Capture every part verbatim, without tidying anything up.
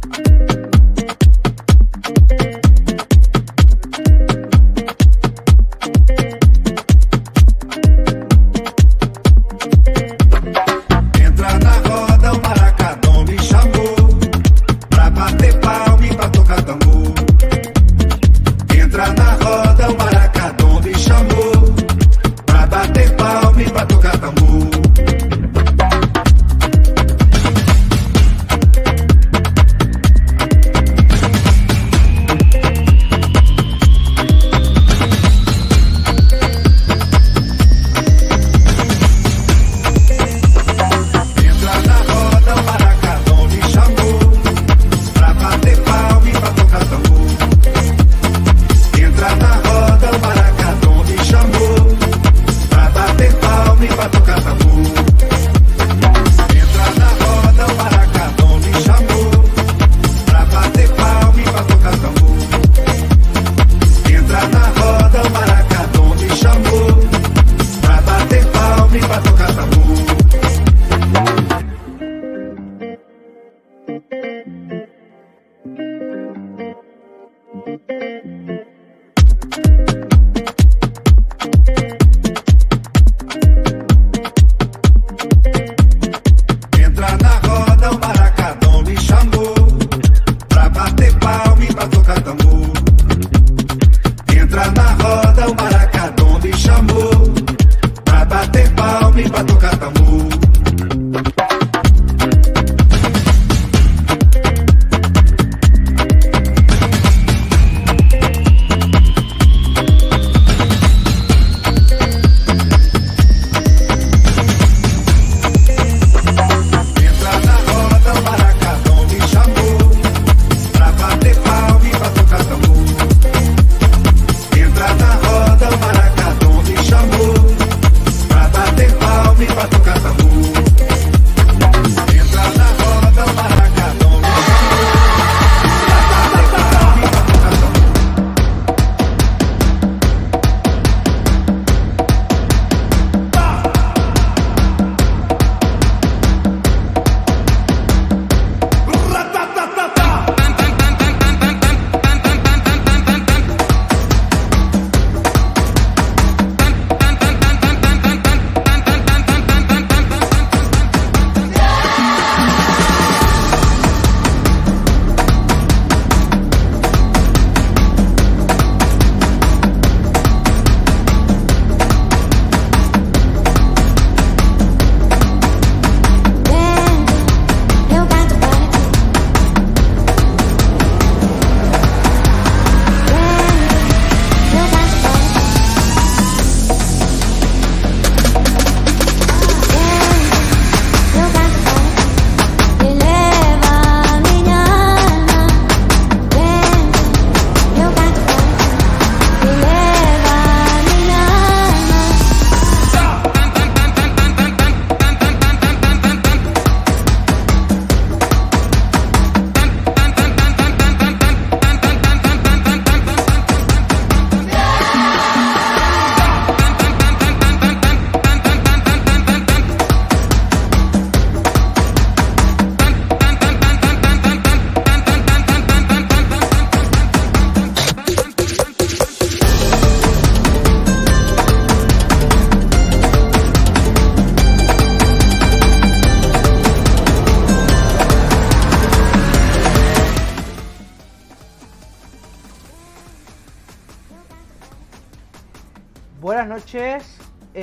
Buenas noches.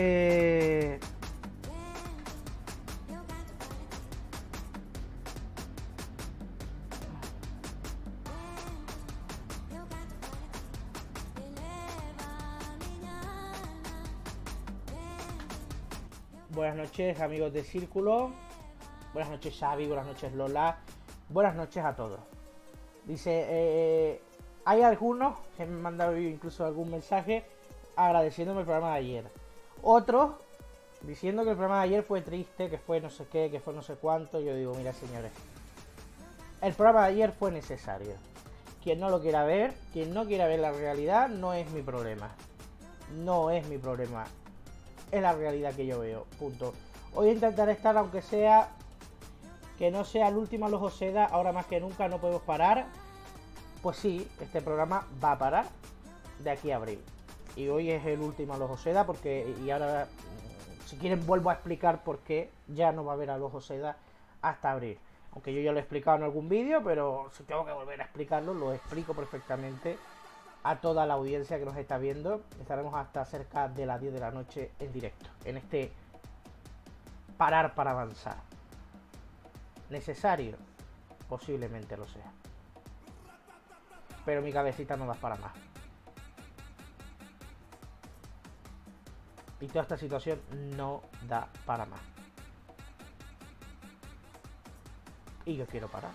Eh... Buenas noches, amigos de Círculo. Buenas noches, Xavi. Buenas noches, Lola. Buenas noches a todos. Dice, eh, hay algunos que me han mandado incluso algún mensaje agradeciéndome el programa de ayer. Otros diciendo que el programa de ayer fue triste, que fue no sé qué, que fue no sé cuánto. Yo digo, mira, señores, el programa de ayer fue necesario. Quien no lo quiera ver, quien no quiera ver la realidad, no es mi problema. No es mi problema. Es la realidad que yo veo, punto. Hoy intentaré estar, aunque sea Que no sea el último Alojo Seda, ahora más que nunca no podemos parar. Pues sí, este programa va a parar de aquí a abril. Y hoy es el último Alojo Seda porque, y ahora, si quieren vuelvo a explicar por qué ya no va a haber Alojo Seda hasta abril. Aunque yo ya lo he explicado en algún vídeo, pero si tengo que volver a explicarlo, lo explico perfectamente a toda la audiencia que nos está viendo. Estaremos hasta cerca de las diez de la noche en directo, en este parar para avanzar. ¿Necesario? Posiblemente lo sea. Pero mi cabecita no da para más. Y toda esta situación no da para más. Y yo quiero parar.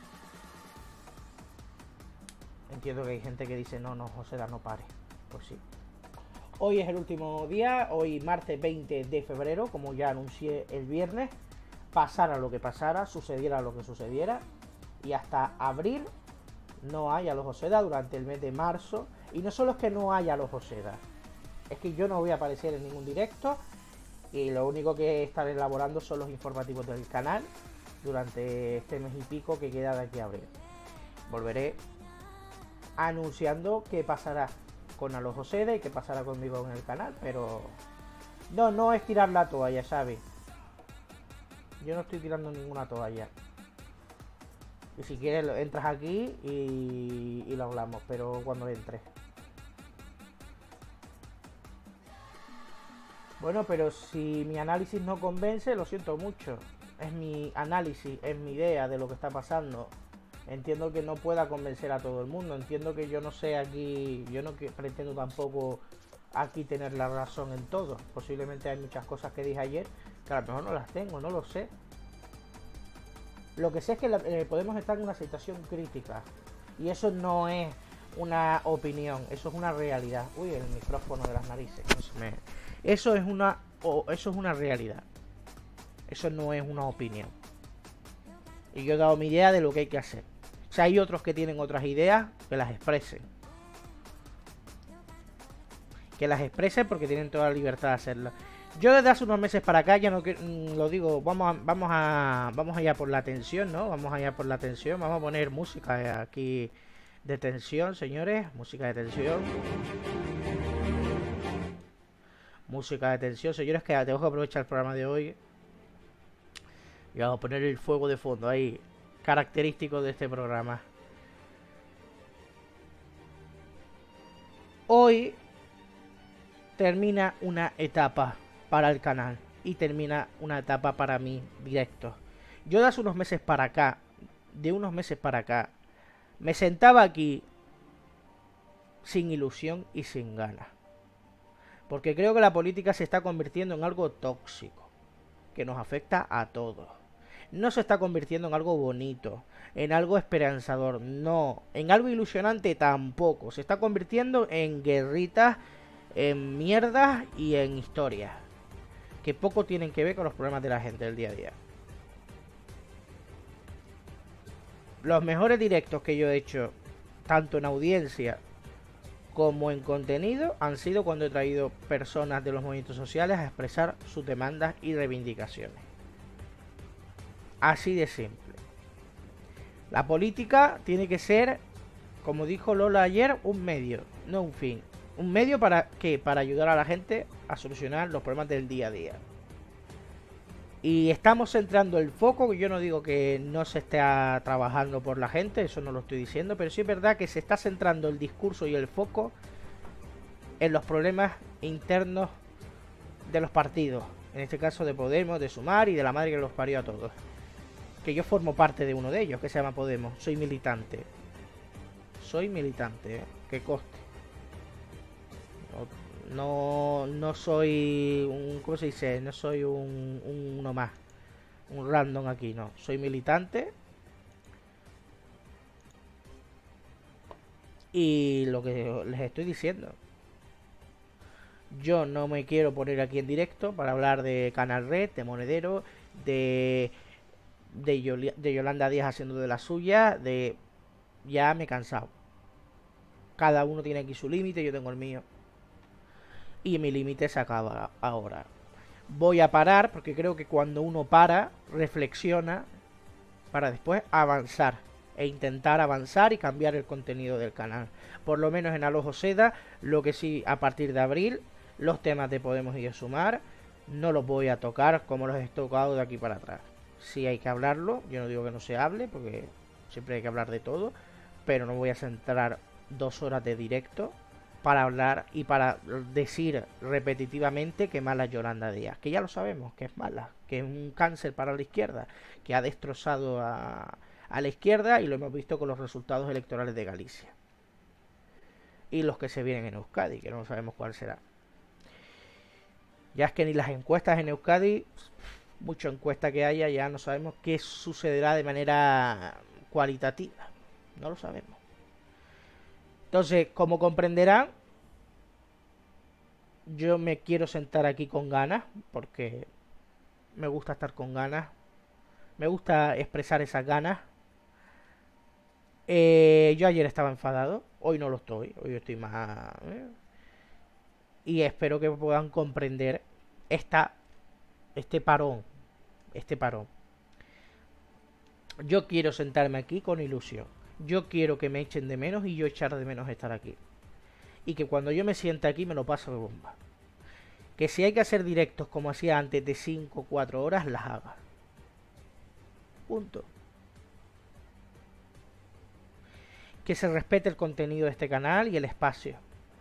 Entiendo que hay gente que dice, no, no, José, no pare. Pues sí. Hoy es el último día, hoy martes veinte de febrero, como ya anuncié el viernes. Pasara lo que pasara, sucediera lo que sucediera. Y hasta abril no hay Alojo Seda durante el mes de marzo. Y no solo es que no haya Alojo Seda, es que yo no voy a aparecer en ningún directo. Y lo único que estaré elaborando son los informativos del canal durante este mes y pico que queda de aquí a abril. Volveré anunciando qué pasará con Alojo Seda y qué pasará conmigo en el canal. Pero no, no es tirar la toalla, ¿sabes? Yo no estoy tirando ninguna toalla. Y si quieres entras aquí y, y lo hablamos, pero cuando entres. Bueno, pero si mi análisis no convence, lo siento mucho. Es mi análisis, es mi idea de lo que está pasando. Entiendo que no pueda convencer a todo el mundo. Entiendo que yo no sé aquí, yo no pretendo tampoco aquí tener la razón en todo. Posiblemente hay muchas cosas que dije ayer que a lo mejor no las tengo, no lo sé. Lo que sé es que la, eh, podemos estar en una situación crítica. Y eso no es una opinión, eso es una realidad. Uy, el micrófono de las narices. Eso, me... eso es una oh, eso es una realidad. Eso no es una opinión. Y yo he dado mi idea de lo que hay que hacer. Si hay otros que tienen otras ideas, que las expresen. Que las expresen porque tienen toda la libertad de hacerlo. Yo desde hace unos meses para acá ya no lo digo, vamos a, vamos a vamos allá por la tensión, ¿no? Vamos allá por la tensión, vamos a poner música aquí de tensión, señores, música de tensión. Música de tensión, señores, que tengo que aprovechar el programa de hoy. Y vamos a poner el fuego de fondo ahí, característico de este programa. Hoy termina una etapa para el canal y termina una etapa para mí directo. Yo de hace unos meses para acá, de unos meses para acá, me sentaba aquí sin ilusión y sin ganas. Porque creo que la política se está convirtiendo en algo tóxico, que nos afecta a todos. No se está convirtiendo en algo bonito, en algo esperanzador, no. En algo ilusionante tampoco. Se está convirtiendo en guerritas, en mierdas y en historias que poco tienen que ver con los problemas de la gente del día a día. Los mejores directos que yo he hecho, tanto en audiencia como en contenido, han sido cuando he traído personas de los movimientos sociales a expresar sus demandas y reivindicaciones. Así de simple. La política tiene que ser, como dijo Lola ayer, un medio, no un fin. ¿Un medio para qué? Para ayudar a la gente a solucionar los problemas del día a día. Y estamos centrando el foco, yo no digo que no se esté trabajando por la gente, eso no lo estoy diciendo, pero sí es verdad que se está centrando el discurso y el foco en los problemas internos de los partidos. En este caso de Podemos, de Sumar y de la madre que los parió a todos. Que yo formo parte de uno de ellos, que se llama Podemos. Soy militante. Soy militante, ¿eh? Que coste. No, no soy un, ¿cómo se dice? No soy un, un uno más, un random aquí, no. Soy militante. Y lo que les estoy diciendo, yo no me quiero poner aquí en directo para hablar de Canal Red, de Monedero, de de, Yoli, de Yolanda Díaz haciendo de la suya, de... Ya me he cansado. Cada uno tiene aquí su límite, yo tengo el mío. Y mi límite se acaba ahora. Voy a parar porque creo que cuando uno para, reflexiona para después avanzar e intentar avanzar y cambiar el contenido del canal. Por lo menos en Alojo Seda, lo que sí, a partir de abril, los temas de Podemos y Sumar no los voy a tocar como los he tocado de aquí para atrás. Si hay que hablarlo, yo no digo que no se hable, porque siempre hay que hablar de todo, pero no voy a centrar dos horas de directo para hablar y para decir repetitivamente que mala Yolanda Díaz, que ya lo sabemos, que es mala, que es un cáncer para la izquierda, que ha destrozado a, a la izquierda, y lo hemos visto con los resultados electorales de Galicia y los que se vienen en Euskadi, que no sabemos cuál será. Ya es que ni las encuestas en Euskadi, mucha encuesta que haya, ya no sabemos qué sucederá de manera cualitativa, no lo sabemos. Entonces, como comprenderán, yo me quiero sentar aquí con ganas, porque me gusta estar con ganas, me gusta expresar esas ganas. Eh, yo ayer estaba enfadado, hoy no lo estoy, hoy estoy más... ¿eh? Y espero que puedan comprender esta, este parón, este parón. Yo quiero sentarme aquí con ilusión. Yo quiero que me echen de menos y yo echar de menos estar aquí. Y que cuando yo me sienta aquí me lo paso de bomba. Que si hay que hacer directos como hacía antes de cinco o cuatro horas, las haga. Punto. Que se respete el contenido de este canal y el espacio.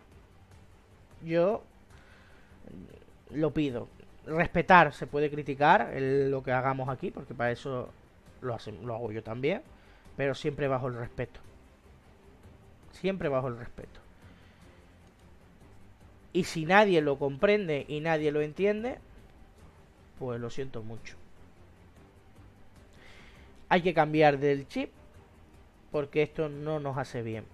Yo lo pido. Respetar, se puede criticar el, lo que hagamos aquí, porque para eso lo, hace, lo hago yo también. Pero siempre bajo el respeto. Siempre bajo el respeto. Y si nadie lo comprende y nadie lo entiende, pues lo siento mucho. Hay que cambiar del chip, porque esto no nos hace bien.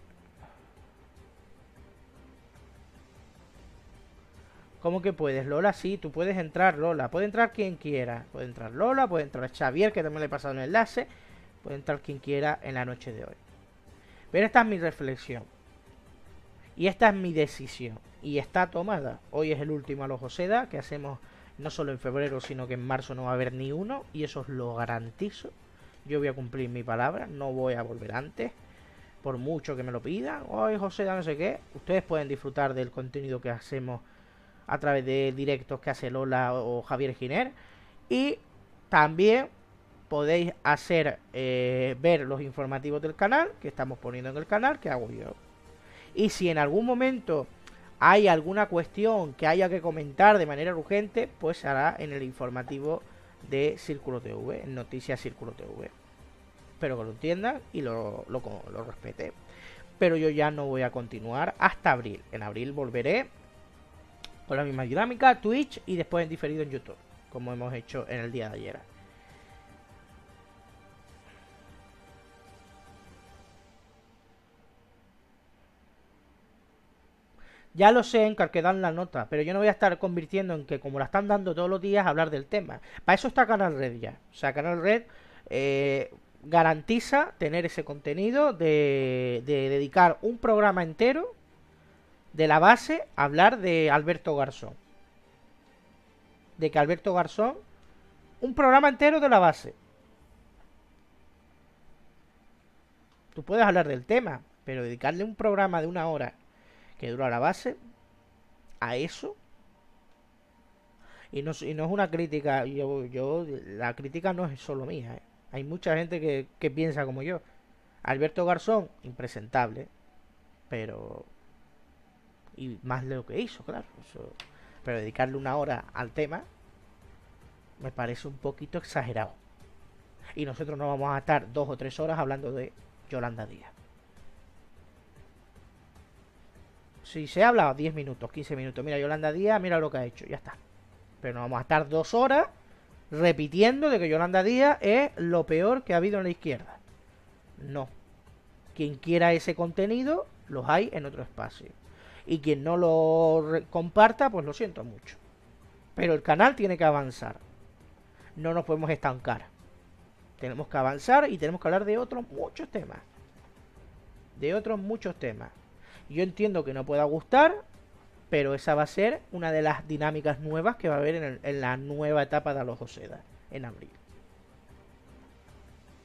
¿Cómo que puedes, Lola? Sí, tú puedes entrar, Lola. Puede entrar quien quiera. Puede entrar Lola, puede entrar Xavier, que también le he pasado un enlace. Puede entrar quien quiera en la noche de hoy. Pero esta es mi reflexión. Y esta es mi decisión. Y está tomada. Hoy es el último Alojo Seda que hacemos, no solo en febrero, sino que en marzo no va a haber ni uno. Y eso os lo garantizo. Yo voy a cumplir mi palabra. No voy a volver antes. Por mucho que me lo pidan. Hoy José, no sé qué. Ustedes pueden disfrutar del contenido que hacemos a través de directos que hace Lola o Javier Giner. Y también podéis hacer eh, ver los informativos del canal que estamos poniendo en el canal, que hago yo. Y si en algún momento hay alguna cuestión que haya que comentar de manera urgente, pues se hará en el informativo de Círculo T V, en Noticias Círculo T V. Espero que lo entiendan y lo, lo, lo respete. Pero yo ya no voy a continuar hasta abril. En abril volveré con la misma dinámica, Twitch y después en diferido en YouTube, como hemos hecho en el día de ayer. Ya lo sé, en que dan la nota, pero yo no voy a estar convirtiendo en que, como la están dando todos los días, hablar del tema. Para eso está Canal Red ya. O sea, Canal Red eh, garantiza tener ese contenido de, de dedicar un programa entero de la base a hablar de Alberto Garzón. De que Alberto Garzón, un programa entero de la base. Tú puedes hablar del tema, pero dedicarle un programa de una hora que dura la base a eso. Y no, y no es una crítica, yo, yo la crítica no es solo mía, ¿eh? Hay mucha gente que, que piensa como yo. Alberto Garzón, impresentable, pero y más de lo que hizo, claro, eso, pero dedicarle una hora al tema me parece un poquito exagerado. Y nosotros no vamos a estar dos o tres horas hablando de Yolanda Díaz. Si se habla diez minutos, quince minutos, mira Yolanda Díaz, mira lo que ha hecho, ya está. Pero no vamos a estar dos horas repitiendo de que Yolanda Díaz es lo peor que ha habido en la izquierda. No. Quien quiera ese contenido, los hay en otro espacio. Y quien no lo comparta, pues lo siento mucho. Pero el canal tiene que avanzar. No nos podemos estancar. Tenemos que avanzar y tenemos que hablar de otros muchos temas. De otros muchos temas. Yo entiendo que no pueda gustar, pero esa va a ser una de las dinámicas nuevas que va a haber en, el, en la nueva etapa de Alojo Seda, en abril.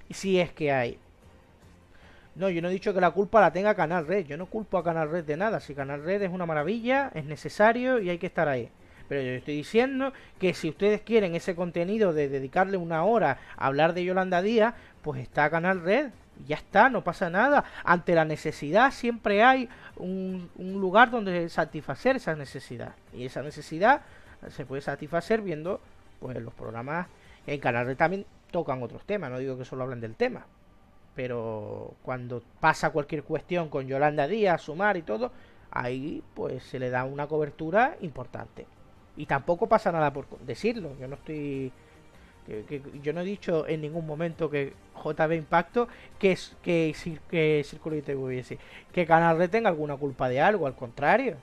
Si es que hay. No, yo no he dicho que la culpa la tenga Canal Red. Yo no culpo a Canal Red de nada. Si Canal Red es una maravilla, es necesario y hay que estar ahí. Pero yo estoy diciendo que si ustedes quieren ese contenido de dedicarle una hora a hablar de Yolanda Díaz, pues está Canal Red. Ya está, no pasa nada. Ante la necesidad siempre hay un, un lugar donde satisfacer esa necesidad. Y esa necesidad se puede satisfacer viendo pues los programas. En Canal Red también tocan otros temas, no digo que solo hablen del tema. Pero cuando pasa cualquier cuestión con Yolanda Díaz, Sumar y todo, ahí pues se le da una cobertura importante. Y tampoco pasa nada por decirlo. Yo no estoy... Que, que, yo no he dicho en ningún momento que J B Impacto, que es que, que, que Círculo I T V, sí, que Canal Red tenga alguna culpa de algo, al contrario.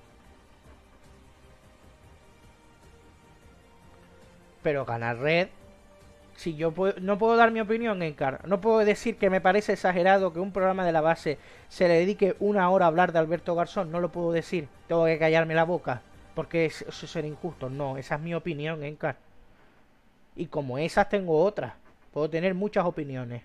Pero Canal Red, si yo puedo, no puedo dar mi opinión en cara, no puedo decir que me parece exagerado que un programa de la base se le dedique una hora a hablar de Alberto Garzón, no lo puedo decir, tengo que callarme la boca, porque eso sería injusto. No, esa es mi opinión en cara. Y como esas tengo otras. Puedo tener muchas opiniones.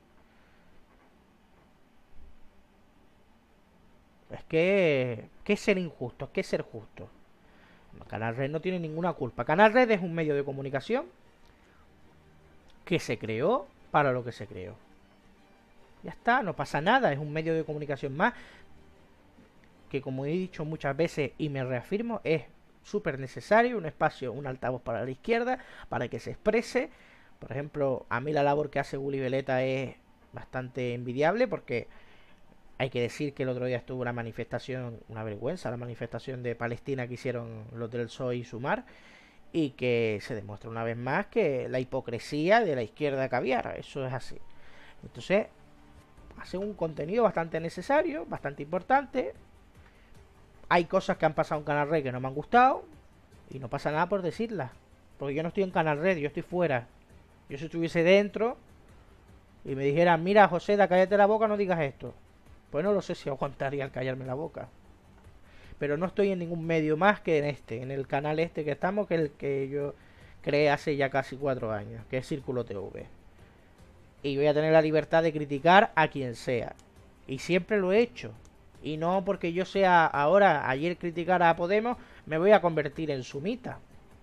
Es que... ¿Qué es ser injusto? ¿Qué es ser justo? Canal Red no tiene ninguna culpa. Canal Red es un medio de comunicación que se creó para lo que se creó. Ya está, no pasa nada. Es un medio de comunicación más que, como he dicho muchas veces y me reafirmo, es súper necesario, un espacio, un altavoz para la izquierda, para que se exprese. Por ejemplo, a mí la labor que hace Willy Veleta es bastante envidiable, porque hay que decir que el otro día estuvo una manifestación, una vergüenza, la manifestación de Palestina que hicieron los del P S O E y Sumar, y que se demuestra una vez más que la hipocresía de la izquierda caviar, eso es así. Entonces, hace un contenido bastante necesario, bastante importante. Hay cosas que han pasado en Canal Red que no me han gustado y no pasa nada por decirlas, porque yo no estoy en Canal Red, yo estoy fuera. Yo si estuviese dentro y me dijeran, mira José, da cállate la boca, no digas esto, pues no lo sé si aguantaría el callarme la boca. Pero no estoy en ningún medio más que en este, en el canal este que estamos, que es el que yo creé hace ya casi cuatro años, que es Círculo T V. Y voy a tener la libertad de criticar a quien sea, y siempre lo he hecho. Y no porque yo sea ahora, ayer criticara a Podemos, me voy a convertir en sumita.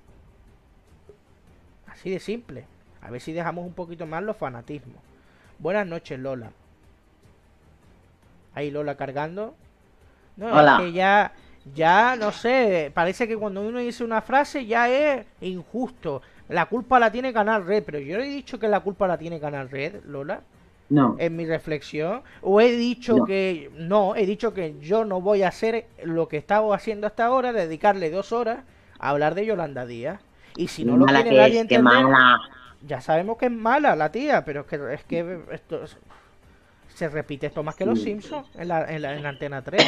Así de simple. A ver si dejamos un poquito más los fanatismos. Buenas noches, Lola. Ahí Lola cargando. No, Hola. es que ya, ya, no sé, parece que cuando uno dice una frase ya es injusto. La culpa la tiene Canal Red, pero yo no he dicho que la culpa la tiene Canal Red, Lola. No, En mi reflexión, o he dicho no. que no, he dicho que yo no voy a hacer lo que estaba haciendo hasta ahora, dedicarle dos horas a hablar de Yolanda Díaz. Y si Qué no lo mala quiere que nadie es, qué entender, mala. ya sabemos que es mala la tía, pero es que es que esto es- se repite esto más que los Sí. Simpsons en la, en la en Antena tres.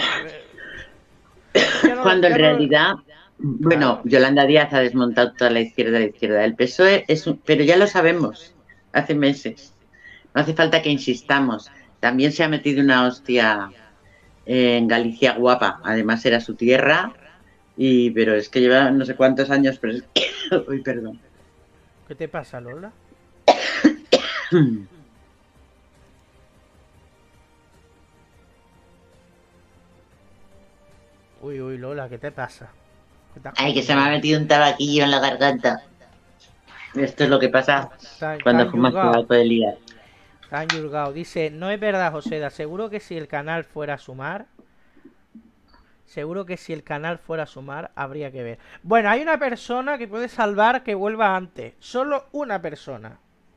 Ya no, Cuando en ya no, realidad, bueno, claro. Yolanda Díaz ha desmontado toda la izquierda, la izquierda del P S O E, es un- pero ya lo sabemos, hace meses. No hace falta que insistamos. También se ha metido una hostia en Galicia guapa, además era su tierra, y pero es que lleva no sé cuántos años, pero es que... Uy, perdón. ¿Qué te pasa, Lola? Uy, uy, Lola, ¿qué te pasa? ¿Qué te has Ay, que se comido me ha ahí? metido un tabaquillo en la garganta. Esto es lo que pasa Tan, cuando tan fumas yurgado. tabaco de liar. Tan yurgado. Dice, no es verdad, José, seguro que si el canal fuera a sumar, seguro que si el canal fuera a sumar, habría que ver. Bueno, hay una persona que puede salvar que vuelva antes. Solo una persona.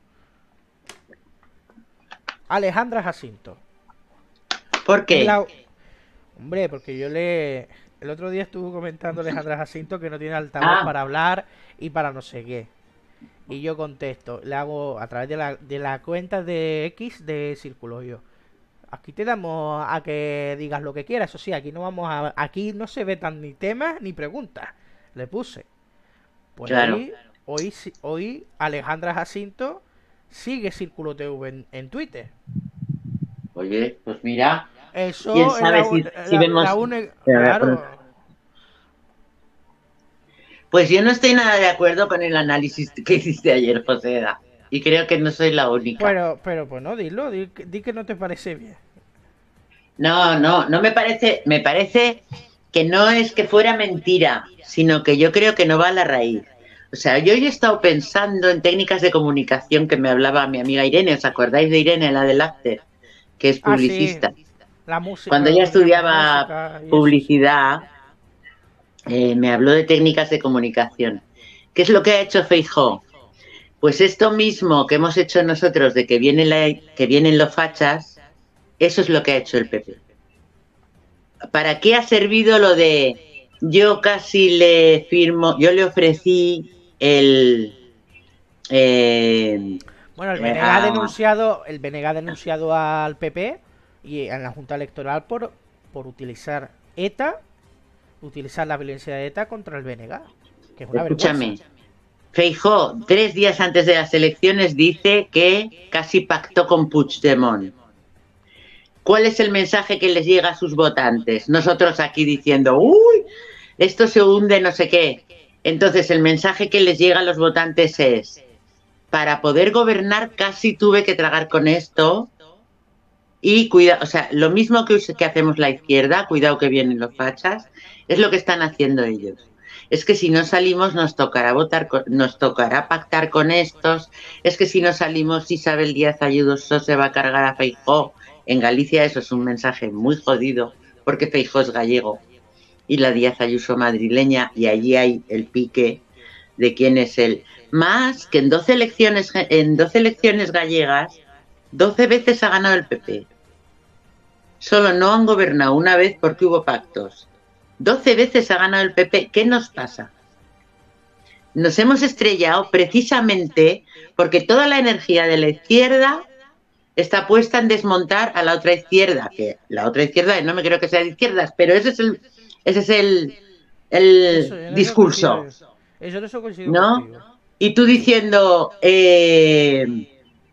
Alejandra Jacinto. ¿Por Es qué? la... Hombre, porque yo le... El otro día estuvo comentando Alejandra Jacinto que no tiene altavoz Ah, para hablar y para no sé qué. Y yo contesto, le hago a través de la, de la cuenta de X de Círculo yo. Aquí te damos a que digas lo que quieras, eso sí, aquí no vamos a... Aquí no se vetan ni temas ni preguntas. Le puse. Pues claro. hoy, hoy, sí- hoy Alejandra Jacinto sigue Círculo T V en, en Twitter. Oye, pues mira, quién Eso es sabe la, si, si la, la vemos. única... A ver, pues Claro. pues yo no estoy nada de acuerdo con el análisis que hiciste ayer, José. y creo que no soy la única. Pero, pero pues no, dilo, di, di que no te parece bien. No, no, no me parece, me parece que no es que fuera mentira, sino que yo creo que no va a la raíz. O sea, yo hoy he estado pensando en técnicas de comunicación que me hablaba mi amiga Irene. ¿Os acordáis de Irene, la del After? Que es Ah, sí, publicista. la música, Cuando cuando ella poníamos estudiaba música y eso, sí. publicidad, eh, me habló de técnicas de comunicación. ¿Qué es lo que ha hecho Feijóo? Pues esto mismo que hemos hecho nosotros de que vienen, la, que vienen los fachas, eso es lo que ha hecho el P P. ¿Para qué ha servido lo de yo casi le firmo, yo le ofrecí el... Eh, Bueno, el eh, B N G ha a, denunciado, el B N G ha denunciado al P P y en la Junta Electoral por, por utilizar ETA, utilizar la violencia de ETA contra el B N G, que es una escúchame, vergüenza. Feijóo, tres días antes de las elecciones, dice que casi pactó con Puigdemont. ¿Cuál es el mensaje que les llega a sus votantes? Nosotros aquí diciendo, uy, esto se hunde, no sé qué. Entonces el mensaje que les llega a los votantes es, para poder gobernar casi tuve que tragar con esto y cuidado, o sea, lo mismo que, que hacemos la izquierda, cuidado que vienen los fachas, es lo que están haciendo ellos. Es que si no salimos nos tocará votar, con, nos tocará pactar con estos, es que si no salimos Isabel Díaz Ayuso se va a cargar a Feijóo. En Galicia eso es un mensaje muy jodido, porque Feijóo es gallego y la Díaz Ayuso madrileña, y allí hay el pique de quién es él. Más que en doce elecciones, en doce elecciones gallegas, doce veces ha ganado el P P. Solo no han gobernado una vez porque hubo pactos. doce veces ha ganado el P P. ¿Qué nos pasa? Nos hemos estrellado precisamente porque toda la energía de la izquierda está puesta en desmontar a la otra izquierda, que la otra izquierda no me creo que sea de izquierdas, pero ese es el, ese es el, el Eso, en eso discurso, coincido, eso, en eso coincido ¿no? contigo. Y tú diciendo eh,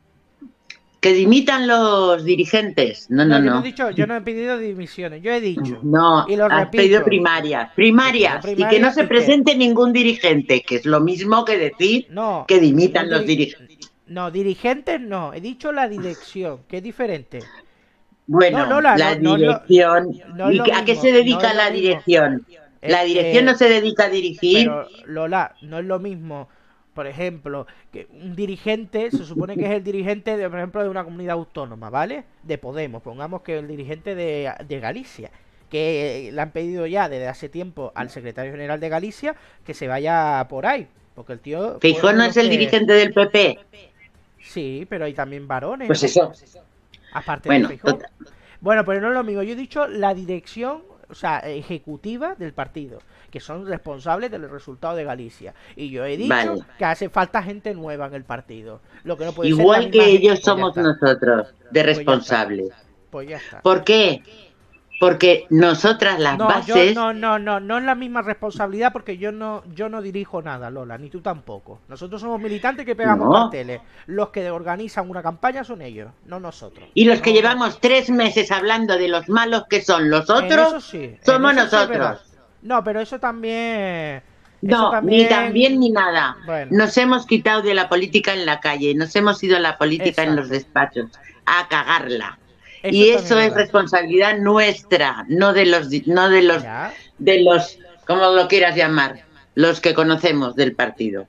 que dimitan los dirigentes. No, No, no, yo no he no. dicho, yo no he pedido dimisiones, yo he dicho, No, y lo has pedido repito, primarias, he pedido primarias, y que no primaria se y que presente ningún dirigente, que es lo mismo que decir no, que no, dimitan los diri- dirigentes. no, dirigentes no, he dicho la dirección, que es diferente. No, Bueno, Lola, no, la no, es lo- dirección. no es ¿Y lo a qué mismo, se no es dedica lo la mismo. dirección? Eh, La dirección no eh, se dedica a dirigir. pero Lola, no es lo mismo, por ejemplo, que un dirigente se supone que es el dirigente, de, por ejemplo, de una comunidad autónoma, ¿vale? De Podemos, pongamos que el dirigente de, de Galicia, que le han pedido ya desde hace tiempo al secretario general de Galicia que se vaya por ahí, porque el tío fue Feijóo uno de no los es el que... dirigente del P P. Sí, pero hay también varones, Pues ¿no? eso. Aparte de Bueno, Feijóo. total. Bueno, pero no es lo mismo. Yo he dicho la dirección, o sea, ejecutiva del partido, que son responsables del resultado de Galicia. Y yo he dicho Vale. que hace falta gente nueva en el partido. Lo que no puede ser la Igual misma que gente. ellos Pues ya somos está. nosotros, de Pues ya está. responsables. Pues ya está. ¿Por qué? Porque nosotras las No, yo bases. no, no, no, no es la misma responsabilidad porque yo no, yo no dirijo nada, Lola, ni tú tampoco. Nosotros somos militantes que pegamos No. carteles. Los que organizan una campaña son ellos, no nosotros. Y los que No, no. llevamos tres meses hablando de los malos que son los En eso otros, sí, en somos eso sí es verdad. nosotros. No, pero eso también. Eso No, también. ni también ni nada. Bueno, Nos hemos quitado de la política en la calle, nos hemos ido a la política en los exacto. despachos, a cagarla. Eso Y también eso es es verdad. responsabilidad nuestra, no de los, di- no de los, Ya. de los, como lo quieras llamar, los que conocemos del partido.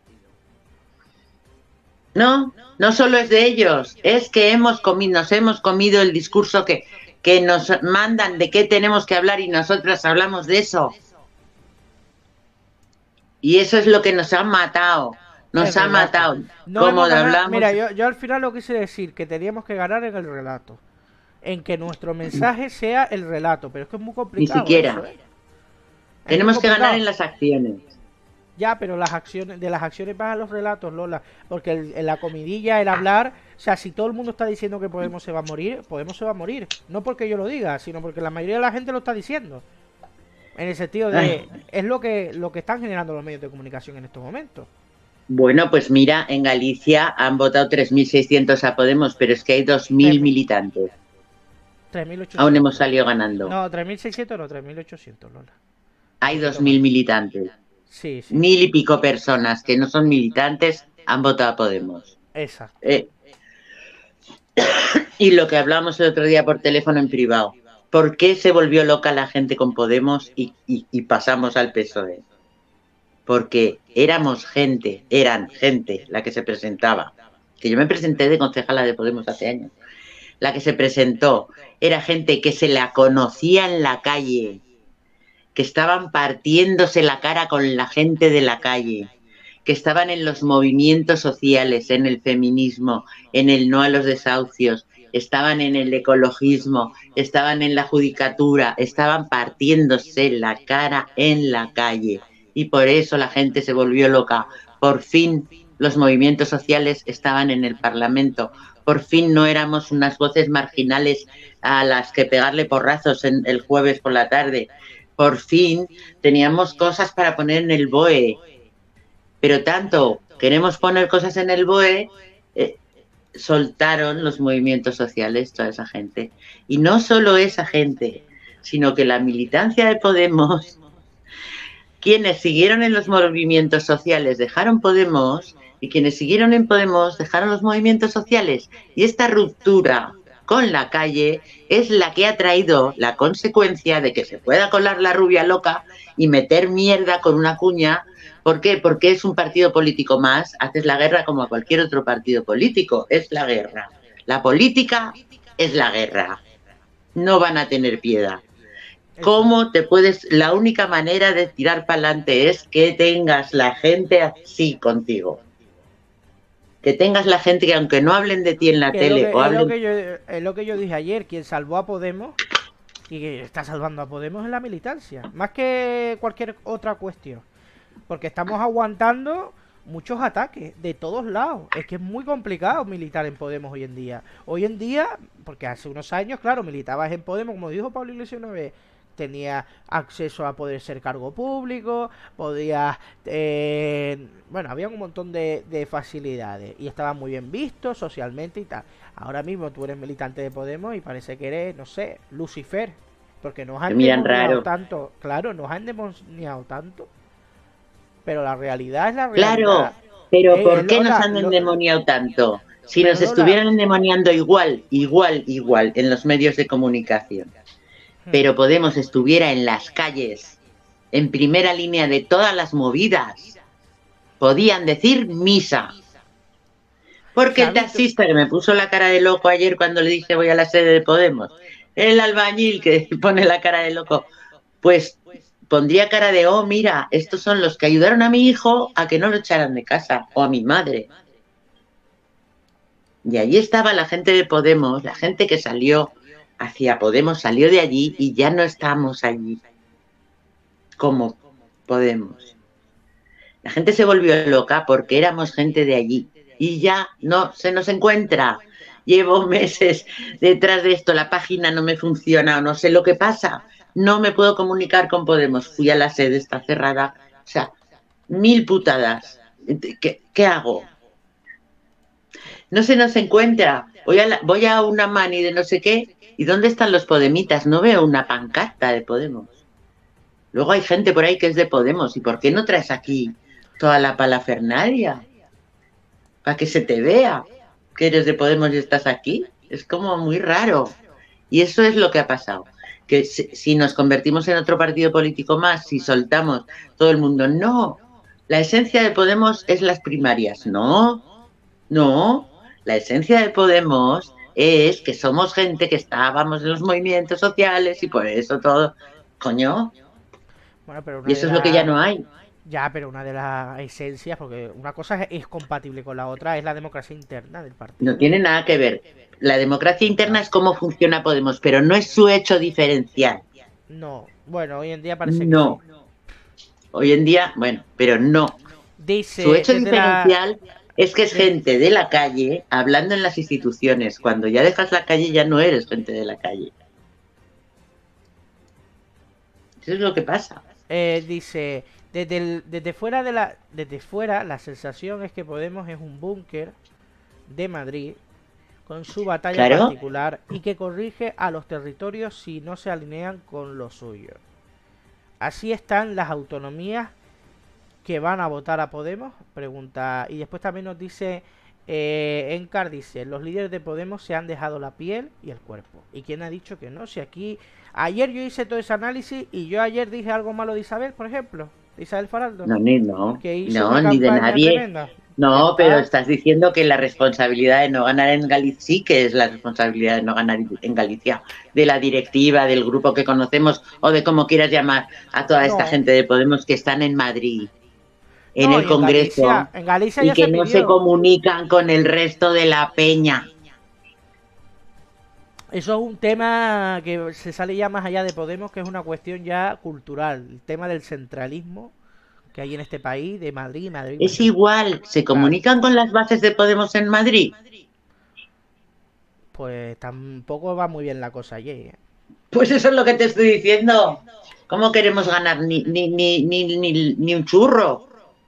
No, no solo es de ellos, es que hemos comido, nos hemos comido el discurso que, que nos mandan de qué tenemos que hablar y nosotras hablamos de eso. Y eso es lo que nos ha matado, nos El ha relato. matado. No Como hemos ganado. hablamos, Mira, yo, yo al final lo quise decir que teníamos que ganar en el relato. En que nuestro mensaje sea el relato. Pero es que es muy ni complicado. siquiera. Eso, ¿eh? Es Tenemos muy que ganar complicado. en las acciones. Ya, pero las acciones, de las acciones van a los relatos, Lola. Porque el, en la comidilla, el hablar, o sea, si todo el mundo está diciendo que Podemos se va a morir, Podemos se va a morir. No porque yo lo diga, sino porque la mayoría de la gente lo está diciendo. En el sentido de, Ay. es lo que, lo que están generando los medios de comunicación en estos momentos. Bueno, pues mira, en Galicia han votado tres mil seiscientos a Podemos, pero es que hay dos mil militantes. tres mil ochocientos. Aún hemos salido ganando. No, tres mil seiscientos no, tres mil ochocientos, Lola. Hay dos mil militantes. Sí, sí. Mil y pico personas que no son militantes han votado a Podemos. Exacto. Eh, y lo que hablamos el otro día por teléfono en privado. ¿Por qué se volvió loca la gente con Podemos y, y, y pasamos al P S O E? Porque éramos gente, eran gente la que se presentaba. Que yo me presenté de concejala de Podemos hace años. La que se presentó era gente que se la conocía en la calle, que estaban partiéndose la cara con la gente de la calle, que estaban en los movimientos sociales, en el feminismo, en el no a los desahucios, estaban en el ecologismo, estaban en la judicatura, estaban partiéndose la cara en la calle. Y por eso la gente se volvió loca. Por fin los movimientos sociales estaban en el Parlamento. Por fin no éramos unas voces marginales a las que pegarle porrazos en el jueves por la tarde. Por fin teníamos cosas para poner en el B O E. Pero tanto queremos poner cosas en el B O E, eh, soltaron los movimientos sociales toda esa gente. Y no solo esa gente, sino que la militancia de Podemos, quienes siguieron en los movimientos sociales dejaron Podemos y quienes siguieron en Podemos dejaron los movimientos sociales. Y esta ruptura con la calle es la que ha traído la consecuencia de que se pueda colar la rubia loca y meter mierda con una cuña. ¿Por qué? Porque es un partido político más, haces la guerra como a cualquier otro partido político, es la guerra. La política es la guerra. No van a tener piedad. ¿Cómo te puedes? La única manera de tirar para adelante es que tengas la gente así contigo. Que tengas la gente que aunque no hablen de ti en la Que es, lo tele que, o es, lo hablen... que yo, es lo que yo dije ayer, quien salvó a Podemos y que está salvando a Podemos es la militancia, más que cualquier otra cuestión, porque estamos aguantando muchos ataques de todos lados. Es que es muy complicado militar en Podemos hoy en día. Hoy en día, porque hace unos años, claro, militabas en Podemos, como dijo Pablo Iglesias una vez, tenía acceso a poder ser cargo público, podías, eh, bueno, había un montón de, de facilidades y estaba muy bien visto socialmente y tal. Ahora mismo tú eres militante de Podemos y parece que eres, no sé, Lucifer, porque nos han miran demoniado raro. tanto, claro, nos han demoniado tanto, pero la realidad es la Claro, realidad. pero Eh, eh, ¿por qué nos Lola, han lo, endemoniado tanto? Si pero nos Lola, estuvieran endemoniando igual, igual, igual en los medios de comunicación, hmm, pero Podemos estuviera en las calles, en primera línea de todas las movidas, podían decir misa. Porque el Xavi, tú- taxista que me puso la cara de loco ayer cuando le dije voy a la sede de Podemos, el albañil que pone la cara de loco, pues pondría cara de, oh, mira, estos son los que ayudaron a mi hijo a que no lo echaran de casa, o a mi madre. Y allí estaba la gente de Podemos, la gente que salió hacia Podemos, salió de allí y ya no estamos allí como Podemos. La gente se volvió loca porque éramos gente de allí y ya no se nos encuentra. Llevo meses detrás de esto, la página no me funciona o no sé lo que pasa. No me puedo comunicar con Podemos. Fui a la sede, está cerrada. O sea, mil putadas. ¿Qué, qué hago? No se nos encuentra. Voy a, la, voy a una mani de no sé qué. ¿Y dónde están los podemitas? No veo una pancarta de Podemos. Luego hay gente por ahí que es de Podemos. ¿Y por qué no traes aquí toda la palafernalia? Para que se te vea que eres de Podemos y estás aquí. Es como muy raro. Y eso es lo que ha pasado. Que si, si nos convertimos en otro partido político más, si soltamos todo el mundo, no. La esencia de Podemos es las primarias. No, no. La esencia de Podemos es que somos gente que estábamos en los movimientos sociales y por eso todo. Coño. bueno, pero Y una de eso es lo que ya las no hay. ya, pero una de las esencias, porque una cosa es, es compatible con la otra, es la democracia interna del No partido. tiene nada que ver. La democracia interna Claro. es cómo funciona Podemos, pero no es su hecho diferencial. No, bueno, hoy en día parece que sí. No. Hoy en día, bueno, pero no. Su Dice, hecho desde la... diferencial es que es des- gente de la calle hablando en las instituciones. Cuando ya dejas la calle ya no eres gente de la calle. Eso es lo que pasa. eh, dice, desde, el- desde fuera de la... Desde fuera, la sensación es que Podemos es un búnker de Madrid con su batalla Claro, particular y que corrige a los territorios si no se alinean con lo suyo. Así están las autonomías que van a votar a Podemos, pregunta. Y después también nos dice Eh, Encar dice, los líderes de Podemos se han dejado la piel y el cuerpo. ¿Y quién ha dicho que no? Si aquí... Ayer yo hice todo ese análisis y yo ayer dije algo malo de Isabel, por ejemplo. De Isabel Faraldo. No, ni no. Que hizo No, una ni de campaña nadie. tremenda. No, Está. pero estás diciendo que la responsabilidad de no ganar en Galicia, sí que es la responsabilidad de no ganar en Galicia, de la directiva, del grupo que conocemos, o de como quieras llamar a toda esta No. gente de Podemos que están en Madrid, en No, el y Congreso, Galicia, en Galicia y ya que se no se pidió. comunican con el resto de la peña. Eso es un tema que se sale ya más allá de Podemos, que es una cuestión ya cultural. El tema del centralismo que hay en este país, de Madrid, Madrid. Es Madrid. igual, ¿se comunican Claro. con las bases de Podemos en Madrid? Pues tampoco va muy bien la cosa allí, ¿eh? Pues eso es lo que te estoy diciendo. ¿Cómo queremos ganar ni, ni, ni, ni, ni, ni un churro?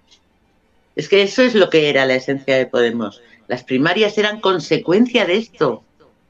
Es que eso es lo que era la esencia de Podemos. Las primarias eran consecuencia de esto.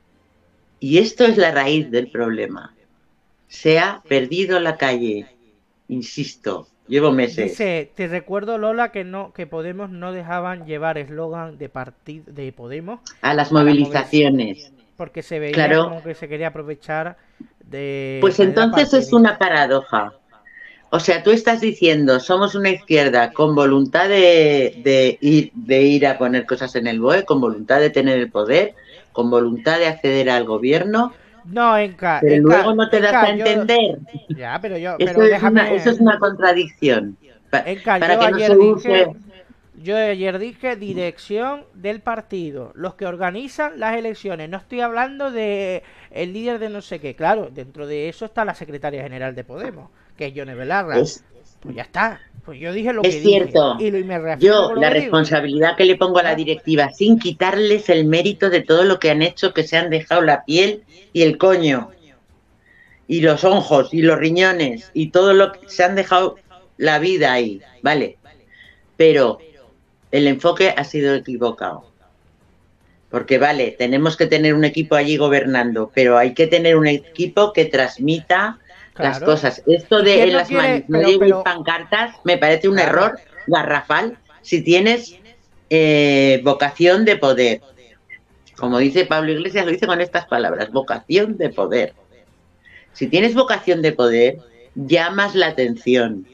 Y esto es la raíz del problema. Se ha perdido la calle. Insisto, llevo meses. Dice, te recuerdo, Lola, que no, que Podemos no dejaban llevar eslogan de partido de Podemos A las a la movilizaciones. movilización, porque se veía Claro. como que se quería aprovechar de Pues manera entonces es partidista. una paradoja. O sea, tú estás diciendo, somos una izquierda con voluntad de, de, ir, de ir a poner cosas en el B O E, con voluntad de tener el poder, con voluntad de acceder al gobierno, No, Enca, pero Enca, luego no te das Enca, a yo, entender. ya, pero yo, Eso pero es, déjame, una, eso es una contradicción. Pa- Enca, para yo que no ayer se dije, use... yo ayer dije dirección del partido, los que organizan las elecciones. No estoy hablando de el líder de no sé qué. Claro, dentro de eso está la secretaria general de Podemos, que es Yone Belarra. Es, Pues ya está. Pues yo dije lo es que cierto. dije. Y, lo, y me reafirmo Yo, con lo la que digo. responsabilidad que le pongo a la ¿Ah? directiva, sin quitarles el mérito de todo lo que han hecho, que se han dejado la piel y el coño, y los ojos, y los riñones, y todo lo que se han dejado la vida ahí, ¿vale? Pero el enfoque ha sido equivocado. Porque, vale, tenemos que tener un equipo allí gobernando, pero hay que tener un equipo que transmita Claro. las cosas. Esto ¿Y de quién en no las quiere? manis, no Pero, llevéis pero, pancartas, me parece un claro. error garrafal si tienes eh, vocación de poder. Como dice Pablo Iglesias, lo dice con estas palabras, vocación de poder. Si tienes vocación de poder, llamas la atención,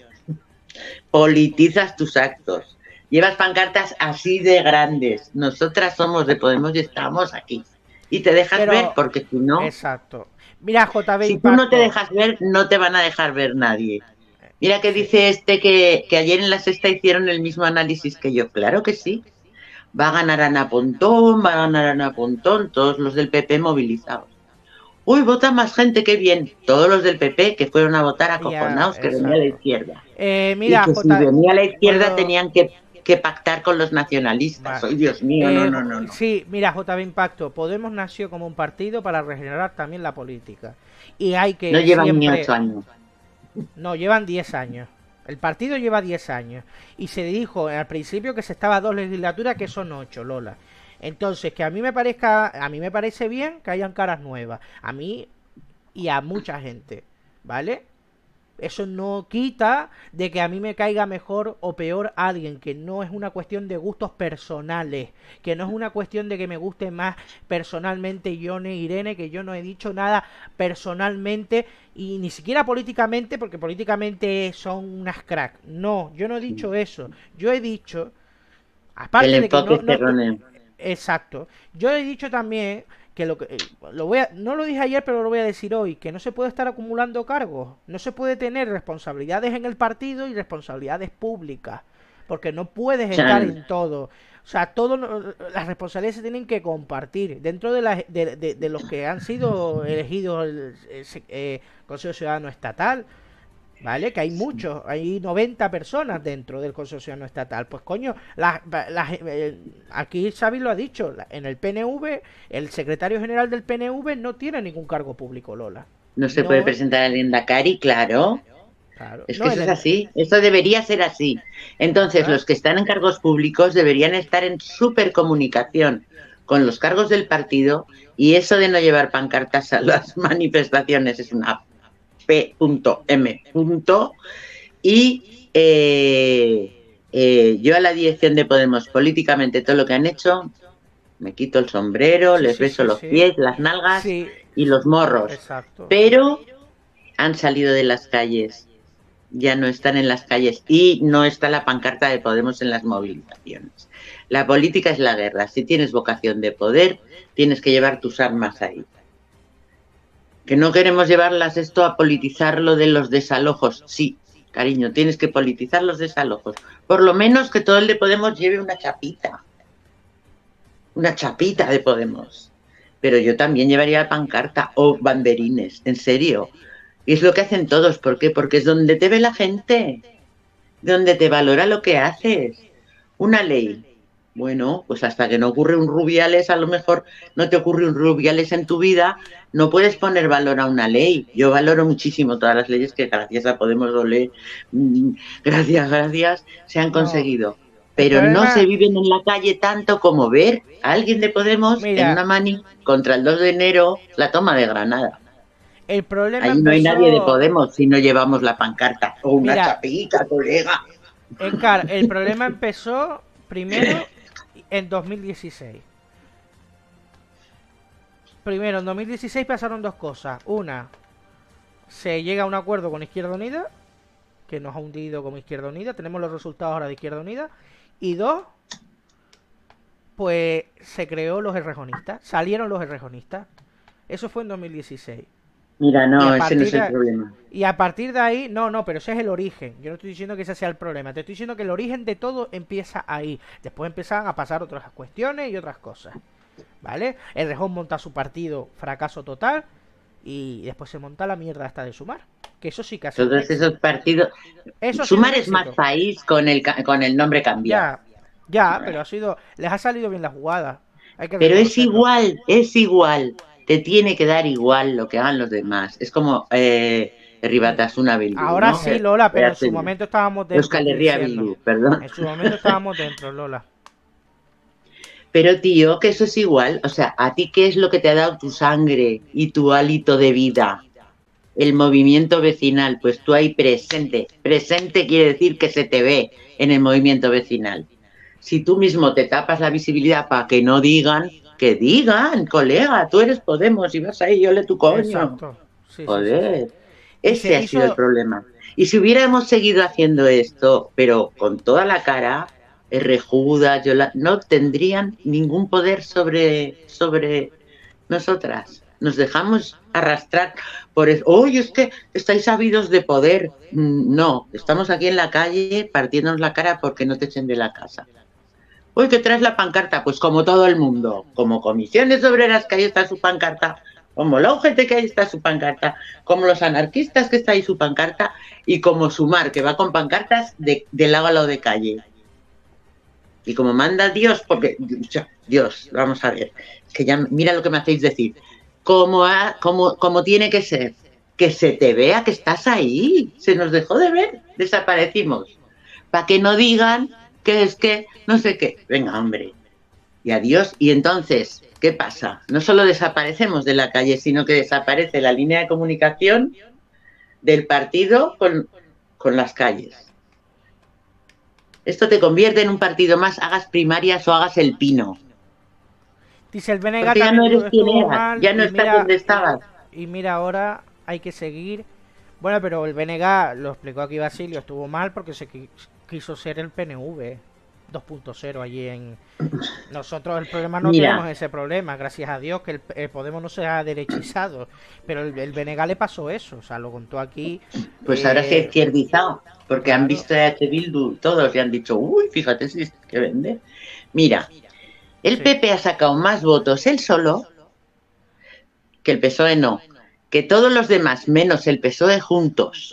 politizas tus actos, llevas pancartas así de grandes. Nosotras somos de Podemos y estamos aquí. Y te dejas Pero, ver, porque si no, exacto. Mira, J B si tú Impacto. no te dejas ver, no te van a dejar ver nadie. Mira que dice este que, que ayer en la sexta hicieron el mismo análisis que yo. Claro que sí. Va a ganar Ana Pontón, va a ganar Ana Pontón, todos los del P P movilizados. Uy, vota más gente, qué bien. Todos los del P P que fueron a votar acojonados, Ya, que venía a la exacto. izquierda. Eh, mira, y que J... si venía a la izquierda puedo... tenían que, que pactar con los nacionalistas. Vale. ¡Ay, Dios mío! Eh, No, no, no, no. Sí, mira, J B Impacto. Podemos nació como un partido para regenerar también la política. Y hay que No llevan siempre... ni ocho años. No, llevan diez años. El partido lleva diez años. Y se dijo al principio que se estaba a dos legislaturas, que son ocho, Lola. Entonces, que a mí me parezca, a mí me parece bien que hayan caras nuevas. A mí y a mucha gente, ¿vale? Eso no quita de que a mí me caiga mejor o peor alguien, que no es una cuestión de gustos personales, que no es una cuestión de que me guste más personalmente Yone Irene, que yo no he dicho nada personalmente y ni siquiera políticamente, porque políticamente son unas crack. No, yo no he dicho eso. Yo he dicho, aparte El de que enfoque no, no es erróneo. exacto. Yo he dicho también que lo que lo voy a, no lo dije ayer, pero lo voy a decir hoy, que no se puede estar acumulando cargos, no se puede tener responsabilidades en el partido y responsabilidades públicas, porque no puedes estar en todo. O sea, todo, las responsabilidades se tienen que compartir dentro de, la, de, de, de los que han sido elegidos el, el, el Consejo Ciudadano Estatal. ¿Vale? Que hay muchos, hay noventa personas dentro del Consejo Ciudadano Estatal. Pues coño, la, la, eh, aquí Xavi lo ha dicho, la, en el P N V, el secretario general del P N V no tiene ningún cargo público, Lola. No se no, puede presentar al Endacari, claro. claro. Es que no, eso el, es así, eso debería ser así. Entonces, claro. los que están en cargos públicos deberían estar en supercomunicación con los cargos del partido, y eso de no llevar pancartas a las manifestaciones es una P M. Y eh, eh, yo a la dirección de Podemos, políticamente, todo lo que han hecho, Me quito el sombrero, Sí, les sí, beso sí, los sí. pies, las nalgas Sí, y los morros. exacto. Pero han salido de las calles. Ya no están en las calles y no está la pancarta de Podemos en las movilizaciones. La política es la guerra. Si tienes vocación de poder, tienes que llevar tus armas ahí. Que no queremos llevarlas esto a politizar lo de los desalojos. Sí, cariño, tienes que politizar los desalojos. Por lo menos que todo el de Podemos lleve una chapita. Una chapita de Podemos. Pero yo también llevaría pancarta o banderines, en serio. Y es lo que hacen todos. ¿Por qué? Porque es donde te ve la gente, donde te valora lo que haces. Una ley. Bueno, pues hasta que no ocurre un Rubiales, a lo mejor no te ocurre un Rubiales en tu vida, no puedes poner valor a una ley. Yo valoro muchísimo todas las leyes que gracias a Podemos Olé, gracias, gracias, se han No. conseguido. El Pero no se problema, viven en la calle tanto como ver a alguien de Podemos en mira, una mani contra el dos de enero, la toma de Granada. el problema Allí no hay nadie de empezó. Podemos si no llevamos la pancarta. O una Mira, chapita, colega. Encar, el problema empezó primero en dos mil dieciséis. Primero, en dos mil dieciséis pasaron dos cosas. Una, se llega a un acuerdo con Izquierda Unida, que nos ha hundido como Izquierda Unida. Tenemos los resultados ahora de Izquierda Unida. Y dos, pues se creó los errejonistas. Salieron los errejonistas. Eso fue en dos mil dieciséis. Mira, Y no, a ese no es partir el de, problema. y a partir de ahí, no, no, pero ese es el origen. Yo no estoy diciendo que ese sea el problema. Te estoy diciendo que el origen de todo empieza ahí. Después empiezan a pasar otras cuestiones y otras cosas. ¿Vale? El Rejón monta su partido, fracaso total. Y después se monta la mierda hasta de Sumar. Que eso sí que ha sido un Todos éxito. esos partidos. Eso ha sido Sumar un es más éxito. país con el, ca- con el nombre cambiado. Ya, ya, pero ha sido. Les ha salido bien la jugada. Hay que Pero es reconocerlo. igual, es igual. Te tiene que dar igual lo que hagan los demás. Es como eh, Herri Batasuna Bildu, Ahora ¿no? sí, Lola, pero en su Eh, momento estábamos dentro, Euskal estoy Herria diciendo. Bildu, perdón. En su momento estábamos dentro, Lola. Pero tío, que eso es igual. O sea, ¿a ti qué es lo que te ha dado tu sangre y tu hálito de vida? El movimiento vecinal, pues tú ahí presente. Presente quiere decir que se te ve en el movimiento vecinal. Si tú mismo te tapas la visibilidad para que no digan, que digan, colega, tú eres Podemos y vas ahí, ole tu coño. Exacto. Sí, sí, sí, sí. Joder, Y ese se ha sido el hizo. problema. Y si hubiéramos seguido haciendo esto, pero con toda la cara, R. Judas, Yola, no tendrían ningún poder sobre, sobre nosotras. Nos dejamos arrastrar por eso. Oye, es que estáis sabidos de poder. No, estamos aquí en la calle partiéndonos la cara porque no te echen de la casa. Uy, ¿qué traes la pancarta? Pues como todo el mundo, como Comisiones Obreras, que ahí está su pancarta, como la U G T, que ahí está su pancarta, como los anarquistas, que está ahí su pancarta, y como Sumar, que va con pancartas de, de lado a lado de calle. Y como manda Dios, porque, Dios, vamos a ver, que ya mira lo que me hacéis decir, como, a, como, como tiene que ser, que se te vea que estás ahí, se nos dejó de ver, desaparecimos, para que no digan que es que no sé qué, venga hombre, y adiós. Y entonces, ¿qué pasa? No solo desaparecemos de la calle, sino que desaparece la línea de comunicación del partido con, con las calles. Esto te convierte en un partido más, hagas primarias o hagas el pino. Dice el B N G Porque ya también no eres quien estuvo eras, mal. ya no Y estás mira, donde estabas. y mira, ahora hay que seguir. Bueno, pero el B N G, lo explicó aquí Basilio, estuvo mal porque se qui- quiso ser el P N V dos punto cero allí en... Nosotros el problema no Mira, tenemos ese problema, gracias a Dios que el, el Podemos no se ha derechizado, pero el, el B N G le pasó eso, o sea, lo contó aquí. pues ahora se ha eh, izquierdizado, porque han claro, visto a H. Bildu todos y han dicho, uy, fíjate si es que vende. Mira, el sí. P P ha sacado más votos él solo que el P S O E no, que todos los demás, menos el P S O E juntos.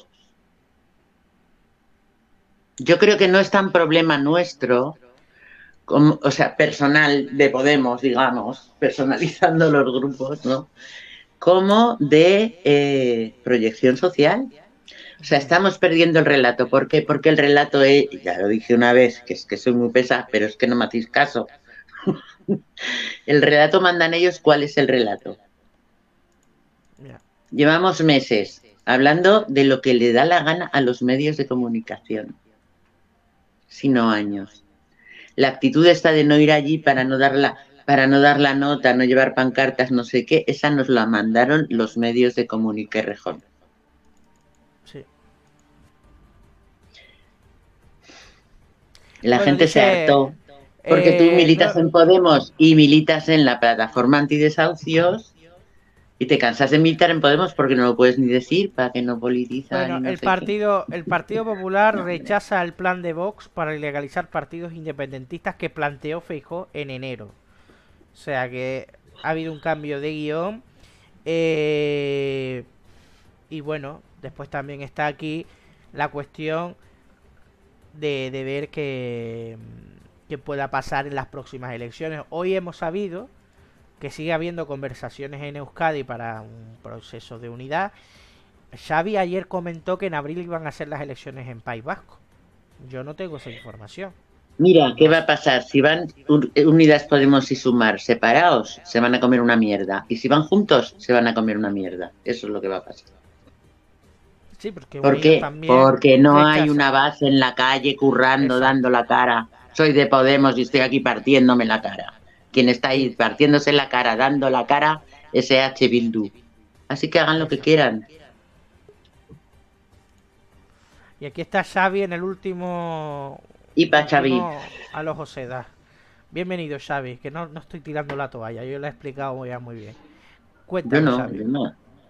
Yo creo que no es tan problema nuestro, como, o sea, personal de Podemos, digamos, personalizando los grupos, ¿no? Como de eh, proyección social. O sea, estamos perdiendo el relato. ¿Por qué? Porque el relato es, ya lo dije una vez, que es que soy muy pesada, pero es que no me hacéis caso. El relato mandan ellos, ¿cuál es el relato? Mira. Llevamos meses hablando de lo que le da la gana a los medios de comunicación, sino años. La actitud está de no ir allí para no dar la, para no dar la nota, no llevar pancartas, no sé qué, esa nos la mandaron los medios de comunicación. Sí. La Bueno, gente dice, se hartó. Porque tú eh, militas no- en Podemos y militas en la plataforma antidesahucios y te cansas de militar en Podemos porque no lo puedes ni decir para que no politizan bueno, y no el sé qué. partido, el Partido Popular rechaza el plan de Vox para ilegalizar partidos independentistas que planteó Feijóo en enero. O sea que ha habido un cambio de guión. Eh, y bueno, después también está aquí la cuestión de, de ver qué, qué pueda pasar en las próximas elecciones. Hoy hemos sabido que sigue habiendo conversaciones en Euskadi para un proceso de unidad. Xavi ayer comentó que en abril iban a ser las elecciones en País Vasco. Yo no tengo esa información. Mira, ¿qué No va sé. a pasar? Si van Unidas Podemos y Sumar separados, se van a comer una mierda. Y si van juntos, se van a comer una mierda. Eso es lo que va a pasar. Sí, porque ¿Por Unidas qué? también Porque no hay rechaza. una base en la calle currando, dando Exacto. la cara. Soy de Podemos y estoy aquí partiéndome la cara. Quien está ahí Y, partiéndose la cara, dando la cara, es E H Bildu. Así que hagan lo que exacto. quieran. Y aquí está Xavi en el último Y pa' Xavi. último a los Joseda. Bienvenido, Xavi, que no, no estoy tirando la toalla, yo lo he explicado ya muy bien. Yo Cuéntanos, no, Xavi. yo no.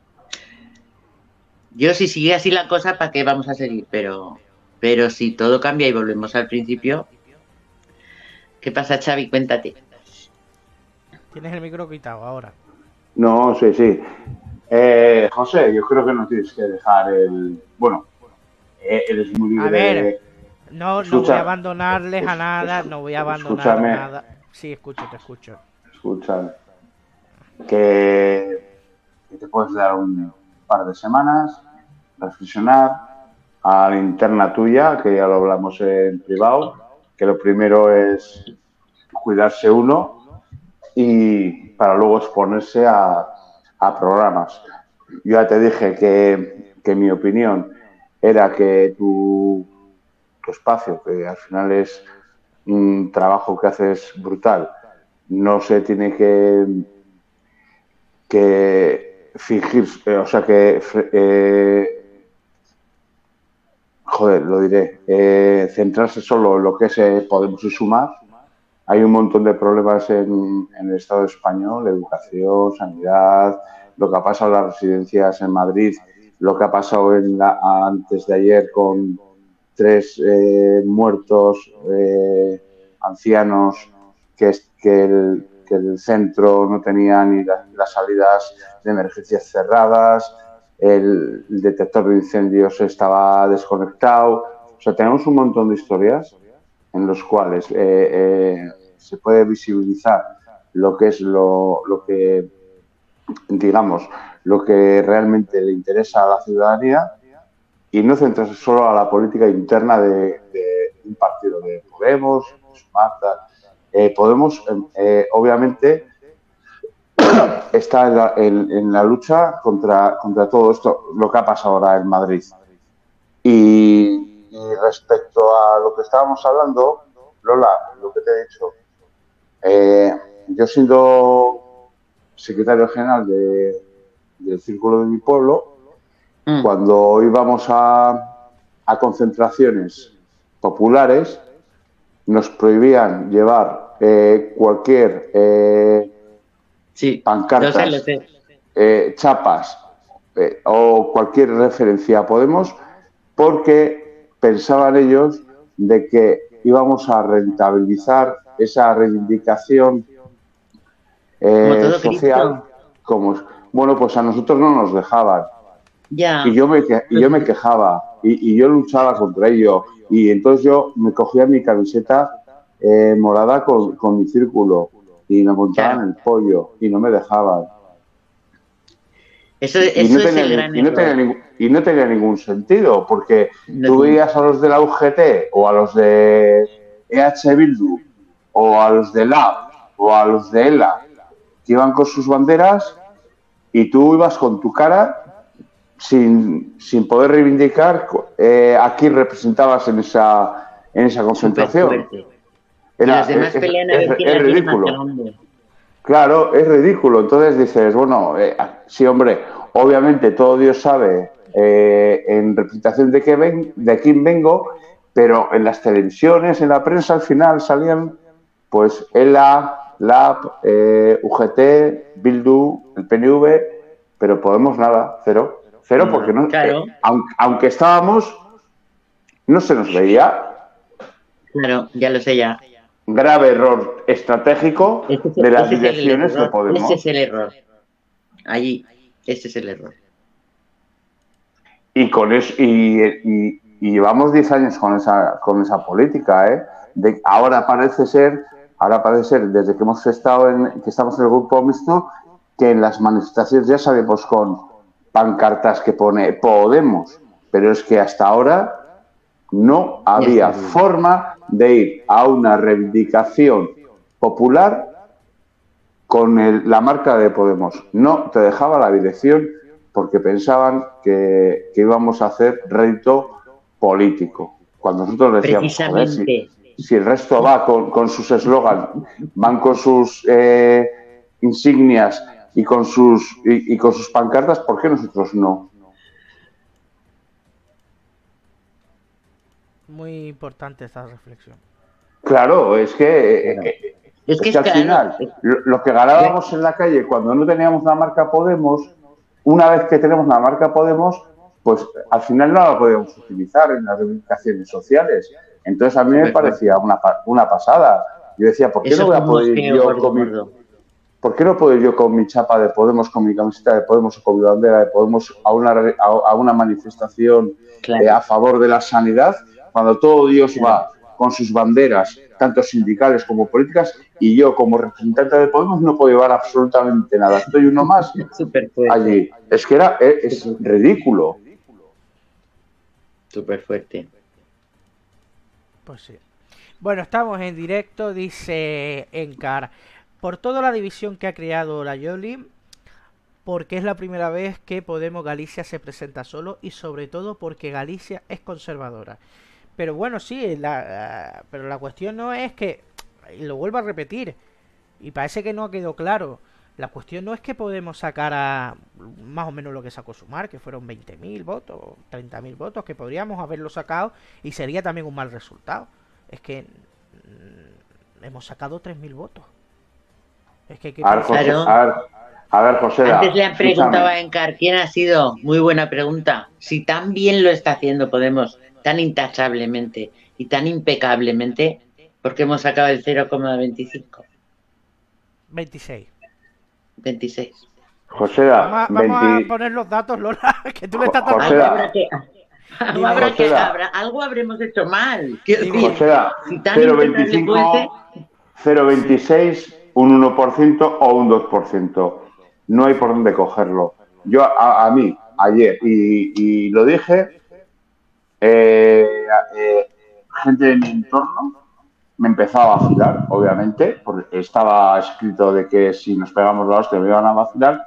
Yo si sigue así la cosa, ¿para qué vamos a seguir? Pero, pero si todo cambia y volvemos al principio, ¿qué pasa, Xavi? Cuéntate. Tienes el micro quitado ahora. No, sí, sí. Eh, José, yo creo que no tienes que dejar el... Bueno, eh, eres muy A libre ver, de... no, no voy a Escucha, abandonarles es, a nada, es, no voy a abandonar escúchame, nada. Sí, escucho, te escucho. escúchame. Que, que te puedes dar un par de semanas, reflexionar a la interna tuya, que ya lo hablamos en privado, que lo primero es cuidarse uno y para luego exponerse a, a programas. Yo ya te dije que, que mi opinión era que tu, tu espacio, que al final es un trabajo que haces brutal, no se tiene que, que fingir, eh, o sea que, eh, joder, lo diré, eh, centrarse solo en lo que es eh, Podemos y Sumar. Hay un montón de problemas en, en el Estado español, educación, sanidad, lo que ha pasado en las residencias en Madrid, lo que ha pasado en la, antes de ayer con tres eh, muertos eh, ancianos que, que, el, que el centro no tenía ni la, las salidas de emergencias cerradas, el, el detector de incendios estaba desconectado. O sea, tenemos un montón de historias en los cuales eh, eh, se puede visibilizar lo que es lo, lo que, digamos, lo que realmente le interesa a la ciudadanía y no centrarse solo a la política interna de, de un partido de Podemos, Sumar, eh, Podemos, eh, obviamente, está en la, en, en la lucha contra, contra todo esto, lo que ha pasado ahora en Madrid. Y, y respecto a lo que estábamos hablando, Lola, lo que te he dicho, eh, yo siendo secretario general de, del Círculo de mi pueblo, mm. cuando íbamos a, a concentraciones populares, nos prohibían llevar eh, cualquier eh, sí, pancartas, lo sé, lo sé. Eh, chapas eh, o cualquier referencia a Podemos, porque pensaban ellos de que íbamos a rentabilizar esa reivindicación eh, como social. Como, bueno, pues a nosotros no nos dejaban. Ya. Y yo me, y yo me quejaba y, y yo luchaba contra ello. Y entonces yo me cogía mi camiseta eh, morada con, con mi círculo y me montaban claro. el pollo y no me dejaban. Eso, eso y, no es tenía, el gran y, no tenía ningún, y no tenía ningún sentido, porque no tú veías a los de la U G T o a los de E H Bildu o a los de L A B o a los de ELA que iban con sus banderas y tú ibas con tu cara sin, sin poder reivindicar eh, a quién representabas en esa, en esa concentración. Era, y los demás es, pelean es, a ver quién es la tiene más ridículo. grande. Claro, es ridículo. Entonces dices, bueno, eh, sí, hombre, obviamente todo Dios sabe eh, en representación de, qué ven, de quién vengo, pero en las televisiones, en la prensa, al final salían, pues, ELA, LAB, eh, U G T, Bildu, el P N V, pero Podemos nada, cero. Cero porque, No, no, claro, eh, aunque, aunque estábamos, no se nos veía. claro, ya lo sé ya. Grave error estratégico Ese es, de las ese es el direcciones de error, ese Podemos. es el error. Allí, ese es el error. Y con eso, y, y, y llevamos diez años con esa, con esa política, ¿eh? De, ahora parece ser, ahora parece ser, desde que hemos estado en, que estamos en el grupo mixto, que en las manifestaciones ya salimos con pancartas que pone Podemos, pero es que hasta ahora no había forma de ir a una reivindicación popular con el, la marca de Podemos. No te dejaba la dirección porque pensaban que, que íbamos a hacer rédito político. Cuando nosotros decíamos, joder, si, si el resto va con, con sus eslogans, van con sus eh, insignias y con sus, y, y con sus pancartas, ¿por qué nosotros no? Muy importante esta reflexión. Claro, es que... Claro. Eh, Es que, es que es al claro, final, es... lo, lo que ganábamos en la calle cuando no teníamos la marca Podemos, una vez que tenemos la marca Podemos, pues al final no la podemos utilizar en las reivindicaciones sociales. Entonces a mí me parecía una, una pasada. Yo decía, ¿por qué Eso no voy a poder ir yo gordo, con mi, gordo. ¿por qué no puedo ir yo con mi chapa de Podemos, con mi camiseta de Podemos o con mi bandera de Podemos a una, a, a una manifestación Claro. eh, a favor de la sanidad, cuando todo Dios Claro. va con sus banderas, tanto sindicales como políticas, y yo como representante de Podemos no puedo llevar absolutamente nada. Estoy uno más allí. Es que era, es, es ridículo. Súper fuerte. Pues sí. Bueno, estamos en directo, dice Encar. Por toda la división que ha creado la Yoli, porque es la primera vez que Podemos Galicia se presenta solo y sobre todo porque Galicia es conservadora. Pero bueno, sí, la, uh, pero la cuestión no es que, y lo vuelvo a repetir, y parece que no ha quedado claro, la cuestión no es que Podemos sacar a más o menos lo que sacó Sumar, que fueron veinte mil votos, treinta mil votos, que podríamos haberlo sacado y sería también un mal resultado. Es que mmm, hemos sacado tres mil votos. Es que, a, ver, José, a, ver, a ver, José. Antes le han preguntado a Encar quién ha sido. Muy buena pregunta. Si tan bien lo está haciendo Podemos, tan intachablemente y tan impecablemente, ¿por qué hemos sacado el cero coma veinticinco? veintiséis. veintiséis. José, vamos, a, vamos veinte... a poner los datos, Lola, que tú le estás dando. Algo, habrá que, algo, habrá que, habrá, algo habremos hecho mal. José, si cero coma veinticinco, cero coma veintiséis, un uno por ciento o un dos por ciento. No hay por dónde cogerlo. Yo, a, a mí, ayer, y, y lo dije, eh, eh, gente de mi entorno me empezaba a vacilar, obviamente, porque estaba escrito de que si nos pegamos la hostia me iban a vacilar.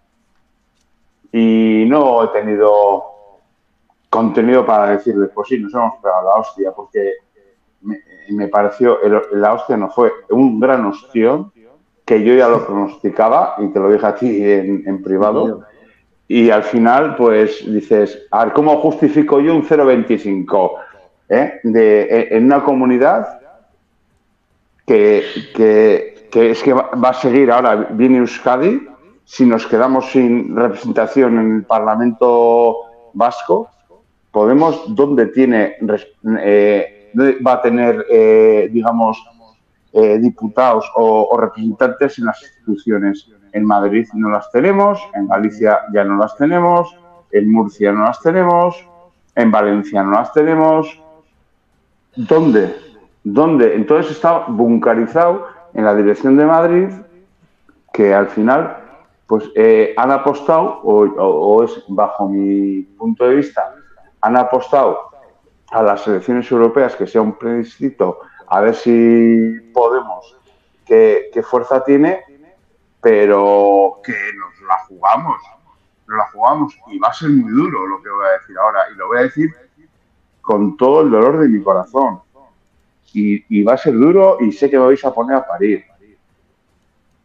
Y no he tenido contenido para decirles, pues sí, nos hemos pegado la hostia, porque me, me pareció, el, la hostia no fue un gran ostión, que yo ya lo pronosticaba y te lo dije a ti en, en privado. Y al final, pues dices, a ver, ¿cómo justifico yo un cero coma veinticinco ¿eh? de, en una comunidad que, que, que es que va, va a seguir ahora, viene Euskadi, si nos quedamos sin representación en el Parlamento Vasco, Podemos, ¿dónde tiene, eh, va a tener, eh, digamos, eh, diputados o, o representantes en las instituciones? En Madrid no las tenemos, en Galicia ya no las tenemos, en Murcia no las tenemos, en Valencia no las tenemos. ¿Dónde? ¿Dónde? Entonces está buncarizado en la dirección de Madrid, que al final pues eh, han apostado, o, o, o es bajo mi punto de vista, han apostado a las elecciones europeas que sea un plebiscito, a ver si Podemos, qué, qué fuerza tiene, pero que nos la jugamos, nos la jugamos y va a ser muy duro lo que voy a decir ahora, y lo voy a decir con todo el dolor de mi corazón, y, y va a ser duro y sé que me vais a poner a parir.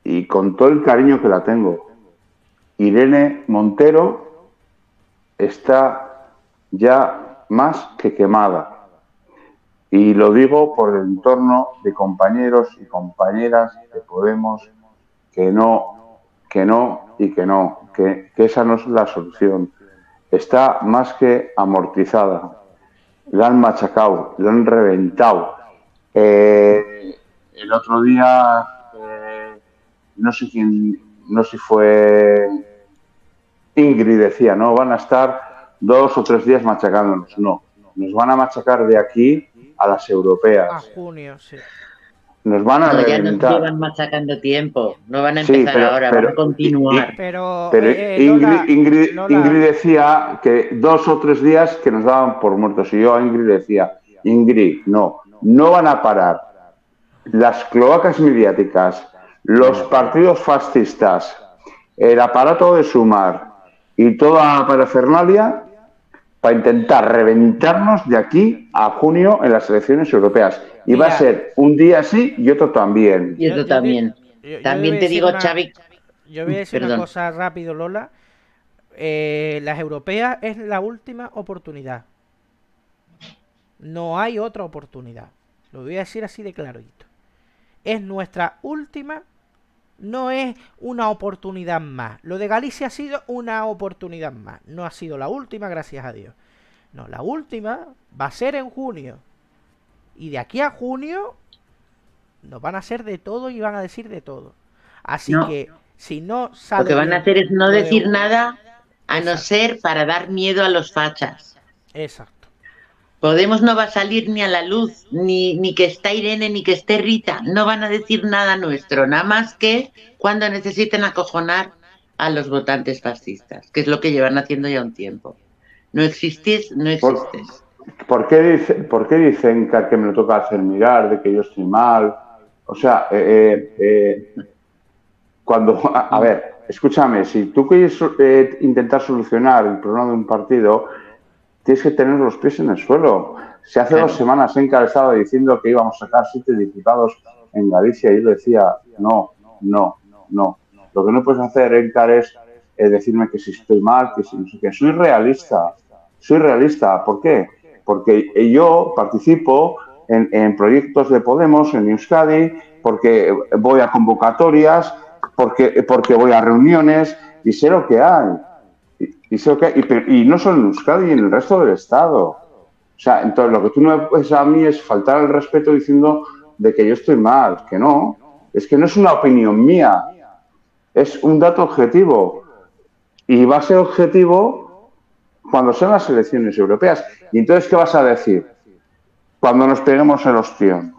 y con todo el cariño que la tengo, Irene Montero está ya más que quemada. Y lo digo por el entorno de compañeros y compañeras de Podemos que no, que no y que no, que, que esa no es la solución. Está más que amortizada. La han machacado, la han reventado. Eh, el otro día, eh, no sé quién, no sé si fue Ingrid, decía, no, van a estar dos o tres días machacándonos. No, nos van a machacar de aquí a las europeas. A junio, sí. Nos van a no, reventar. ya nos llevan machacando tiempo. No van a Sí, empezar pero- ahora, pero- van a continuar. Pero, Pero eh, eh, Ingrid, Lola, Ingrid- Lola, Ingrid decía que dos o tres días que nos daban por muertos. Y yo a Ingrid decía, Ingrid, no, no van a parar. Las cloacas mediáticas, los partidos fascistas, el aparato de Sumar y toda la parafernalia para intentar reventarnos de aquí a junio en las elecciones europeas. Y va a Mira. ser un día sí y otro también. Y eso Yo- yo también. te- yo- yo También voy a te decir digo, una- Xavi, Yo voy a decir una Perdón. cosa rápido, Lola. Eh, las europeas es la última oportunidad. No hay otra oportunidad. Lo voy a decir así de clarito. Es nuestra última, no es una oportunidad más. Lo de Galicia ha sido una oportunidad más. No ha sido la última, gracias a Dios. No, la última va a ser en junio. Y de aquí a junio nos van a hacer de todo y van a decir de todo. Así No. que si no sale lo que van a bien hacer es no lo de decir uno- nada, a no Exacto. ser para dar miedo a los fachas. Exacto. Podemos no va a salir ni a la luz, ni, ni que está Irene, ni que esté Rita. No van a decir nada nuestro, nada más que cuando necesiten acojonar a los votantes fascistas, que es lo que llevan haciendo ya un tiempo. No existís, no Por, existes. ¿por qué, dice, ¿Por qué dicen que, que me lo toca hacer mirar, de que yo estoy mal? O sea, eh, eh, eh, cuando, a, a ver, escúchame, si tú quieres eh, intentar solucionar el problema de un partido, tienes que tener los pies en el suelo. Si hace Claro. dos semanas Encar estaba diciendo que íbamos a sacar siete diputados en Galicia y yo decía, no, no, no. Lo que no puedes hacer, Encar, es eh, decirme que si estoy mal, que si no sé qué. Soy realista, soy realista. ¿Por qué? Porque yo participo en, en proyectos de Podemos en Euskadi, porque voy a convocatorias, porque, porque voy a reuniones y sé lo que hay. Y, y, sé lo que hay. Y, pero- y no solo en Euskadi, en el resto del Estado. O sea, entonces lo que tú no me puedes a mí es faltar al respeto diciendo de que yo estoy mal, que no. Es que no es una opinión mía, es un dato objetivo. Y va a ser objetivo cuando sean las elecciones europeas. Y entonces, ¿qué vas a decir? Cuando nos peguemos el ostión.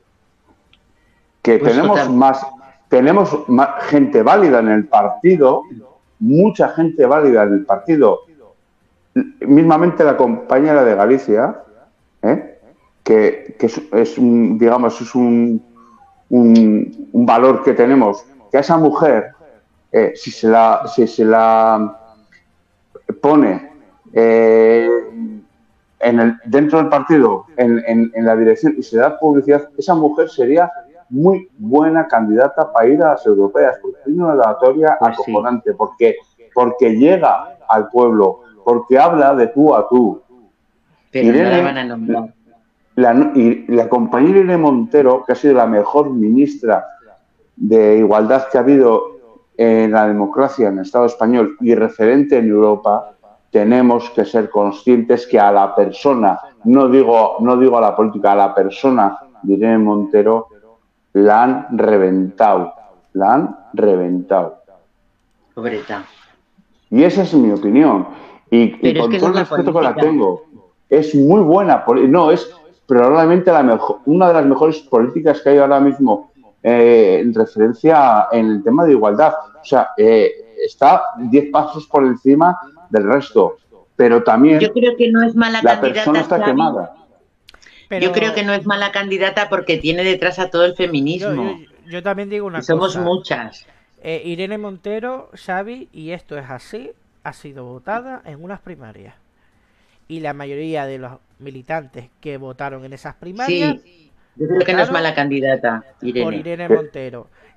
Que Pues tenemos total. más, tenemos más gente válida en el partido, mucha gente válida en el partido. Mismamente la compañera de Galicia, ¿eh? que, que es, es un, digamos, es un, un, un valor que tenemos, que a esa mujer, eh, si se la, si se la pone eh, en el, dentro del partido, en, en, en la dirección, y se da publicidad, esa mujer sería muy buena candidata para ir a las europeas, porque tiene una oratoria Pues sí. acojonante, porque, porque llega al pueblo, porque habla de tú a tú. Pero no Irene- la van a nombrar. La, y la compañera Irene Montero, que ha sido la mejor ministra de Igualdad que ha habido en la democracia en el Estado español y referente en Europa, tenemos que ser conscientes que a la persona, no digo, no digo a la política, a la persona de Irene Montero la han reventado, la han reventado. Pobreta. Y esa es mi opinión. Y, y Pero es con que todo el esa es la respeto que la política. tengo, es muy buena. poli- No, es probablemente la mejor, una de las mejores políticas que hay ahora mismo eh, en referencia en el tema de igualdad. O sea, eh, está diez pasos por encima del resto. Pero también Yo creo que no es mala la candidata, persona está Xavi. quemada. Pero Yo creo que no es mala candidata porque tiene detrás a todo el yo, feminismo. yo- yo también digo una Y somos cosa. muchas. Eh, Irene Montero, Xavi, y esto es así, ha sido votada en unas primarias. Y la mayoría de los militantes que votaron en esas primarias Sí, yo creo que no es votaron mala candidata, por Irene. Irene Eh. Montero.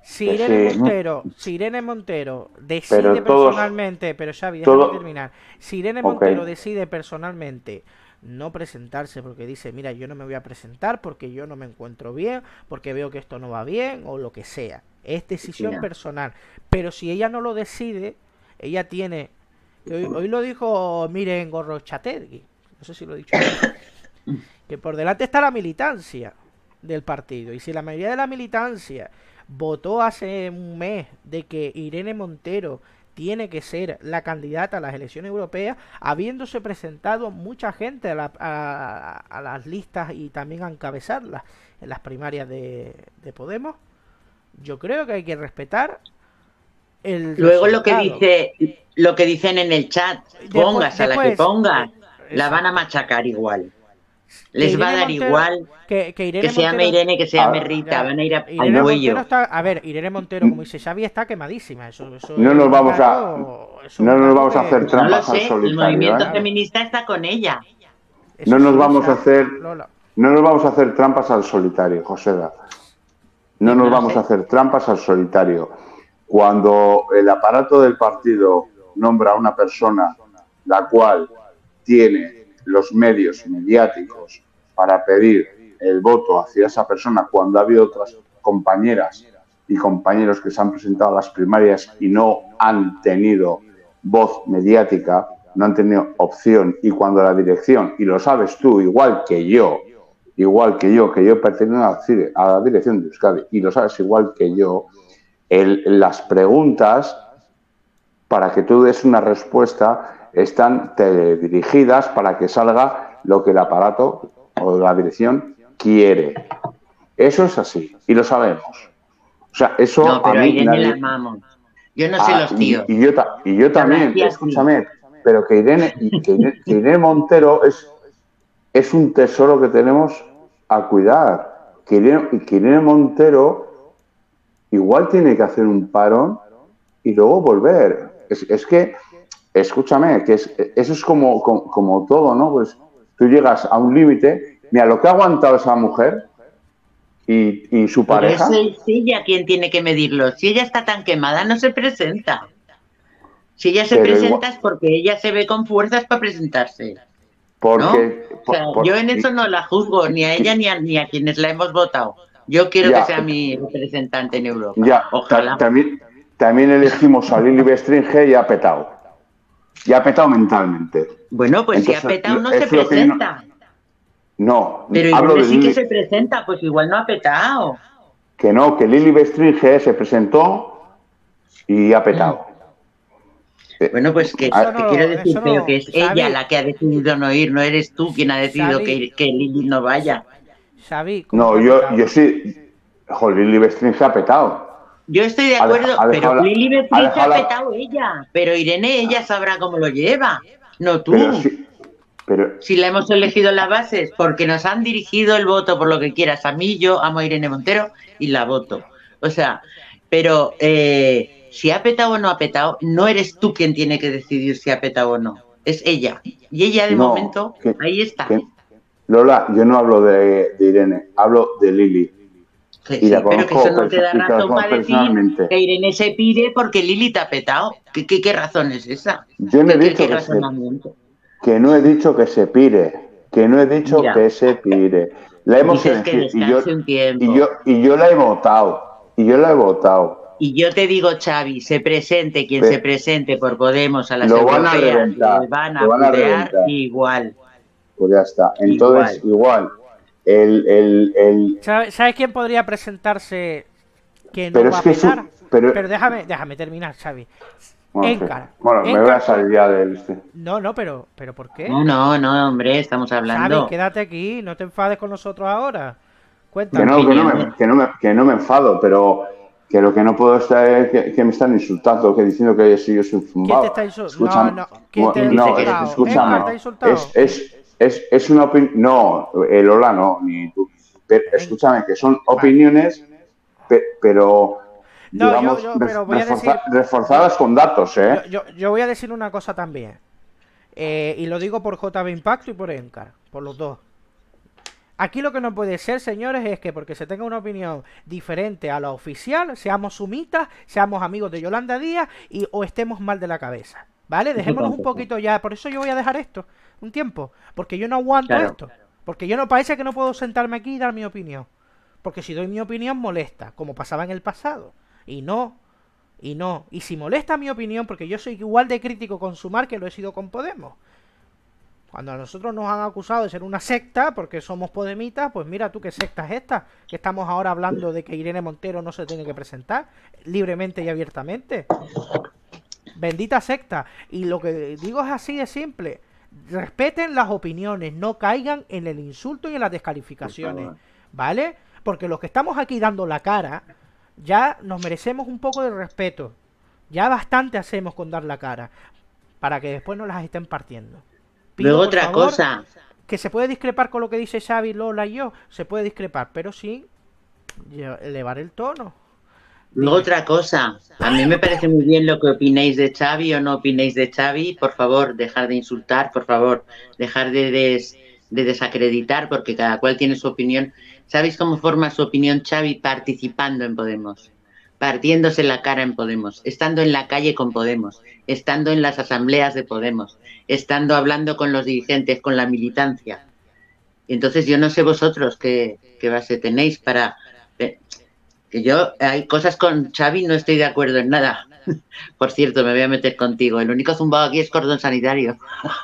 Si Que Irene sí. Montero, si Irene Montero decide Pero todos- personalmente, pero Xavi, déjame todo- terminar. Si Irene Ok. Montero decide personalmente no presentarse porque dice, mira, yo no me voy a presentar porque yo no me encuentro bien, porque veo que esto no va bien o lo que sea. Es decisión Ya. personal. Pero si ella no lo decide, ella tiene... Hoy, hoy lo dijo Miren Gorrochategui, no sé si lo he dicho bien, que por delante está la militancia del partido. Y si la mayoría de la militancia votó hace un mes de que Irene Montero tiene que ser la candidata a las elecciones europeas, habiéndose presentado mucha gente a, la, a, a las listas y también a encabezarlas en las primarias de, de Podemos, yo creo que hay que respetar el Luego lo que resultado. dice, lo que dicen en el chat, Después- pongas a la que después, pongas, eh, la van a exacto. machacar igual. Que Les va a Irene dar Montero- igual que, que Irene que se llame Montero- Irene, que se llame Ah, Rita, Ya, van a ir a- al Irene Montero cuello. está, a ver, Irene Montero, como dice Xavi, está quemadísima. Eso, eso No es nos un vamos a- dato- eso es no un nos dato vamos a que- hacer No lo trampas al sé, el solitario, movimiento ¿eh? feminista está con ella. eso No nos sí, vamos a Xavi, hacer, Lola. no nos vamos a hacer trampas al solitario, Joseda. No No nos lo vamos sé. a hacer trampas al solitario. Cuando el aparato del partido nombra a una persona la cual tiene los medios mediáticos para pedir el voto hacia esa persona, cuando ha habido otras compañeras y compañeros que se han presentado a las primarias y no han tenido voz mediática, no han tenido opción, y cuando la dirección, y lo sabes tú igual que yo, igual que yo, que yo pertenezco a la- a la dirección de Euskadi, y lo sabes igual que yo, el- las preguntas para que tú des una respuesta están dirigidas para que salga lo que el aparato o la dirección quiere. Eso es así, y lo sabemos. O sea, eso No, a pero a mí Irene nadie- la amamos. Yo no sé Ah, los y- tíos. Y, yo, ta- y yo también, nací así. escúchame, pero que Irene, y que Irene, que Irene Montero es, es un tesoro que tenemos a cuidar. Que Irene, y que Irene Montero igual tiene que hacer un parón y luego volver. Es, es que, escúchame, que es, eso es como, como, como todo, ¿no? Pues tú llegas a un límite. Mira, lo que ha aguantado esa mujer y, y su Pero pareja. es ella quien tiene que medirlo. Si ella está tan quemada, no se presenta. Si ella se Pero presenta igual- es porque ella se ve con fuerzas para presentarse. Porque, ¿No? O por- sea, por- yo en eso no la juzgo, ni a ella ni a, ni a quienes la hemos votado. Yo quiero Ya. que sea mi representante en Europa. Ya, Ojalá. ta- también, también elegimos a Lili Bestringe y ha petado. Y ha petado mentalmente. Bueno, pues si ha Entonces, petado, no es se lo que yo no- presenta. No, Pero hablo Irene de sí que Lili, se presenta, pues igual no ha petado. que no, que Lili Bestringe se presentó y ha petado. Eh, Bueno, pues que Eso te no- quiero decir, eso pero no, que es Xavi. ella la que ha decidido no ir, no eres tú quien ha decidido Xavi. que, que Lili no vaya. Xavi, ¿cómo No, te ha yo, petado? yo sí. Joder, Lili Bestringe ha petado. Yo estoy de Ha acuerdo, deja- ha dejado pero la- Lili ha Beatriz ha dejado la- petado ella, pero Irene ella sabrá cómo lo lleva, no tú. Pero sí. Pero, Si la hemos elegido en las bases, porque nos han dirigido el voto por lo que quieras. A mí yo amo a Irene Montero y la voto. O sea, pero eh, si ha petado o no ha petado, no eres tú quien tiene que decidir si ha petado o no. Es ella. Y ella de No, momento, que- ahí está. que- Lola, yo no hablo de, de Irene, hablo de Lili. Sí, y sí, la pero que conozco eso no te da perso- y la razón conozco para decir personalmente. que Irene se pide porque Lili te ha petado. ¿Qué, qué, qué razón es esa? Yo no he ¿Qué, qué- dicho qué que se, razonamiento? que no he dicho que se pire, que no he dicho Mira. que se pire. La hemos Dices que elegido y yo, descanse un tiempo. y yo y yo la he votado y yo la he votado. Y yo te digo, Xavi, se presente quien Pe- se presente por Podemos a las Lo van a europeas, reventar, le van a lo van a putear reventar. igual. Pues ya está. Entonces igual, el, el, el ¿Sabes ¿Sabes quién podría presentarse que no pero va es a que su- petar? pero, Pero déjame, déjame terminar, Xavi. bueno, sí. Encar. Bueno, me Encar- voy a salir ya del este. No, no, pero, pero ¿por qué? No, no, no, hombre, estamos hablando. Xavi, quédate aquí, no te enfades con nosotros ahora. Que Cuéntame. no, que no, me, opinión. que, no me, que no me enfado, pero que lo que no puedo estar es que, que me están insultando, que diciendo que si yo soy un ¿Quién zumbado. te está insultando? Escúchame. No, no. ¿Quién te ha no, insultado? es- escúchame. Encar, ¿te ha insultado? Es, es, es, es una opinión. No, el Lola no, ni tú. Pero, escúchame, que son opiniones, pe- pero. No, yo- digamos, yo- pero voy a reforza- decir- reforzadas con datos, ¿eh? Yo, yo, yo voy a decir una cosa también. Eh, y lo digo por J B Impacto y por Encar, por los dos. Aquí lo que no puede ser, señores, es que porque se tenga una opinión diferente a la oficial, seamos sumitas, seamos amigos de Yolanda Díaz y o estemos mal de la cabeza, ¿vale? Dejémonos un poquito ya, por eso yo voy a dejar esto un tiempo, porque yo no aguanto Claro. esto, porque yo no parece que no puedo sentarme aquí y dar mi opinión, porque si doy mi opinión molesta, como pasaba en el pasado, y no, y no, y si molesta mi opinión, porque yo soy igual de crítico con Sumar que lo he sido con Podemos. Cuando a nosotros nos han acusado de ser una secta, porque somos podemitas, pues mira tú qué secta es esta, que estamos ahora hablando de que Irene Montero no se tiene que presentar libremente y abiertamente. Bendita secta. Y lo que digo es así de simple. Respeten las opiniones, no caigan en el insulto y en las descalificaciones, ¿vale? Porque los que estamos aquí dando la cara, ya nos merecemos un poco de respeto. Ya bastante hacemos con dar la cara, para que después no las estén partiendo. Pido, Luego por otra favor, cosa. que se puede discrepar con lo que dice Xavi, Lola y yo, se puede discrepar, pero sí elevar el tono. Luego Dime. otra cosa. A mí me parece muy bien lo que opinéis de Xavi o no opinéis de Xavi. Por favor, dejar de insultar, por favor, dejar de, des, de desacreditar, porque cada cual tiene su opinión. ¿Sabéis cómo forma su opinión Xavi? Participando en Podemos, partiéndose la cara en Podemos, estando en la calle con Podemos, estando en las asambleas de Podemos, estando hablando con los dirigentes, con la militancia. Entonces yo no sé vosotros qué, qué base tenéis para... Eh, que yo, hay cosas con Xavi, no estoy de acuerdo en nada. Por cierto, me voy a meter contigo. El único zumbado aquí es cordón sanitario.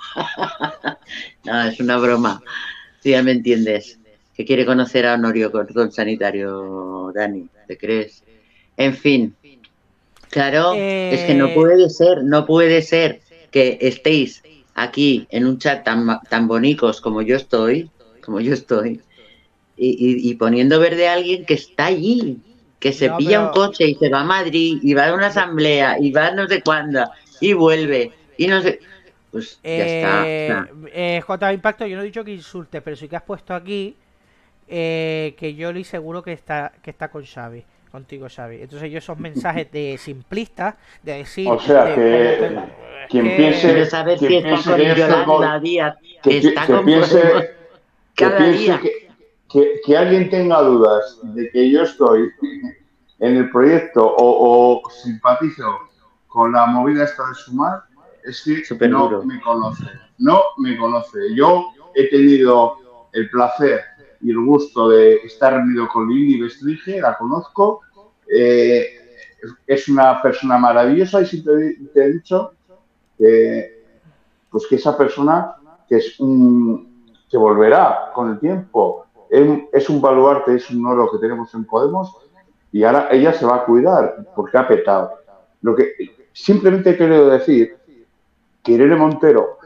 No, es una broma. Tú ya me entiendes. Que quiere conocer a Honorio cordón sanitario, Dani, ¿te crees? En fin. Claro, Eh... es que no puede ser, no puede ser que estéis aquí en un chat tan, tan bonicos como yo estoy, como yo estoy, y, y, y poniendo verde a alguien que está allí, que se No, pilla pero... un coche y se va a Madrid y va a una asamblea y va no sé cuándo y vuelve y no sé, pues ya eh, está. Eh, J Impacto, yo no he dicho que insultes, pero sí que has puesto aquí eh, que yo le seguro que está que está con Xavi, contigo Xavi. Entonces yo esos mensajes de simplistas, de decir... O sea, de, que te, quien que... piense, Quiero saber quien si está piense con que esto es Yolanda Díaz, que, que está que con piense, Podemos que, cada piense día. que, que, que alguien tenga dudas de que yo estoy en el proyecto o, o simpatizo con la movida esta de Sumar, es que Súper no duro. me conoce, no me conoce. Yo he tenido el placer y el gusto de estar reunido con Lili Bestringe, la conozco, eh, es una persona maravillosa y siempre te he dicho que, pues que esa persona que es un, que volverá con el tiempo, es un baluarte, es un oro que tenemos en Podemos y ahora ella se va a cuidar porque ha petado. Lo que simplemente he querido decir que Irene Montero,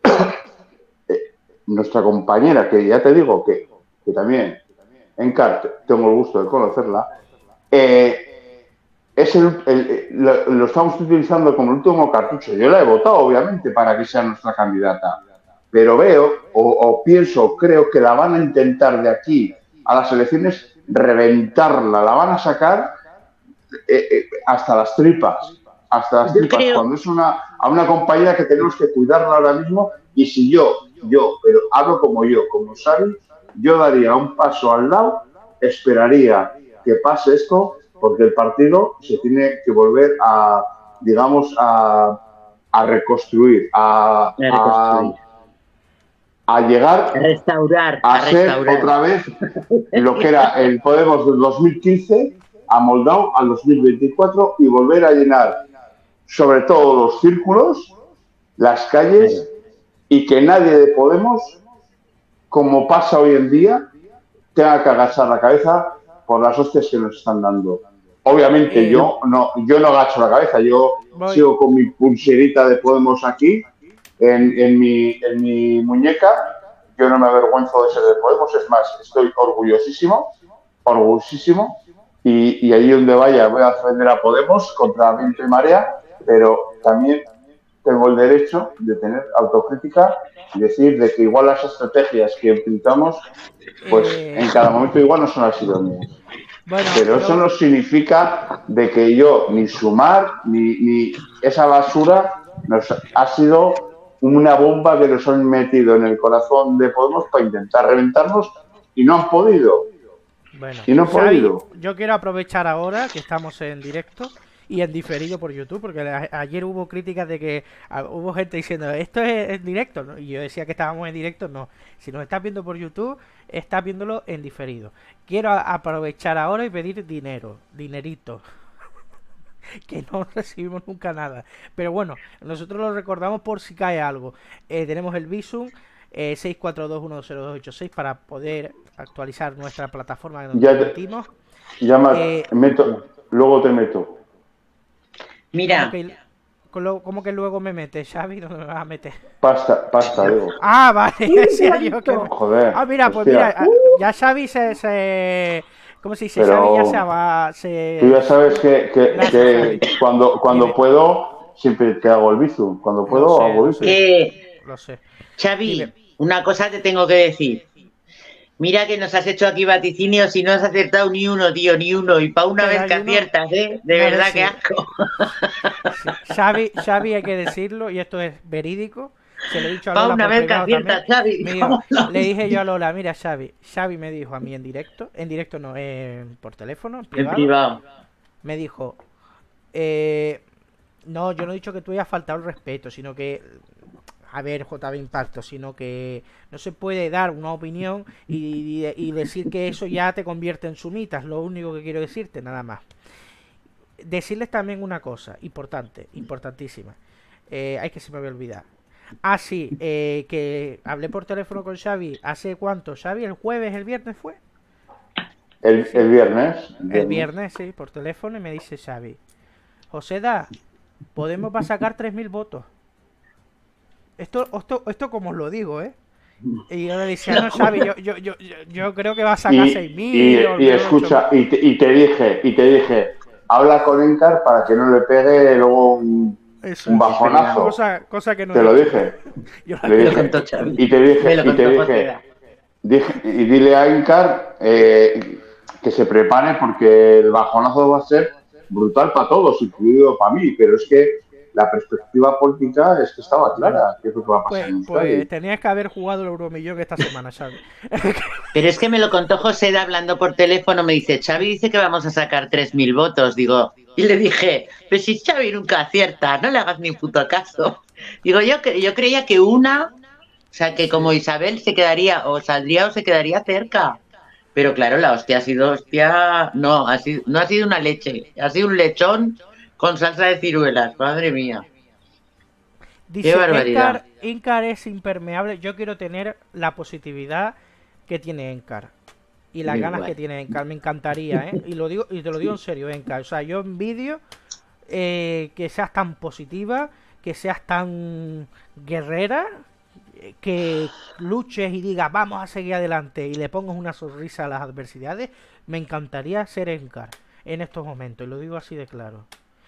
nuestra compañera, que ya te digo que, que también en C A R tengo el gusto de conocerla, eh, es el, el, lo, lo estamos utilizando como el último cartucho. Yo la he votado, obviamente, para que sea nuestra candidata, pero veo o, o pienso, creo que la van a intentar de aquí a las elecciones reventarla, la van a sacar eh, eh, hasta las tripas, hasta las Yo tripas, creo... cuando es una, a una compañera que tenemos que cuidarla ahora mismo, y si yo, yo, pero hablo como yo, como Xavi, yo daría un paso al lado, esperaría que pase esto, porque el partido se tiene que volver a, digamos, a, a reconstruir, a, A reconstruir. a, a llegar a restaurar, a, a ser restaurar. otra vez lo que era el Podemos del dos mil quince, amoldado al dos mil veinticuatro y volver a llenar sobre todo los círculos, las calles, y que nadie de Podemos, como pasa hoy en día, tenga que agachar la cabeza por las hostias que nos están dando. Obviamente eh, yo no yo no agacho la cabeza, yo voy. sigo con mi pulserita de Podemos aquí en, en, mi, en mi muñeca. Yo no me avergüenzo de ser de Podemos, es más, estoy orgullosísimo, orgullosísimo, y, y allí donde vaya voy a defender a Podemos contra viento y marea, pero también tengo el derecho de tener autocrítica y decir de que igual las estrategias que utilizamos, pues eh... en cada momento igual no son las idóneas. Bueno, pero eso no significa de que yo, ni Sumar, ni, ni esa basura, nos ha sido una bomba que nos han metido en el corazón de Podemos para intentar reventarnos, y no han podido. Bueno, y no han Xavi, podido. yo quiero aprovechar ahora que estamos en directo y en diferido por YouTube, porque a- ayer hubo críticas de que a- hubo gente diciendo esto es en directo, ¿no? Y yo decía que estábamos en directo. No, si nos estás viendo por YouTube, estás viéndolo en diferido. Quiero a- aprovechar ahora y pedir dinero, dinerito, que no recibimos nunca nada. Pero bueno, nosotros lo recordamos por si cae algo. Eh, tenemos el Visum eh, seis cuatro dos uno cero dos ocho seis para poder actualizar nuestra plataforma donde Ya te, emitimos. ya me- Eh, meto, luego te meto. ¿Cómo Mira, que, con lo- cómo que luego me metes, Xavi? ¿Dónde me vas a meter? Pasta, pasta, digo. Ah, vale, decía yo que me- Joder. Ah, mira, pues hostia. mira, ah, ya Xavi se... se... ¿Cómo se dice? Pero Xavi ya se va... Se... Tú ya sabes que, que, Gracias, que Xavi. cuando, cuando Dime. puedo, siempre te hago el bizu. Cuando Lo puedo, sé, hago lo bizu. sé. eh, Lo sé. Xavi, Dime. una cosa te tengo que decir. Mira que nos has hecho aquí vaticinios y no has acertado ni uno, tío, ni uno. Y para una Pero vez que hay uno- aciertas, ¿eh? De una verdad vez que sí. asco. Sí. Xavi, Xavi hay que decirlo, y esto es verídico. Se lo he dicho a Para Lola una por vez que privado también. aciertas, Xavi. Me dijo- ¿cómo lo le dije dices? yo a Lola, mira Xavi, Xavi me dijo a mí en directo, en directo no, eh, por teléfono, en En privado, privado. me dijo, eh, no, yo no he dicho que tú hayas faltado el respeto, sino que, a ver, J B Impacto, sino que no se puede dar una opinión y, y- y decir que eso ya te convierte en sumitas, lo único que quiero decirte, nada más. Decirles también una cosa importante, importantísima, eh, ay que se me había olvidado. Ah, sí, eh, que hablé por teléfono con Xavi, ¿hace cuánto? Xavi, ¿el jueves, el viernes fue? El, el viernes. El viernes, sí, por teléfono, y me dice Xavi, Joseda, podemos va a sacar tres mil votos. Esto, esto, esto como os lo digo, ¿eh? Y yo le decía, no, Xavi, yo, yo, yo, yo, yo creo que va a sacar Y, seis mil y, o y escucha, y te, y te dije, y te dije, habla con Encar para que no le pegue luego un, Eso un es. bajonazo. Cosa, cosa que no Te he lo hecho. dije. Yo la Le Me lo dije, contó Xavi. y te dije, Me lo y te contó dije, José. dije, y dile a Encar eh, que se prepare porque el bajonazo va a ser brutal para todos, incluido para mí, pero es que la perspectiva política es que estaba clara, que es lo que va a pasar Pues, en Euskadi. pues tenías que haber jugado el Euromillón esta semana, Xavi. Pero es que me lo contó José hablando por teléfono. Me dice, Xavi dice que vamos a sacar tres mil votos. Digo, y le dije, pero si Xavi nunca acierta, no le hagas ni puto caso. Digo, yo, cre- yo creía que una, o sea, que como Isabel se quedaría, o saldría o se quedaría cerca. Pero claro, la hostia ha sido hostia. No, ha sido, no ha sido una leche, ha sido un lechón con salsa de ciruelas. Madre mía. Dice, barbaridad. Encar, Encar es impermeable. Yo quiero tener la positividad que tiene Encar. Y las Muy ganas guay. que tiene Encar. Me encantaría, ¿eh? Y lo digo, y te lo digo en serio, Encar. O sea, yo envidio eh, que seas tan positiva, que seas tan guerrera, eh, que luches y digas, vamos a seguir adelante, y le pongas una sonrisa a las adversidades. Me encantaría ser Encar en estos momentos, y lo digo así de claro.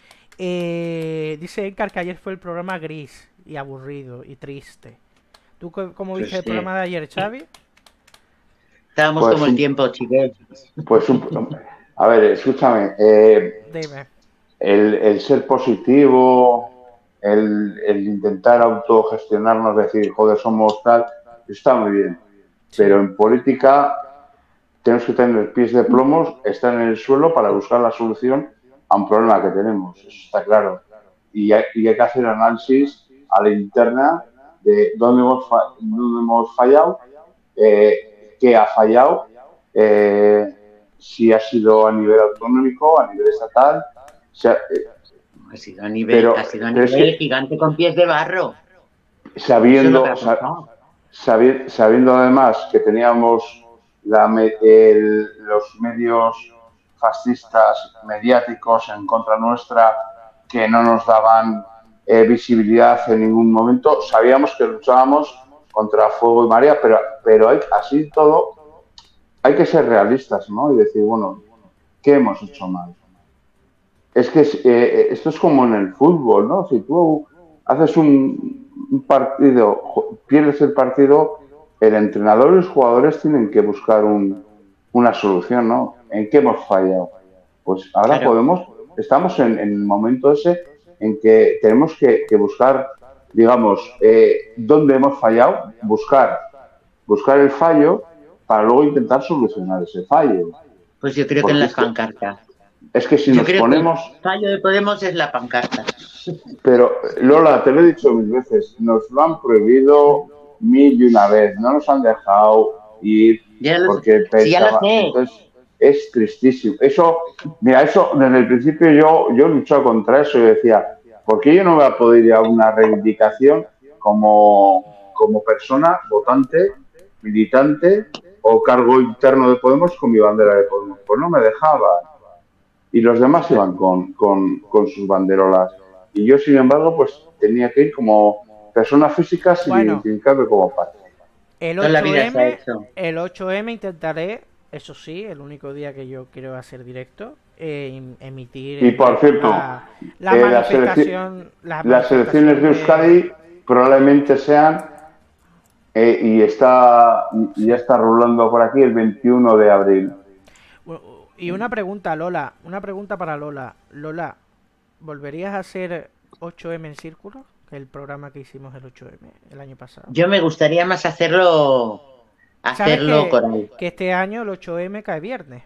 Eh, dice Encar que ayer fue el programa gris y aburrido y triste. ¿Tú co- cómo Pues viste el sí. programa de ayer, Xavi? Estábamos Pues como el un- tiempo, chicos. Pues, un- a ver, escúchame, eh, Dime. el, el ser positivo, el, el intentar autogestionarnos, decir, joder, somos tal, está muy bien. Sí. Pero en política tenemos que tener pies de plomos, estar en el suelo para buscar la solución a un problema que tenemos, eso está claro. Y hay, y hay que hacer análisis a la interna de dónde hemos, fa- dónde hemos fallado, eh, qué ha fallado, eh, si ha sido a nivel autonómico, a nivel estatal, si ha- eh, Ha sido a nivel, Pero- ha sido a pero es nivel que- gigante con pies de barro. Eso es lo sabiendo, que ha sa- pasado. sabi- sabiendo además que teníamos la me- el- los medios fascistas mediáticos en contra nuestra que no nos daban eh, visibilidad en ningún momento, sabíamos que luchábamos contra fuego y marea, pero, pero hay, así todo hay que ser realistas, ¿no? Y decir, bueno, ¿qué hemos hecho mal? Es que es, eh, esto es como en el fútbol, ¿no? Si tú haces un, un partido, jo- pierdes el partido, el entrenador y los jugadores tienen que buscar un, una solución, ¿no? ¿En qué hemos fallado? Pues ahora Claro. podemos, estamos en, en el momento ese en que tenemos que, que buscar, digamos, eh, dónde hemos fallado, buscar, buscar el fallo para luego intentar solucionar ese fallo. Pues yo creo que Porque en las es que- pancartas. Es que si Yo nos creo ponemos... que el fallo de Podemos es la pancarta. Pero, Lola, te lo he dicho mil veces, nos lo han prohibido mil y una vez, no nos han dejado ir Ya lo sé. porque Sí, ya lo pensaba, sé. entonces es tristísimo. Eso, mira, eso desde el principio yo, yo he luchado contra eso y decía, ¿por qué yo no voy a poder ir a una reivindicación como, como persona votante, militante o cargo interno de Podemos con mi bandera de Podemos? Pues no me dejaban. Y los demás iban con, con, con sus banderolas. Y yo, sin embargo, pues tenía que ir como persona física sin Bueno, identificarme como parte. el Toda la vida se ha ocho eme, hecho. el ocho eme intentaré, eso sí, el único día que yo quiero hacer directo, eh, em- emitir Y en por directo cierto, la, la eh, las, elecci- manifestación, la las elecciones manifestación de de... Euskadi probablemente sean, eh, y está y ya está rulando por aquí, el veintiuno de abril. Bueno, y una pregunta, Lola, una pregunta para Lola. Lola, ¿volverías a hacer ocho eme en círculo? Que el programa que hicimos el ocho eme el año pasado. Yo me gustaría más hacerlo ¿Sabes hacerlo que, coral. que este año el ocho eme cae viernes?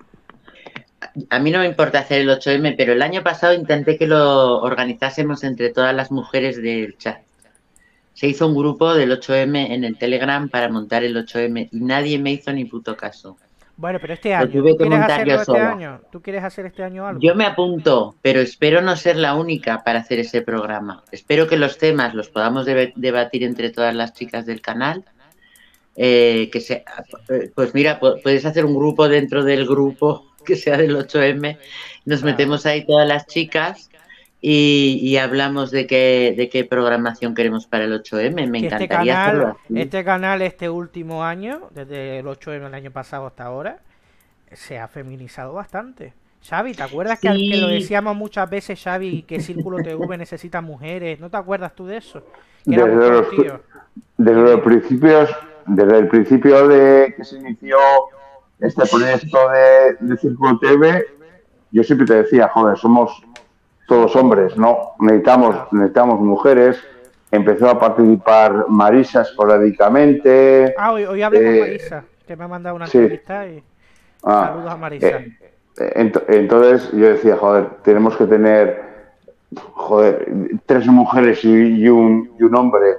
A mí no me importa hacer el ocho eme, pero el año pasado intenté que lo organizásemos entre todas las mujeres del chat. Se hizo un grupo del ocho eme en el Telegram para montar el ocho eme y nadie me hizo ni puto caso. Bueno, pero este Lo año, tuve ¿tú que quieres montar yo hacerlo este sola. año? ¿Tú quieres hacer este año algo? Yo me apunto, pero espero no ser la única para hacer ese programa. Espero que los temas los podamos debe- debatir entre todas las chicas del canal. Eh, que se, eh, pues mira, pu- puedes hacer un grupo dentro del grupo que sea del ocho eme. Nos Claro. metemos ahí todas las chicas y, y hablamos de qué, de qué programación queremos para el ocho eme. Me Que este encantaría hacerlo canal, así. este canal este último año, desde el ocho eme el año pasado hasta ahora, se ha feminizado bastante. Xavi, ¿te acuerdas que, al- que lo Sí. decíamos muchas veces, Xavi, que Círculo T V necesita mujeres? ¿No te acuerdas tú de eso? Que éramos Desde todos los, tíos. desde los principios, desde el principio de que se inició este proyecto de, de Círculo T V, yo siempre te decía, joder, somos todos hombres, ¿no? Necesitamos, Claro. necesitamos mujeres. Empezó a participar Marisa esporádicamente. Ah, hoy, hoy hablé con eh, Marisa, que me ha mandado una sí. entrevista y Ah, saludos a Marisa. eh, ent- entonces yo decía, joder, tenemos que tener, joder, tres mujeres y, y un, y un hombre,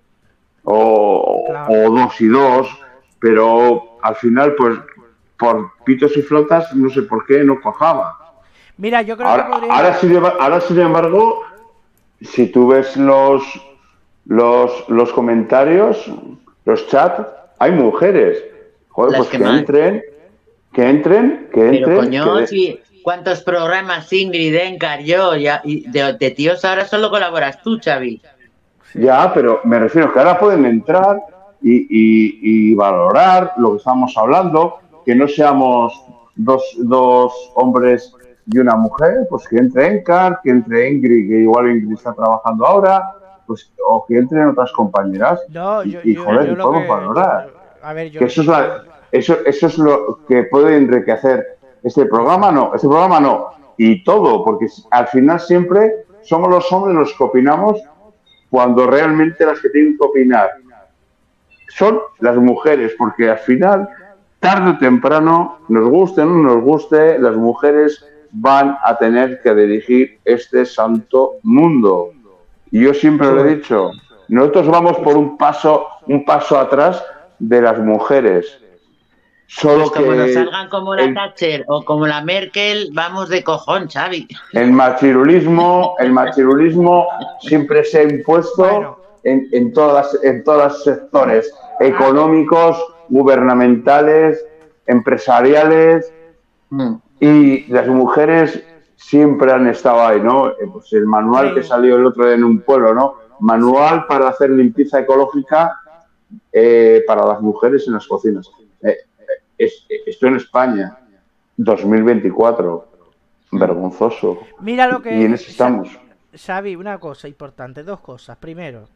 o, Claro. o dos y dos, pero al final, pues, por pitos y flotas, no sé por qué, no cuajaba. Mira, yo creo Ahora, que podría... ahora, sin, emba- ahora, sin embargo, si tú ves los, los, los comentarios, los chats, hay mujeres. Joder, Las pues que que más. entren, que entren, que Pero entren. coño, que de- si, ¿cuántos programas Ingrid, Encar, yo, ya, y de, de tíos ahora solo colaboras tú, Xavi? Sí. Ya, pero me refiero que ahora pueden entrar y, y- y valorar lo que estamos hablando, que no seamos dos, dos hombres y una mujer, pues que entre Encar, que entre Ingrid, que igual Ingrid está trabajando ahora, pues, o que entren otras compañeras. No, Y, yo, y, yo, joder, yo y lo podemos que... valorar. yo- a ver, yo Que lo eso que es, la, eso, eso es lo que puede enriquecer este programa, no, este programa no, y todo, porque al final siempre somos los hombres los que opinamos cuando realmente las que tienen que opinar son las mujeres, porque al final, tarde o temprano, nos guste o no nos guste, las mujeres van a tener que dirigir este santo mundo. Y yo siempre lo he dicho, nosotros vamos por un paso, un paso atrás de las mujeres. Solo Pues como nos que salgan como la el, Thatcher o como la Merkel, vamos de cojón, Xavi. el machirulismo, el machirulismo siempre se ha impuesto Bueno. en, en todas, en todos los sectores económicos, gubernamentales, empresariales, Mm. y las mujeres siempre han estado ahí, ¿no? Eh, Pues el manual que Sí. salió el otro día en un pueblo, ¿no? Manual para hacer limpieza ecológica eh, para las mujeres en las cocinas. Eh, eh, es- esto en España, dos mil veinticuatro. Vergonzoso. Mira lo que... Y en eso estamos. Xavi, una cosa importante, dos cosas. Primero,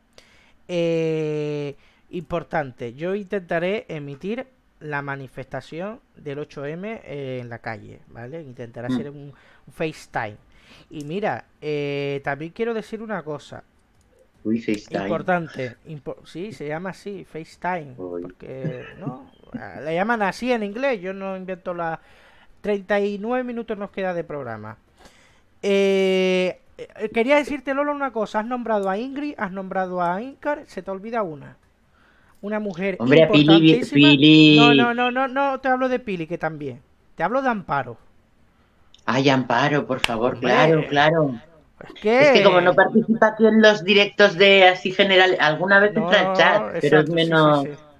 eh, importante, yo intentaré emitir la manifestación del ocho eme eh, en la calle, ¿vale? Intentaré Mm. hacer un, un FaceTime. Y mira, eh, también quiero decir una cosa Uy, FaceTime. importante. impo- sí, se llama así, FaceTime. Uy. Porque, ¿no? Le llaman así en inglés, yo no invento la... treinta y nueve minutos nos queda de programa. Eh, quería decirte, Lola, una cosa. Has nombrado a Ingrid, has nombrado a Inkar, se te olvida una. Una mujer Hombre, a Pili, importantísima. Pili. No, no, no, no, no te hablo de Pili, que también. Te hablo de Amparo. Ay, Amparo, por favor, Hombre, claro, claro. ¿qué? Es que como no participa aquí en los directos de así general, alguna vez No, entra al chat, pero es exacto, menos... sí, sí, sí.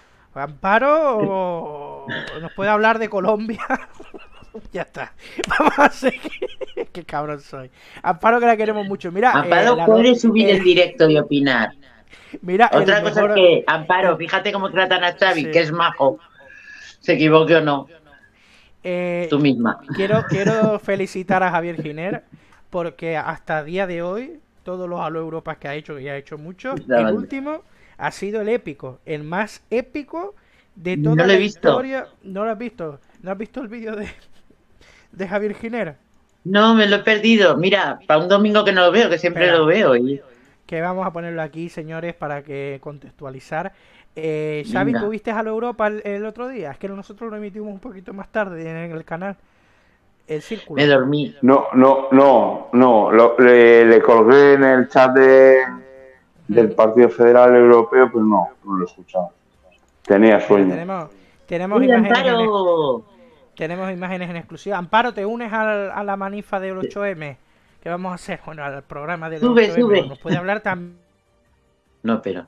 Amparo nos puede hablar de Colombia. Ya está. Vamos a seguir. Qué cabrón soy. Amparo, que la queremos mucho. Mira, Amparo eh, la- puede subir eh, el directo y opinar. mira, el Otra cosa mejor- es que, Amparo, fíjate cómo tratan a Xavi, Sí. que es majo. Se equivoque o no, eh, tú misma. quiero, quiero felicitar a Javier Giner, porque hasta el día de hoy, todos los Halo Europas que ha hecho, que ya ha hecho muchos, La el verdad. último ha sido el épico, el más épico de No toda lo he la visto. historia. ¿No lo has visto? ¿No has visto el vídeo de, de Javier Giner? No, me lo he perdido. Mira, para un domingo que no lo veo, que siempre Espera. lo veo. Y... Que vamos a ponerlo aquí, señores, para que contextualizar. Eh, Xavi, Venga. ¿tú viste Halo Europa el, el otro día? Es que nosotros lo emitimos un poquito más tarde en el canal. El Círculo. Me dormí. No, no, no, no. Lo- le, le colgué en el chat de, del Ujú. Partido Federal Europeo, pero no, no lo he escuchado. Tenía Mira, sueño. tenemos tenemos ¡Uy, imágenes, en, ex- Amparo! tenemos imágenes en exclusiva. Amparo, ¿te unes al- a la manifa del ocho eme? ¿Qué vamos a hacer? Bueno, al programa del Sube, ocho eme. sube. Nos puede hablar también. No, pero...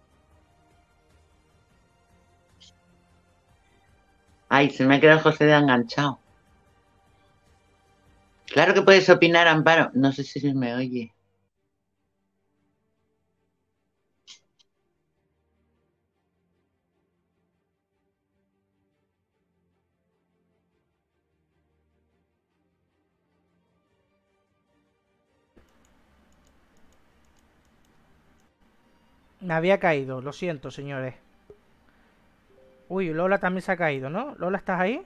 Ay, se me ha quedado José de enganchado. Claro que puedes opinar, Amparo. No sé si se me oye. Me había caído, lo siento, señores. Uy, Lola también se ha caído, ¿no? Lola, ¿estás ahí?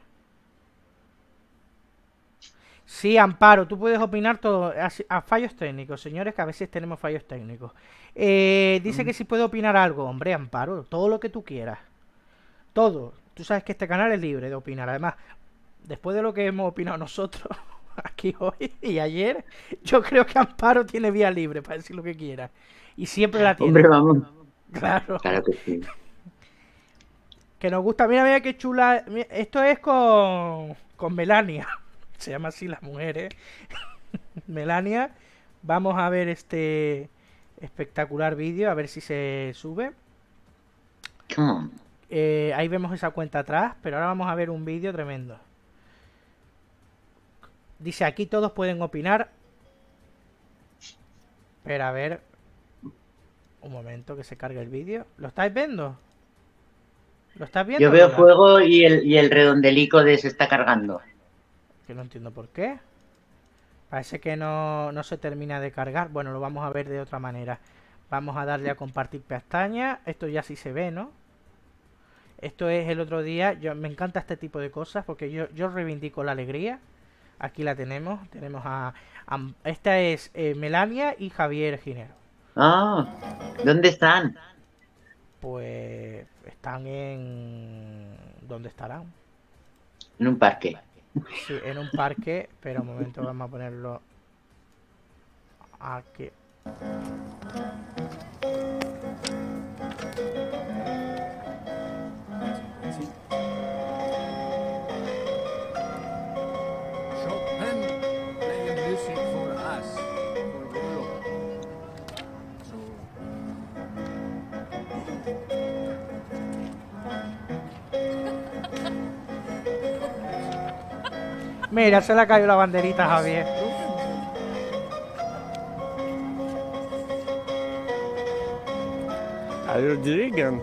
Sí, Amparo, tú puedes opinar todo a, a fallos técnicos, señores, que a veces tenemos fallos técnicos. Eh, dice que si puede opinar algo, hombre, Amparo, todo lo que tú quieras. Todo. Tú sabes que este canal es libre de opinar. Además, después de lo que hemos opinado nosotros aquí hoy y ayer, yo creo que Amparo tiene vía libre para decir lo que quiera. Y siempre la tiene. Hombre, vamos. Claro. Claro que sí. Que nos gusta. Mira, mira qué chula. Mira, esto es con, con Melania. Se llama así las mujeres. Melania. Vamos a ver este espectacular vídeo. A ver si se sube. Come on. Eh, ahí vemos esa cuenta atrás. Pero ahora vamos a ver un vídeo tremendo. Dice, aquí todos pueden opinar. Pero a ver. Un momento que se cargue el vídeo. ¿Lo estáis viendo? ¿Lo estás viendo? Yo veo Lola? fuego y el, y el redondelico de se está cargando. Que no entiendo por qué. Parece que no, no se termina de cargar. Bueno, lo vamos a ver de otra manera. Vamos a darle a compartir pestaña. Esto ya sí se ve, ¿no? Esto es el otro día. Yo, me encanta este tipo de cosas porque yo, yo reivindico la alegría. Aquí la tenemos. Tenemos a... a esta es eh, Melania y Javier Ginero. Ah, ¿dónde están? Pues están en... ¿Dónde estarán? En un parque. Sí, en un parque. Pero un momento, vamos a ponerlo aquí. Chopin playing music for us, for Europe. So, Mira, se le ha caído la banderita a Javier. Are you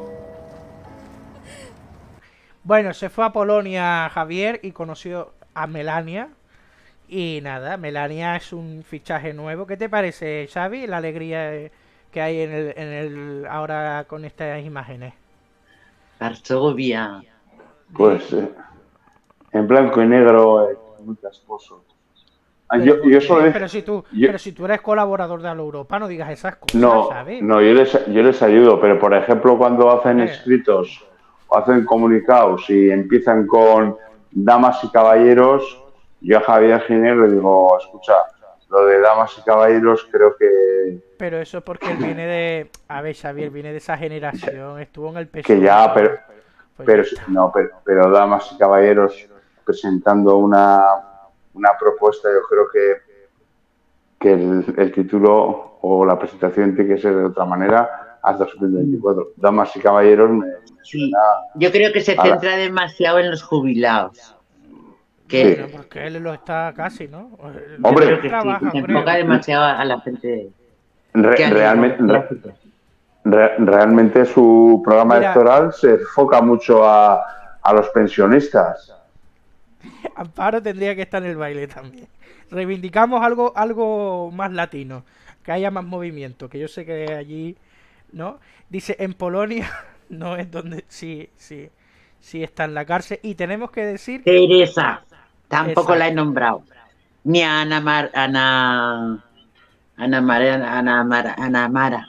Bueno, se fue a Polonia Javier y conoció a Melania. Y nada, Melania es un fichaje nuevo. ¿Qué te parece, Xavi? La alegría que hay en el, en el ahora con estas imágenes. Varsovia. Pues eh, en blanco y negro, eh, muy casposo. Ah, Pero, yo, ¿por yo qué? solo dije- pero si tú, yo- pero si tú eres colaborador de Halo Europa, no digas esas cosas, No, ¿sabes? no, yo les, yo les ayudo, pero por ejemplo cuando hacen Eh. escritos hacen comunicados y empiezan con damas y caballeros, yo a Javier Giner le digo, escucha, lo de damas y caballeros creo que... Pero eso es porque él viene de... A ver, Xavier, viene de esa generación, estuvo en el P S O E. Que ya, pero, Pues pero, ya está. no, pero, pero damas y caballeros presentando una, una propuesta, yo creo que, que el, el título o la presentación tiene que ser de otra manera hasta dos mil veinticuatro. Damas y caballeros me, me Sí, suena... yo creo que se a la- centra demasiado en los jubilados. Que Bueno, porque él lo está casi, ¿no? Él Hombre, creo que sí, trabaja, se creo. enfoca demasiado a la gente Re- que ha realmente, leído re- re- realmente su programa Mira. electoral se enfoca mucho a, a los pensionistas. Amparo tendría que estar en el baile también. Reivindicamos algo, algo más latino, que haya más movimiento, que yo sé que allí, ¿no? Dice, en Polonia no es donde sí, sí, sí está en la cárcel. Y tenemos que decir, Teresa, tampoco la he Exacto. nombrado. Ni a Ana Mar, Ana, Ana Mara, Ana Mara, Ana Mara.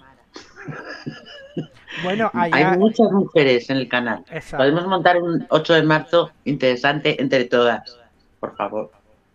bueno, Hay allá, muchas mujeres en el canal. Exacto. Podemos montar un ocho de marzo interesante entre todas, por favor.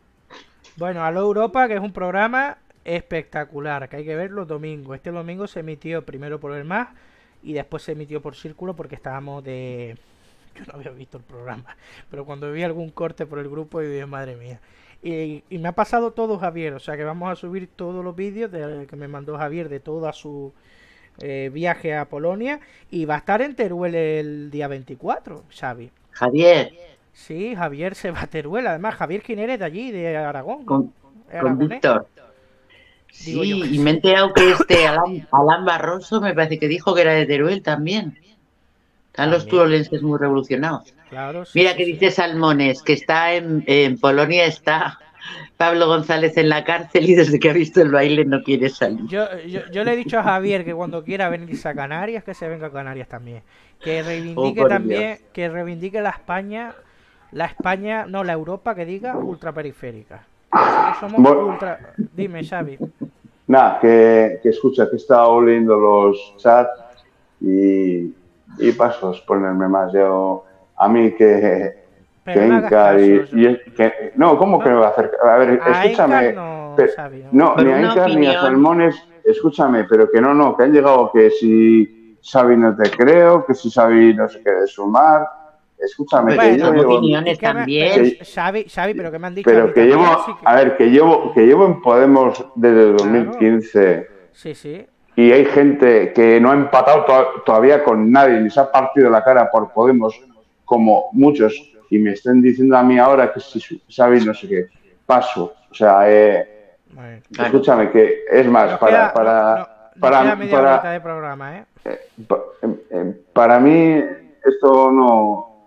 bueno, Aló Europa, que es un programa espectacular, que hay que ver los domingos. Este domingo se emitió primero por el M A S y después se emitió por Círculo porque estábamos de... Yo no había visto el programa, pero cuando vi algún corte por el grupo, dije, madre mía. Y, y me ha pasado todo Javier, o sea que vamos a subir todos los vídeos de, que me mandó Javier de toda su eh, viaje a Polonia y va a estar en Teruel el día veinticuatro, Xavi. Javier, Sí, Javier se va a Teruel, además Javier Quiner es de allí, de Aragón, ¿no? con, Es con aragonés. Víctor. Digo yo Sí, que y sí. me he enterado que este Alan, Alan Barroso me parece que dijo que era de Teruel también. Están los También. turolenses muy revolucionados. Claro, sí, Mira sí, que sí. dice Salmones, que está en, en Polonia, está Pablo González en la cárcel y desde que ha visto el baile no quiere salir. Yo, yo, yo le he dicho a Javier que cuando quiera venirse a Canarias, que se venga a Canarias también. Que Oh, reivindique por también, Dios. que reivindique la España, la España, no, la Europa que diga ultraperiférica. Nosotros somos Bueno. ultra... Dime, Xavi. Nada, que, que escucha, que he estado leyendo los chats y, y paso a exponerme más. Yo, a mí que, Pero que no hagas Inca y, caso. y- que, no, ¿cómo que me va a hacer? A ver, A escúchame. Inca no, pe- Xavi. No. no, Por ni a una Inca ni a opinión. Salmones, escúchame, pero que no, no, que han llegado que si Xavi no te creo, que si Xavi no se quiere sumar. Escúchame, Pues que Bueno, yo son llevo, opiniones ¿y qué me- también. pero, Que- Xavi, Xavi, pero que me han dicho a pero mí que también, llevo, sí que- a ver, que llevo, que llevo en Podemos desde dos mil quince. Sí, sí. Y hay gente que no ha empatado to- todavía con nadie, ni se ha partido la cara por Podemos, como muchos, y me estén diciendo a mí ahora que si su- Xavi no sé qué, paso. O sea, eh, Bueno. Claro. escúchame, que es más, Nos para, queda, para, no- no- nos para, queda media para- horita de programa, ¿eh? pa- em, em, para mí esto no,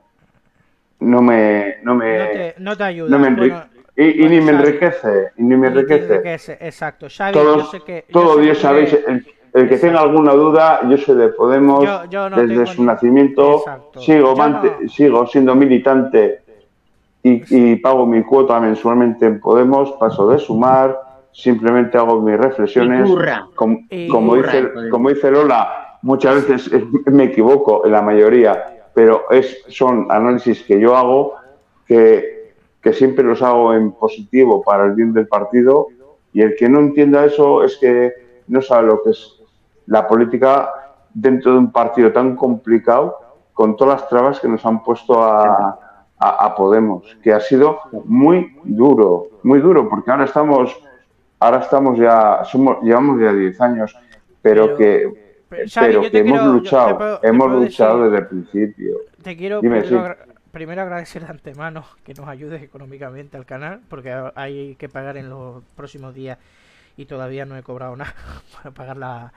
no me, no me, No te, no te ayuda. no me enrique- Bueno, y, y bueno, ni me Xavi, enriquece, y ni me ni te enriquece. enriquece, exacto. Xavi, Todos, yo sé que... yo todos sé que Dios tú sabéis, eres- el, el que tenga Exacto. alguna duda, yo soy de Podemos, Yo- yo no desde tengo su ni- nacimiento, Exacto. sigo, Yo mante- no- sigo siendo militante y, y pago mi cuota mensualmente en Podemos, paso de sumar, simplemente hago mis reflexiones. Y curra. Com- Y como, curra dice, en Podemos. como dice Lola, muchas veces eh, me equivoco en la mayoría, pero es, son análisis que yo hago que, que siempre los hago en positivo para el bien del partido, y el que no entienda eso es que no sabe lo que es la política dentro de un partido tan complicado, con todas las trabas que nos han puesto a, a, a Podemos, que ha sido muy duro, muy duro, porque ahora estamos, ahora estamos ya, somos, llevamos ya diez años, pero, Pero- que, pero, Xavi, pero yo que te hemos quiero- yo luchado, te puedo- te hemos puedo luchado decir- desde el principio. Te quiero Dime, primero, sí. agra- primero agradecer de antemano que nos ayudes económicamente al canal, porque hay que pagar en los próximos días y todavía no he cobrado nada para pagar la...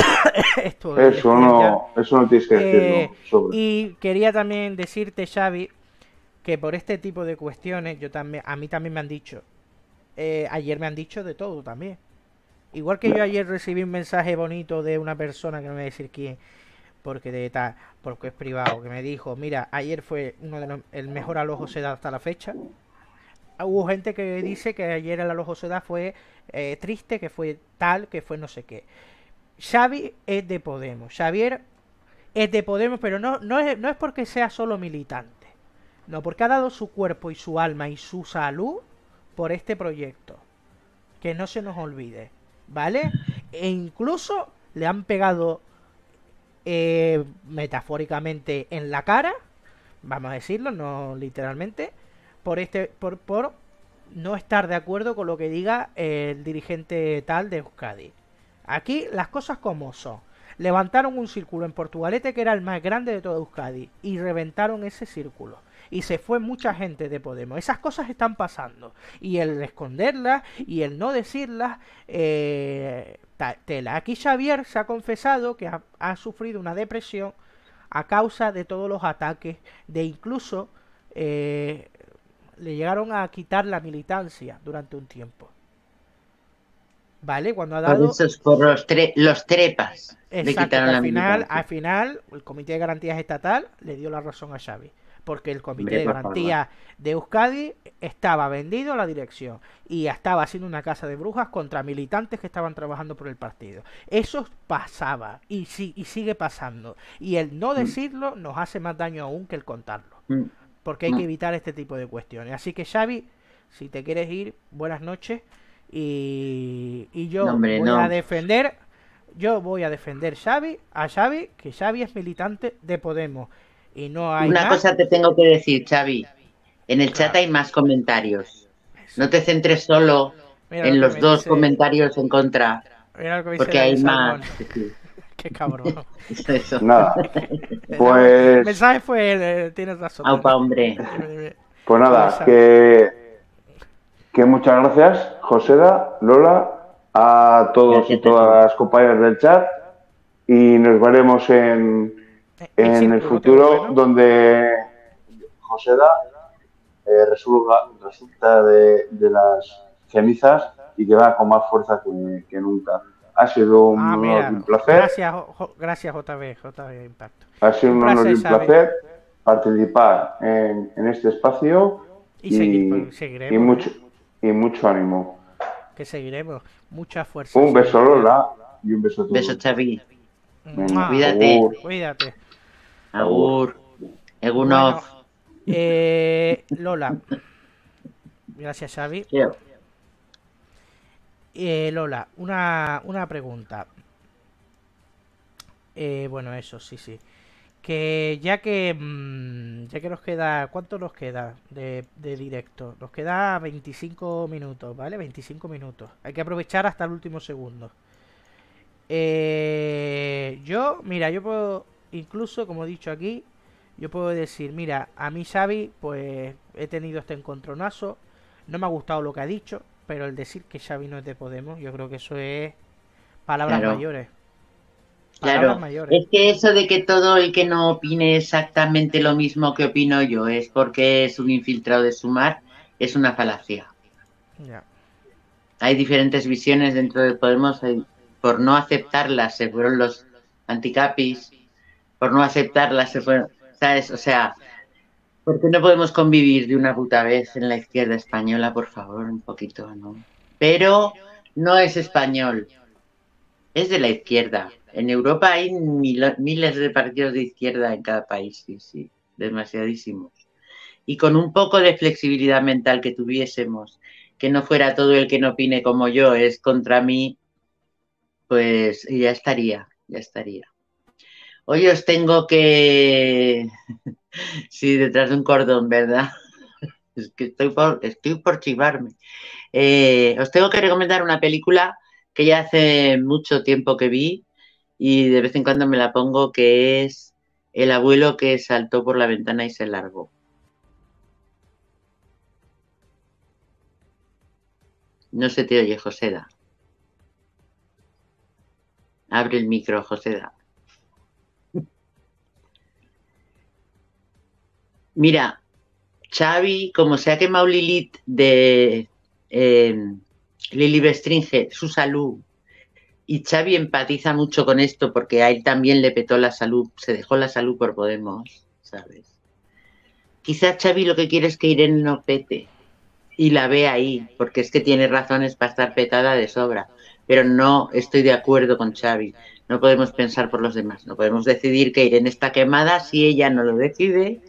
esto del Eso estudiantil. no, eso no tienes que decirlo. Eh, sobre. y quería también decirte, Xavi, que por este tipo de cuestiones, yo también, a mí también me han dicho, eh, ayer me han dicho de todo también. Igual que yo ayer recibí un mensaje bonito de una persona que no me voy a decir quién, porque de tal, porque es privado, que me dijo, mira, ayer fue uno de los, el mejor alojo se da hasta la fecha. Hubo gente que dice que ayer el alojo se da fue eh, triste, que fue tal, que fue no sé qué. Xavi es de Podemos. Xavier es de Podemos, pero no, no, es, no es porque sea solo militante. No, porque ha dado su cuerpo y su alma y su salud por este proyecto. Que no se nos olvide, ¿vale? E incluso le han pegado eh, metafóricamente en la cara, vamos a decirlo, no literalmente, por este, por, por no estar de acuerdo con lo que diga el dirigente tal de Euskadi. Aquí las cosas como son. Levantaron un círculo en Portugalete que era el más grande de toda Euskadi y reventaron ese círculo. Y se fue mucha gente de Podemos. Esas cosas están pasando. Y el esconderlas y el no decirlas, eh, tela. Aquí Xavier se ha confesado que ha, ha sufrido una depresión a causa de todos los ataques, de incluso eh, le llegaron a quitar la militancia durante un tiempo. ¿Vale? Cuando ha dado... Por esos, por los, tre los trepas. Exacto, le quitaron al la final, militancia. al final, el Comité de Garantías Estatal le dio la razón a Xavi. Porque el Comité Hombre, de por Garantías de Euskadi estaba vendido a la dirección y estaba haciendo una casa de brujas contra militantes que estaban trabajando por el partido. Eso pasaba y, si, y sigue pasando. Y el no decirlo nos hace más daño aún que el contarlo. Mm. Porque hay Mm. que evitar este tipo de cuestiones. Así que Xavi, si te quieres ir, buenas noches. Y, y yo No, hombre, voy no. a defender, yo voy a defender Xavi, a Xavi, que Xavi es militante de Podemos. Y no hay Una más. cosa te tengo que decir, Xavi. En el chat Claro. hay más comentarios. No te centres solo Mira lo en que los me dos dice- comentarios en contra, Mira lo que me dice porque Dani hay Salmón. más. Sí, sí. Qué cabrón. Eso, eso. Nada, El pues, mensaje fue, eh, tienes razón. Aupa, hombre. Dime, dime. pues nada, Esa- que, que muchas gracias, Joseda, Lola, a todos Gracias y a ti. todas las compañeras del chat y nos veremos en, en círculo, el te futuro vuelve, ¿no? donde Joseda eh, resulta, resulta de, de las cenizas y que va con más fuerza que, que nunca. Ha sido un Ah, honor mira, y un placer. gracias, Jo- Jo- gracias J B, J B Impacto. Ha sido un, Un honor y placer, un Xavi. placer participar en, en este espacio Y seguir, pues, seguiremos, y mucho, ¿eh? y mucho ánimo. Que seguiremos. Mucha fuerza. Un beso, Xavi. Lola, y un beso a todos. Beso, Xavi. Venga, Cuídate. agur. Cuídate. Agur. Bueno, Egunoz. eh, Lola. Gracias, Xavi. Yo. Eh, Lola, una, una pregunta. Eh, bueno, eso, sí, sí. Que ya que mm, ya que nos queda, ¿cuánto nos queda de, de directo? Nos queda veinticinco minutos, ¿vale? veinticinco minutos. Hay que aprovechar hasta el último segundo. Eh, yo, mira, yo puedo, incluso como he dicho aquí, yo puedo decir, mira, a mí Xavi, pues he tenido este encontronazo, no me ha gustado lo que ha dicho, pero el decir que Xavi no es de Podemos, yo creo que eso es palabras Claro. mayores. Palabras Claro, mayores. es que eso de que todo el que no opine exactamente lo mismo que opino yo es porque es un infiltrado de Sumar, es una falacia. Ya. Hay diferentes visiones dentro de Podemos, hay- por no aceptarlas se fueron los anticapis, por no aceptarlas se fueron, ¿sabes? O sea, ¿por qué no podemos convivir de una puta vez en la izquierda española, por favor? Un poquito, ¿no? Pero no es español, es de la izquierda. En Europa hay mil- miles de partidos de izquierda en cada país, sí, sí, demasiadísimos. Y con un poco de flexibilidad mental que tuviésemos, que no fuera todo el que no opine como yo es contra mí, pues ya estaría, ya estaría. Hoy os tengo que... sí, detrás de un cordón, ¿verdad? Es que estoy por, estoy por chivarme. Eh, os tengo que recomendar una película que ya hace mucho tiempo que vi y de vez en cuando me la pongo, que es El abuelo que saltó por la ventana y se largó. No se te oye, Joseda. Abre el micro, Joseda. Mira, Xavi, como se ha quemado Lilith de eh, Lili Bestringe, su salud, y Xavi empatiza mucho con esto porque a él también le petó la salud, se dejó la salud por Podemos, ¿sabes? Quizás Xavi lo que quiere es que Irene no pete y la ve ahí, porque es que tiene razones para estar petada de sobra. pero no estoy de acuerdo con Xavi. No podemos pensar por los demás, no podemos decidir que Irene está quemada si ella no lo decide.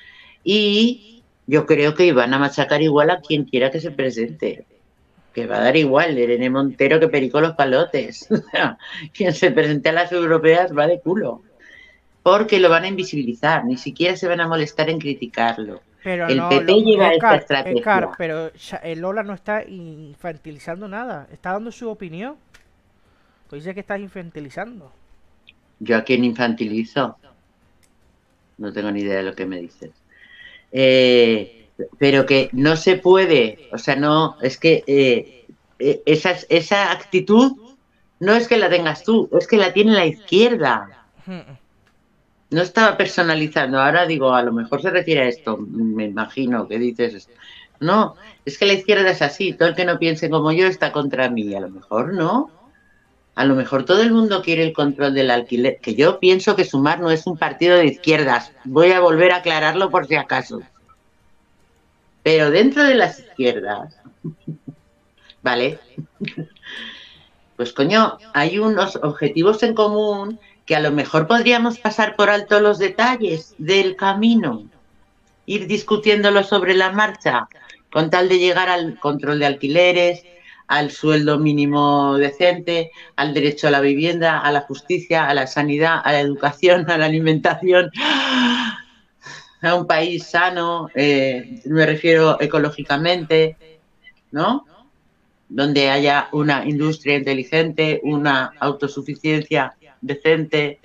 Y yo creo que iban a machacar igual a quien quiera que se presente. Que va a dar igual, Irene Montero que Perico los Palotes. Quien se presente a las europeas va de culo. Porque lo van a invisibilizar, ni siquiera se van a molestar en criticarlo. Pero El no, P P lo, lleva Edgar, esta estrategia. Edgar, pero ya- el Lola no está infantilizando nada, está dando su opinión. Pues dice que estás infantilizando. ¿Yo a quién infantilizo? No tengo ni idea de lo que me dices. Eh, pero que no se puede, o sea, no, es que eh, eh, esa, esa actitud no es que la tengas tú, es que la tiene la izquierda. No estaba personalizando, ahora digo, a lo mejor se refiere a esto, me imagino que dices esto. No, es que la izquierda es así, todo el que no piense como yo está contra mí, a lo mejor no. A lo mejor todo el mundo quiere el control del alquiler, que yo pienso que Sumar no es un partido de izquierdas. Voy a volver a aclararlo por si acaso. Pero dentro de las izquierdas, ¿vale? Pues coño, hay unos objetivos en común que a lo mejor podríamos pasar por alto los detalles del camino, ir discutiéndolo sobre la marcha, con tal de llegar al control de alquileres, al sueldo mínimo decente, al derecho a la vivienda, a la justicia, a la sanidad, a la educación, a la alimentación, a un país sano, eh, me refiero ecológicamente, ¿no? Donde haya una industria inteligente, una autosuficiencia decente.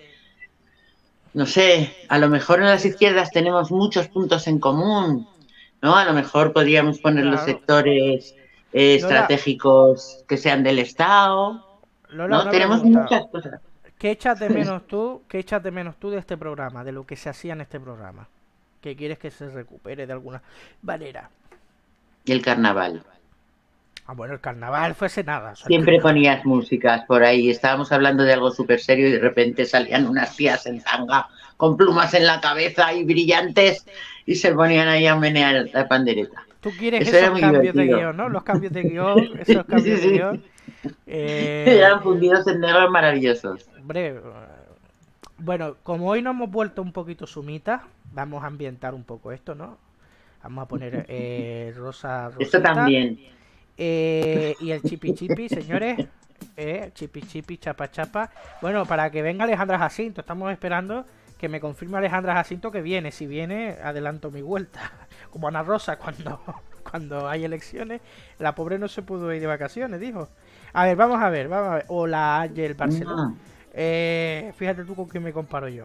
No sé, a lo mejor en las izquierdas tenemos muchos puntos en común, ¿no? A lo mejor podríamos poner los Claro. sectores eh, Lola, estratégicos que sean del Estado, Lola, ¿no? una Tenemos pregunta. muchas cosas. ¿Qué echas de menos tú? ¿Qué echas de menos tú de este programa? De lo que se hacía en este programa. ¿Qué quieres que se recupere de alguna manera? Y el carnaval. Ah, bueno, el carnaval fuese nada. O sea, el Siempre carnaval. ponías músicas por ahí. Estábamos hablando de algo súper serio y de repente salían unas tías en tanga con plumas en la cabeza y brillantes y se ponían ahí a menear la pandereta. Tú quieres Eso era esos muy cambios de divertido. guión, ¿no? Los cambios de guión, esos cambios Sí, de sí. guión. Eh, Eran fundidos en negro maravillosos. hombre, eh, bueno, como hoy nos hemos vuelto un poquito sumitas, vamos a ambientar un poco esto, ¿no? Vamos a poner eh, rosa, rosita. Esto también. Eh, y el chipi chipi, señores. Eh, chipi chipi, chapa chapa. Bueno, para que venga Alejandra Jacinto, estamos esperando que me confirme Alejandra Jacinto que viene. Si viene, adelanto mi vuelta. Como Ana Rosa cuando, cuando hay elecciones. La pobre no se pudo ir de vacaciones, dijo. A ver, vamos a ver, vamos a ver. Hola, Ángel Barcelona. Eh, fíjate tú con quién me comparo yo.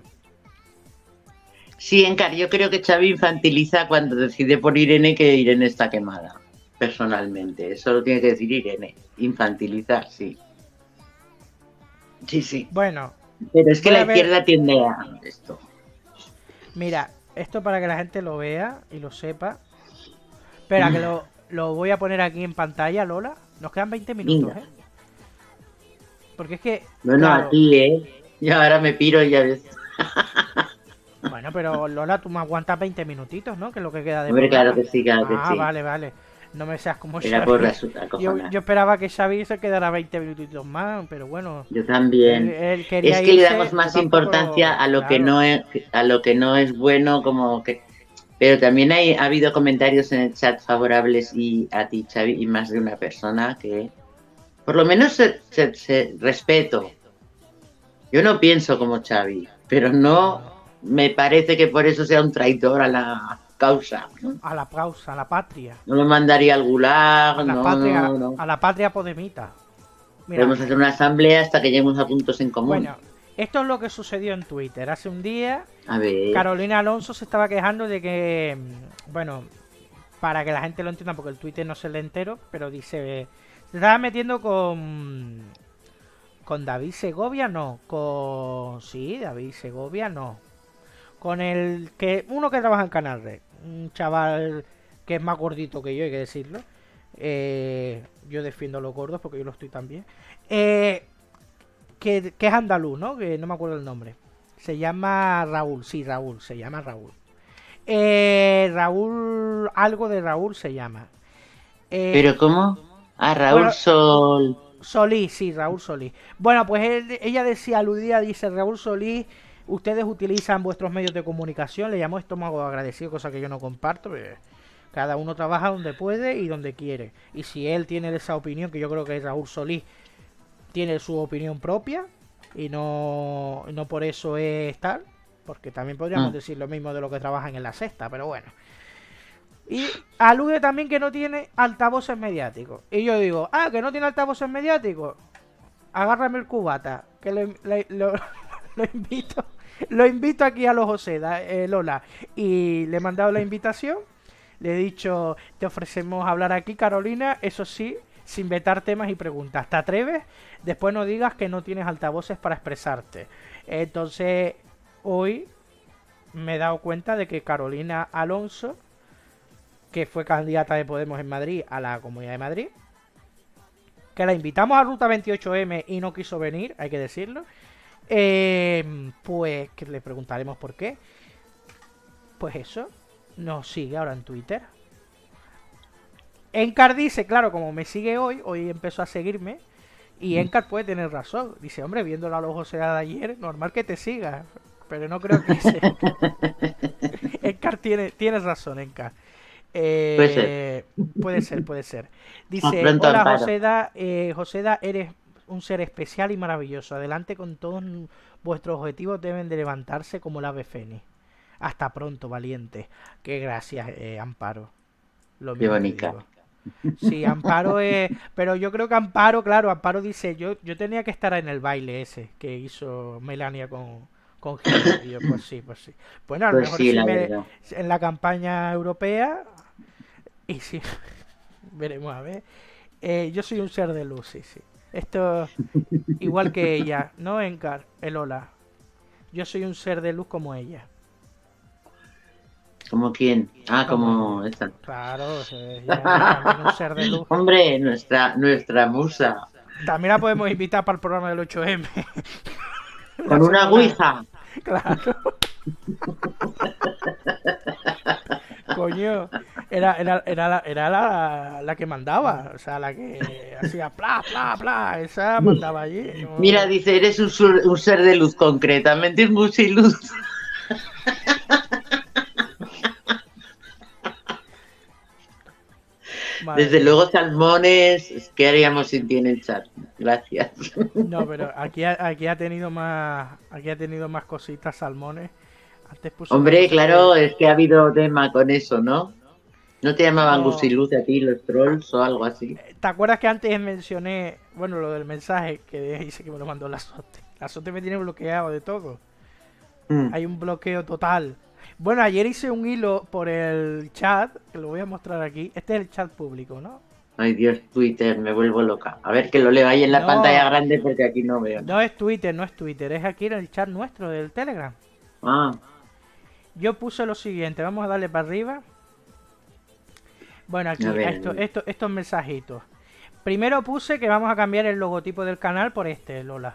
Sí, Encar, yo creo que Xavi infantiliza cuando decide por Irene que Irene está quemada. Personalmente, eso lo tiene que decir Irene. Infantilizar, sí. Sí, sí. Bueno, Pero es que voy la a ver- izquierda tiende a esto. mira, esto para que la gente lo vea y lo sepa. Espera, que lo, lo voy a poner aquí en pantalla, Lola. Nos quedan veinte minutos, Venga. ¿eh? Porque es que... Bueno, claro, aquí, ¿eh? Y ahora me piro y ya ves. bueno, pero Lola, tú me aguantas veinte minutitos, ¿no? Que es lo que queda de Hombre, claro programa. que sí, claro que Ah, sí. vale, vale. No me seas como Era Xavi. por resulta Yo, acojonar. yo esperaba que Xavi se quedara veinte minutitos más, pero bueno. Yo también. Él, él quería Es que le irse, damos yo más tampoco importancia lo- a lo que claro. no es a lo que no es bueno, como que. Pero también hay, ha habido comentarios en el chat favorables y a ti, Xavi, y más de una persona que, por lo menos, se, se- se- respeto. Yo no pienso como Xavi, pero no me parece que por eso sea un traidor a la causa. ¿No? A la pausa, a la patria. No lo mandaría al gulag, A la no, patria, no, no. a la patria podemita. Mira, Podemos hacer una asamblea hasta que lleguemos a puntos en común. bueno, esto es lo que sucedió en Twitter. Hace un día, A ver. Carolina Alonso se estaba quejando de que, mm, bueno, para que la gente lo entienda, porque el Twitter no se lee entero, pero dice, se estaba metiendo con, con David Segovia, no, con, sí, David Segovia, no, con el que, uno que trabaja en Canal Red, un chaval que es más gordito que yo, hay que decirlo. Eh, yo defiendo a los gordos porque yo lo estoy también. Eh, que, que es andaluz, ¿no? Que no me acuerdo el nombre. Se llama Raúl, sí, Raúl, se llama Raúl. Eh, Raúl, algo de Raúl se llama. Eh, ¿Pero cómo? Ah, Raúl bueno, Sol. Solís, sí, Raúl Solís. Bueno, pues él- ella decía, aludía, dice, Raúl Solís, ustedes utilizan vuestros medios de comunicación, le llamo estómago agradecido, cosa que yo no comparto, porque cada uno trabaja donde puede y donde quiere. Y si él tiene esa opinión, que yo creo que Raúl Solís tiene su opinión propia, y no, no por eso es tal, porque también podríamos Mm. decir lo mismo de lo que trabajan en La Sexta, pero bueno. Y alude también que no tiene altavoces mediáticos. Y yo digo, ah, que no tiene altavoces mediáticos. Agárrame el cubata, que le- le- lo, lo invito. Lo invito aquí a los Joseda, eh, Lola. Y le he mandado la invitación. Le he dicho, te ofrecemos hablar aquí, Carolina. Eso sí, sin vetar temas y preguntas. ¿Te atreves? Después no digas que no tienes altavoces para expresarte. Entonces, hoy me he dado cuenta de que Carolina Alonso, que fue candidata de Podemos en Madrid a la Comunidad de Madrid, que la invitamos a Ruta veintiocho eme y no quiso venir, hay que decirlo, eh, pues que le preguntaremos por qué. Pues eso, nos sigue ahora en Twitter. Encar dice, claro, como me sigue hoy, hoy empezó a seguirme, y Encar puede tener razón. Dice, hombre, viéndolo a los José de ayer, normal que te siga, pero no creo que sea. Encar tiene, tienes razón, Encar. Eh, Puede ser. puede ser, puede ser. Ah, Dice, pronto, hola Amparo. Joseda, eh, Joseda, eres un ser especial y maravilloso. Adelante con todos vuestros objetivos, deben de levantarse como el ave fénix. Hasta pronto, valiente. Qué gracias, eh, Amparo. Lo Qué mismo te bonita. digo. Sí, Amparo es... Pero yo creo que Amparo, claro, Amparo dice, yo, yo tenía que estar en el baile ese que hizo Melania con, con Gil. Y yo, pues sí, pues sí. Bueno, a lo Pues mejor sí, si la me, verdad. en la campaña europea, y sí, veremos a ver. Eh, yo soy un ser de luz, sí, sí. Esto, igual que ella, ¿no, Encar? El hola. Yo soy un ser de luz como ella. ¿Como quién? Ah, Como como ella. esta. Claro, ella es también un ser de luz. Hombre, nuestra, nuestra musa. También la podemos invitar para el programa del ocho eme. La Con una hacemos la- ouija. Claro. Coño, era, era, era, la, era la, la que mandaba, o sea, la que hacía pla, pla, pla, esa mandaba allí. No- Mira, dice, eres un, sur- un ser de luz, concretamente es mucha luz. Madre Desde mía. luego, salmones, ¿qué haríamos sin ti en el chat? Gracias. No, pero aquí ha, aquí ha tenido más, aquí ha tenido más cositas, salmones. Antes puso una Hombre, cosa claro, que- es que ha habido tema con eso, ¿no? ¿No te llamaban No. gusiluz a ti, los trolls o algo así? ¿Te acuerdas que antes mencioné, bueno, lo del mensaje que dice que me lo mandó la Sote? La Sote me tiene bloqueado de todo. Mm. Hay un bloqueo total. Bueno, ayer hice un hilo por el chat, que lo voy a mostrar aquí. Este es el chat público, ¿no? Ay, Dios, Twitter, me vuelvo loca. A ver, que lo leo ahí en la No. pantalla grande porque aquí no veo. No es Twitter, no es Twitter, es aquí en el chat nuestro del Telegram. Ah, Yo puse lo siguiente, vamos a darle para arriba. Bueno, aquí, A ver, esto- a ver. esto- estos mensajitos. Primero puse que vamos a cambiar el logotipo del canal por este, Lola.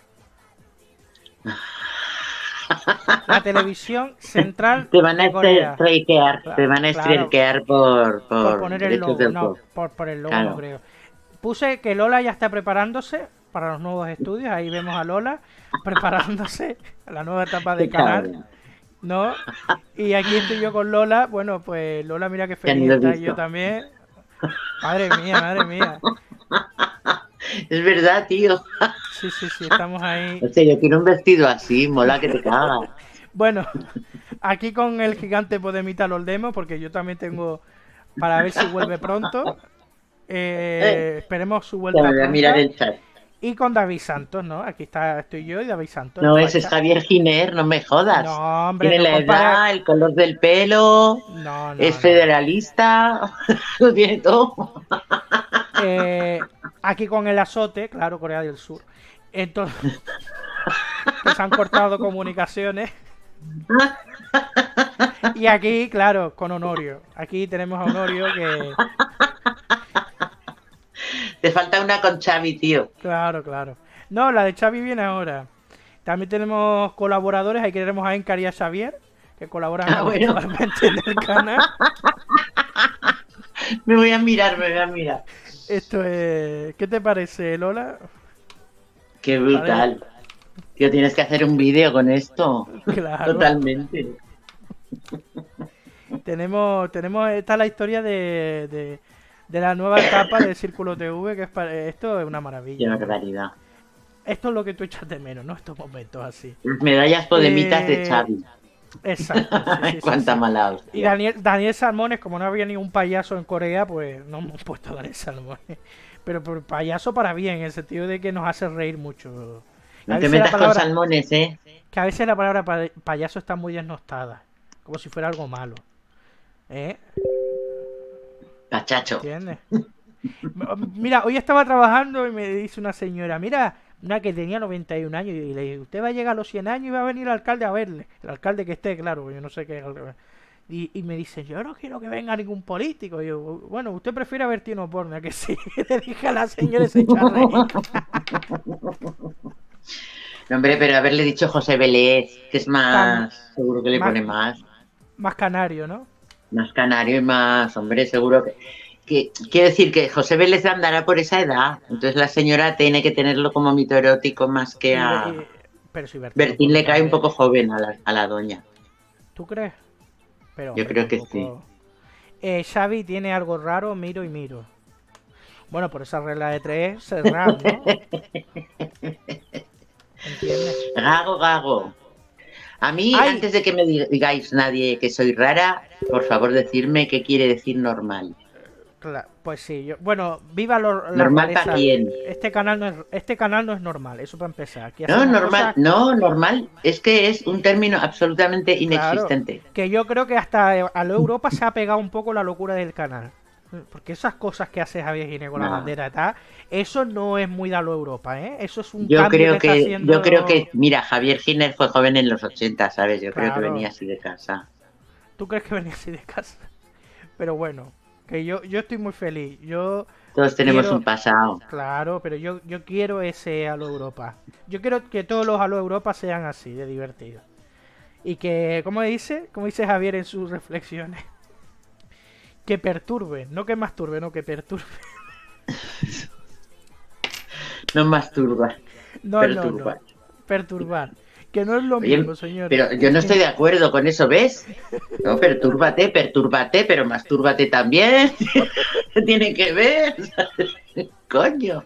La televisión central te van a de Corea. strikear, Claro, te van a claro. strikear por, por, Por poner el derechos logo, de no, autor. por, por el logo Claro. no creo. Puse que Lola ya está preparándose para los nuevos estudios. Ahí vemos a Lola preparándose a la nueva etapa de Qué canal. cabrón. ¿No? Y aquí estoy yo con Lola. Bueno, pues Lola, mira qué Ya ni feliz lo he está. Y visto. yo también. Madre mía, madre mía. Es verdad, tío. Sí, sí, sí, estamos ahí. O sea, yo quiero un vestido así, mola que te cagas. Bueno, aquí con el gigante Podemita los demos, porque yo también tengo para ver si vuelve pronto. Eh, esperemos su vuelta Ya me voy a pronto. mirar el chat. Y con David Santos, ¿no? Aquí está, estoy yo y David Santos. No, el ese es facha. Javier Giner, no me jodas. No, hombre, Tiene no la compare- edad, el color del pelo, No, no, es no. federalista, lo tiene todo. Eh, aquí con el azote, claro, Corea del Sur. Entonces, que se han cortado comunicaciones. Y aquí, claro, con Honorio. Aquí tenemos a Honorio que... Te falta una con Xavi, tío. Claro, claro. No, la de Xavi viene ahora. También tenemos colaboradores. Ahí tenemos a Encar y a Xavier, que colaboran Ah, bueno. habitualmente en el canal. Me voy a mirar, me voy a mirar. Esto es... ¿Qué te parece, Lola? Qué brutal. Tío, tienes que hacer un vídeo con esto. Claro. Totalmente. Tenemos, tenemos, esta es la historia de, de, de la nueva etapa del Círculo T V, que es para, esto es una Qué maravilla. barbaridad. Esto es lo que tú echas de menos, ¿no? Estos momentos así. Las medallas podemitas Eh, de Xavi. Exacto. Sí, sí, sí, Cuánta sí. mala Y hostia. Daniel, Daniel Salmones, como no había ningún payaso en Corea, pues no hemos puesto a Daniel Salmones. Pero por payaso para bien, en el sentido de que nos hace reír mucho. A No te veces la metas con palabra, salmones, ¿eh? que a veces la palabra pa- payaso está muy desnostada, como si fuera algo malo. ¿Eh? Cachacho. ¿Entiendes? M- Mira, hoy estaba trabajando y me dice una señora, mira, una que tenía noventa y un años, y le dije, usted va a llegar a los cien años y va a venir el alcalde a verle. El alcalde que esté, claro, yo no sé qué. Y, y me dice, yo no quiero que venga ningún político. Y yo, bueno, usted prefiere ver Tino Porno, ¿a que sí? Le dije a la señora y se echa a reír. No, hombre, pero haberle dicho José Vélez, que es Tam- más... Seguro que le más, pone más. más canario, ¿no? Más canario y más... Hombre, seguro que... que quiero decir que José Vélez andará por esa edad. Entonces la señora tiene que tenerlo como mito erótico más que Y, Be- a... y- pero si Bertino Bertín Porno le cae un también. poco joven a la, a la doña. ¿Tú crees? Pero Yo hombre, creo que tampoco. Eh, Xavi tiene algo raro, miro y miro. Bueno, por esa regla de tres, cerrar, ¿no? ¿Entiendes? Gago, gago. A mí, ¡Ay! antes de que me digáis nadie que soy rara, por favor decirme qué quiere decir normal. Cla- pues sí, yo, bueno, viva lo- la ¿Normal para rareza. quién? Este canal no es, este canal no es normal, eso para empezar. Aquí No, hacemos normal, cosas, no, normal. Es que es un término absolutamente claro, inexistente. que yo creo que hasta a lo Europa se ha pegado un poco la locura del canal. Porque esas cosas que hace Javier Gine con la No. bandera y tal, eso no es muy de lo Europa, ¿eh? Eso es un Yo cambio creo que está que, haciendo. yo creo que, mira, Javier Giner fue joven en los ochenta, ¿sabes? Yo creo que Claro. venía así de casa. ¿Tú crees que venía así de casa? Pero bueno, que yo, yo estoy muy feliz. Yo Todos tenemos quiero, un pasado. claro, pero yo, yo quiero ese Halo Europa. Yo quiero que todos los Halo Europa sean así, de divertidos. Y que, ¿cómo dice? ¿Cómo dice Javier en sus reflexiones? Que perturbe, no que masturbe, no que perturbe. No masturba, No, perturba. no, no. Perturbar. Que no es lo Oye, mismo, señor. pero yo no estoy de acuerdo con eso, ¿ves? No, pertúrbate, pertúrbate, pero mastúrbate también. ¿Qué tiene que ver? Coño.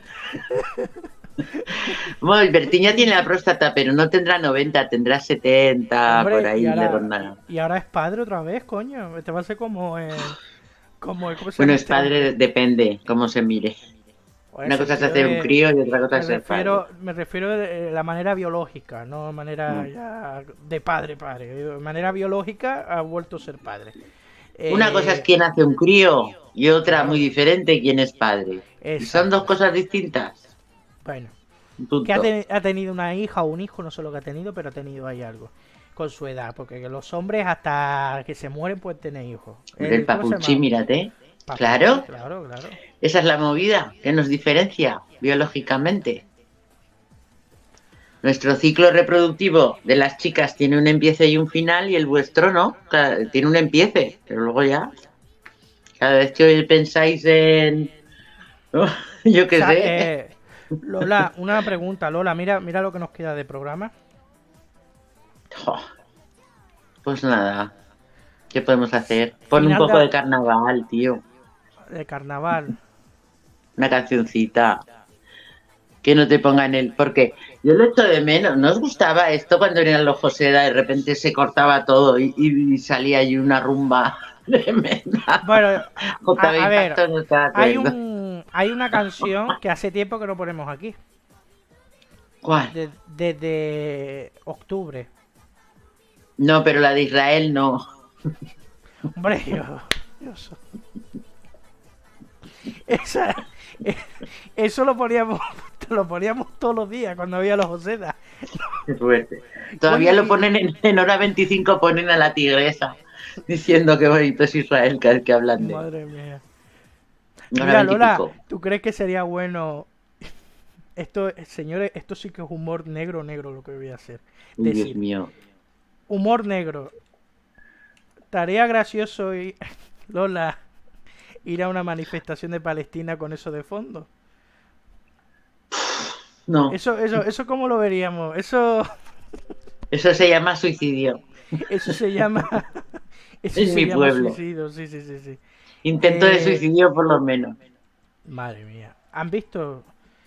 Bueno, Bertín ya tiene la próstata, pero no tendrá noventa, tendrá setenta, Hombre, por ahí y le ahora, rondará. y ahora es padre otra vez, coño. Este va a ser como el... Como el ¿cómo se Bueno, llama es este padre, hombre? depende cómo se mire. Pues Una en el cosa es sentido hacer un de- crío y otra cosa Me es ser refiero, padre. me refiero de la manera biológica, no de manera Mm. ya de padre, padre. De manera biológica ha vuelto a ser padre. Una cosa es Eh, quién hace un crío y otra claro. muy diferente quién es padre. Y son Exacto. dos cosas distintas. Bueno, Punto. que ha, te- ha tenido una hija o un hijo, no sé lo que ha tenido, pero ha tenido ahí algo con su edad, porque los hombres hasta que se mueren pueden tener hijos. Hombre, el ¿cómo se papuchi, llama? mírate. Papuchi, Claro. claro, claro. Esa es la movida que nos diferencia biológicamente. Nuestro ciclo reproductivo de las chicas tiene un empiece y un final y el vuestro no. Ca- Tiene un empiece, pero luego ya. Cada vez que pensáis en... oh, yo qué O sea, sé. eh, Lola, una pregunta, Lola, mira, mira lo que nos queda de programa. Jo, Pues nada. ¿Qué podemos hacer? Pon un Final poco de- de carnaval, tío. De carnaval. Una cancioncita. Que no te pongan el... Porque yo lo echo de menos. ¿No os gustaba esto cuando eran los Joseda? De repente se cortaba todo y, y salía ahí una rumba tremenda. Bueno, a, J B a ver, Impacto no está de hay acuerdo. un hay una canción que hace tiempo que no ponemos aquí, ¿Cuál? de- desde octubre. No, pero la de Israel no. Hombre, yo, yo so- Esa, eh, eso lo poníamos, lo poníamos todos los días cuando había los Joseda. Qué fuerte. Todavía Coño, lo y- ponen en, en hora veinticinco, ponen a la tigresa diciendo que bonito es Israel cada vez que hablan de Madre mía. hora Mira, Lola, veintipico. ¿tú crees que sería bueno? Esto, señores, esto sí que es humor negro, negro lo que voy a hacer. Uy, Dios Decir, mío. humor negro. Tarea gracioso y Lola, Ir a una manifestación de Palestina con eso de fondo. No, Eso, eso, eso ¿cómo lo veríamos? Eso, eso se llama suicidio. eso se llama, eso En se mi llama pueblo. suicidio, sí, sí, sí, sí. Intento de Eh, suicidio por lo menos. Madre mía. ¿Han visto?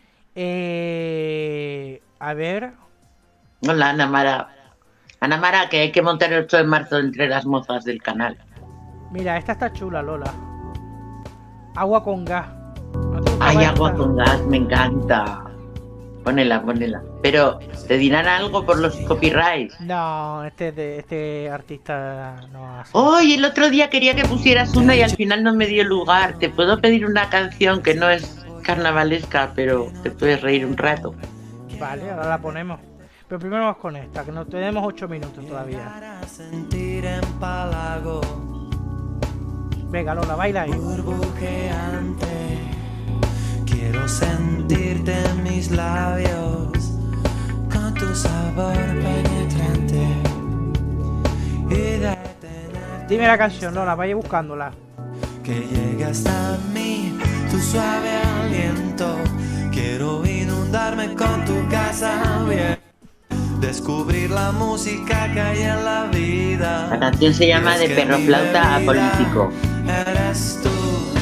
Eh, a ver, Hola, Ana Mara. Ana Mara, que hay que montar el ocho de marzo entre las mozas del canal. mira, esta está chula, Lola. Agua con gas. ¿No te gustaba Ay, agua esta? con gas, me encanta. Ponela, ponela. Pero, ¿te dirán algo por los copyrights? No, este, de, este artista no hace. Hoy el otro día quería que pusieras una y al final no me dio lugar. Te puedo pedir una canción que no es carnavalesca, pero te puedes reír un rato. Vale, ahora la ponemos. Pero primero vamos con esta, que nos tenemos ocho minutos todavía. Para sentir empalago Venga, Lola, baila ahí. burbujeante. Quiero sentirte en mis labios con tu sabor penetrante y detener Dime la canción, Lola, vaya buscándola. que llegue hasta mí tu suave aliento. Quiero inundarme con tu casa bien, descubrir la música que hay en la vida. La canción se llama Es De que perro mi flauta a bebida político. Eres tú,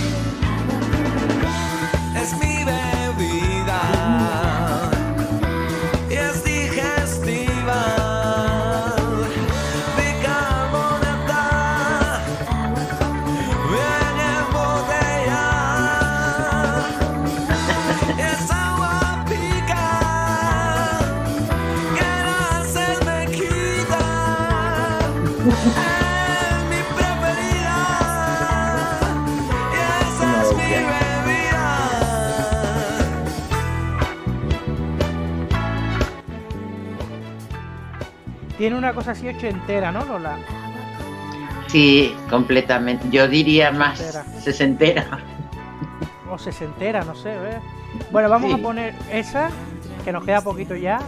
es mi bebida y es digestiva, bicarbonata, bien embotellada, y es agua pica que la sed me quita. Es mi preferida y esa es mi bebida. Tiene una cosa así ochentera, ¿no, Lola? Sí, completamente. Yo diría más Sesentera. sesentera. O sesentera, no sé, ¿ves? Bueno, vamos Sí. a poner esa, que nos queda poquito ya.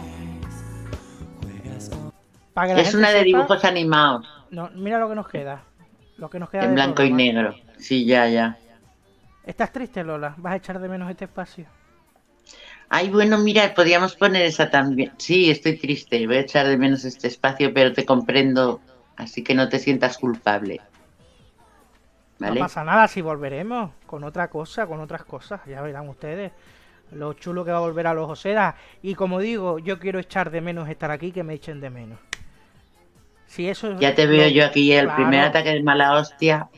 Para que la Es gente una de sepa- dibujos animados, No, mira lo que nos queda. Lo que nos queda en de blanco y programa. negro. Sí, ya, ya. ¿Estás triste, Lola? ¿Vas a echar de menos este espacio? Ay, bueno, mira, podríamos poner esa también. Sí, estoy triste, voy a echar de menos este espacio, pero te comprendo, así que no te sientas culpable. ¿Vale? No pasa nada si volveremos con otra cosa, con otras cosas. Ya verán ustedes lo chulo que va a volver a los Joseda. Y como digo, yo quiero echar de menos estar aquí, que me echen de menos. Si eso es Ya te lo- veo yo aquí, el Claro, primer ataque de mala hostia.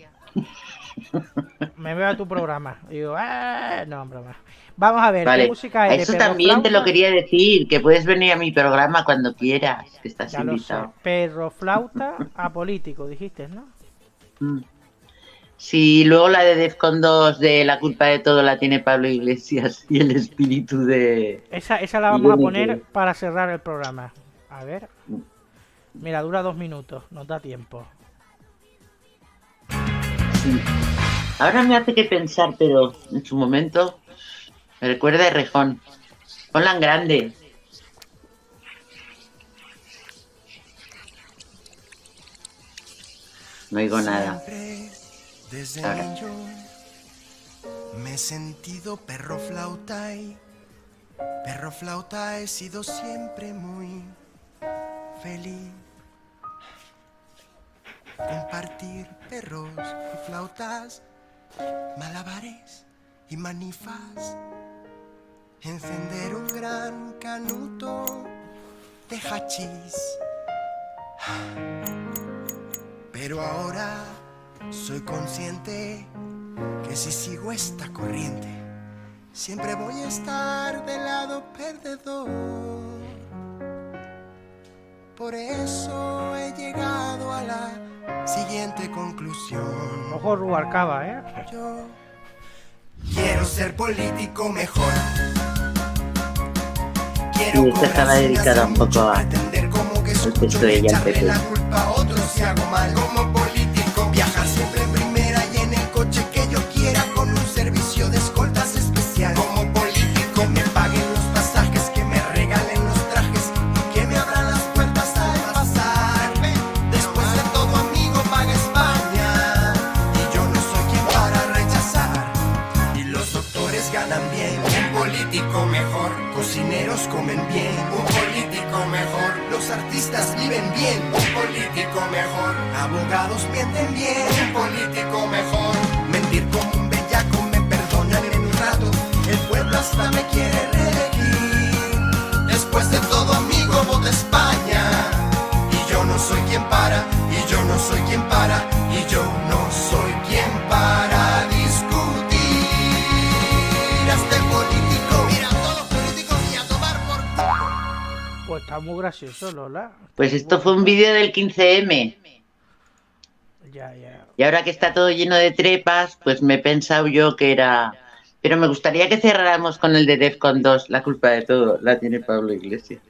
me veo a tu programa. Y digo, ¡eh! No, broma. Vamos a ver, Vale, ¿qué música es? ¿De eso Pedro también te lo Flauta? quería decir, que puedes venir a mi programa cuando quieras, que estás Ya lo sé. invitado. Perro flauta apolítico, dijiste, ¿no? Mm. Sí, luego la de Defcon dos de La culpa de todo la tiene Pablo Iglesias y el espíritu de... Esa, esa la vamos a Yo me poner quedo. para cerrar el programa. A ver. Mira, dura dos minutos, nos da tiempo. Sí. Ahora me hace que pensar, pero en su momento me recuerda a Rejón. Ponla en grande. No oigo nada. Siempre, desde Ahora. niño, me he sentido perro flauta y perro flauta he sido siempre muy feliz. Compartir perros y flautas, malabares y manifas. Encender un gran canuto de hachís. Pero ahora soy consciente que si sigo esta corriente, siempre voy a estar del lado perdedor. Por eso he llegado a la siguiente conclusión. Ojo Rubalcaba, ¿eh? Yo quiero ser político mejor. Quiero Sí, esta estaba cobrar sin dedicada hacer un poco mucho, a- pretender como que al escucho texto de y ella, echarle Pepe. la culpa a otros si hago mal. Como político, viajar siempre en primera y en el coche que yo quiera con un servicio de escoltas especial. Como político, me paguen los pasajes, que me regalen los trajes y que me abran las puertas al pasar. Después de todo, amigo, paga España y yo no soy quien para rechazar. político mejor. Abogados mienten bien, un político mejor. Mentir como un bellaco, me perdonan en un rato. El pueblo hasta me quiere reelegir. Después de todo, amigo, vota España. Y yo no soy quien para, y yo no soy quien para, y yo no soy quien para discutir. Hasta el político, mira a todos los políticos y a tomar por culo. Pues está muy gracioso, Lola. Está Pues muy esto fue un bueno. vídeo del quince eme. Ya, ya. Y ahora que está todo lleno de trepas, pues me he pensado yo que era... Pero me gustaría que cerráramos con el de Defcon dos, la culpa de todo la tiene Pablo Iglesias.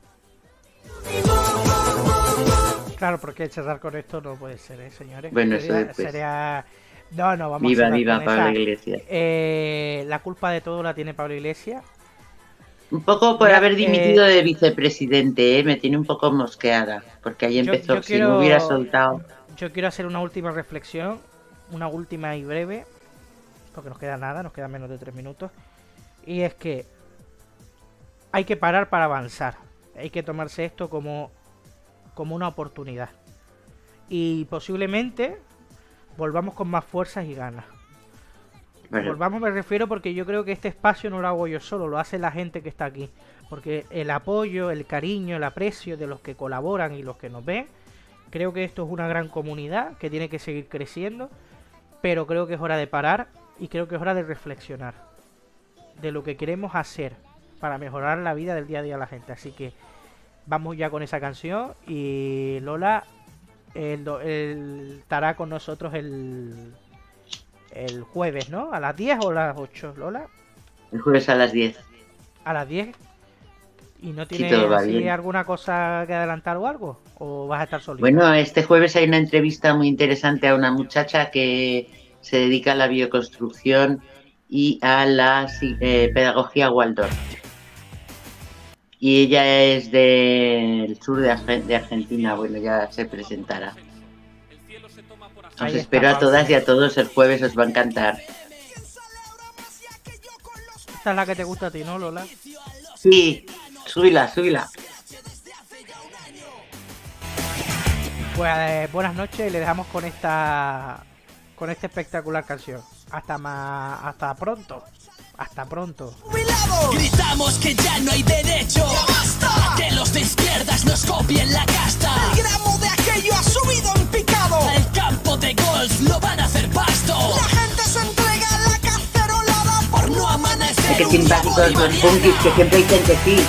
Claro, porque cerrar con esto no puede ser, ¿eh, señores? Bueno, eso sería, después. sería... No, no, vamos Viva, a cerrar viva con Pablo esa. Iglesias. Eh, la culpa de todo la tiene Pablo Iglesias. Un poco por Mira, haber eh, dimitido de vicepresidente, ¿eh? Me tiene un poco mosqueada, porque ahí Yo- empezó, yo si quiero- no hubiera soltado... Yo quiero hacer una última reflexión, una última y breve, porque nos queda nada, nos queda menos de tres minutos. Y es que hay que parar para avanzar. Hay que tomarse esto como, como una oportunidad. Y posiblemente volvamos con más fuerzas y ganas. Bueno, Volvamos me refiero porque yo creo que este espacio no lo hago yo solo, lo hace la gente que está aquí. Porque el apoyo, el cariño, el aprecio de los que colaboran y los que nos ven, creo que esto es una gran comunidad que tiene que seguir creciendo, pero creo que es hora de parar y creo que es hora de reflexionar de lo que queremos hacer para mejorar la vida del día a día de la gente. Así que vamos ya con esa canción y Lola el, do- el- estará con nosotros el, el jueves, ¿no? ¿A las diez o a las ocho, Lola? el jueves a las diez. A las diez. ¿Y no Sí, tienes todo va así bien. alguna cosa que adelantar o algo? ¿O vas a estar solito? Bueno, este jueves hay una entrevista muy interesante a una muchacha que se dedica a la bioconstrucción y a la si- eh, pedagogía Waldorf. Y ella es del sur de, Arge- de Argentina. Bueno, ya se presentará. Os Ahí está, espero a Pablo. todas y a todos el jueves, os va a encantar. Esta es la que te gusta a ti, ¿no, Lola? Sí, súbila, súbila. Pues eh, buenas noches y le dejamos con esta con esta espectacular canción. Hasta más, hasta pronto. Hasta pronto. Gritamos que ya no hay derecho, que los de izquierdas nos copien la casta. El gramo de aquello ha subido en picado. El campo de golf lo van a hacer pasto. La gente se entrega a la cacerolada Por no amanecer Es que un simpáticos día los bolivariano. punkis que siempre dicen que sí.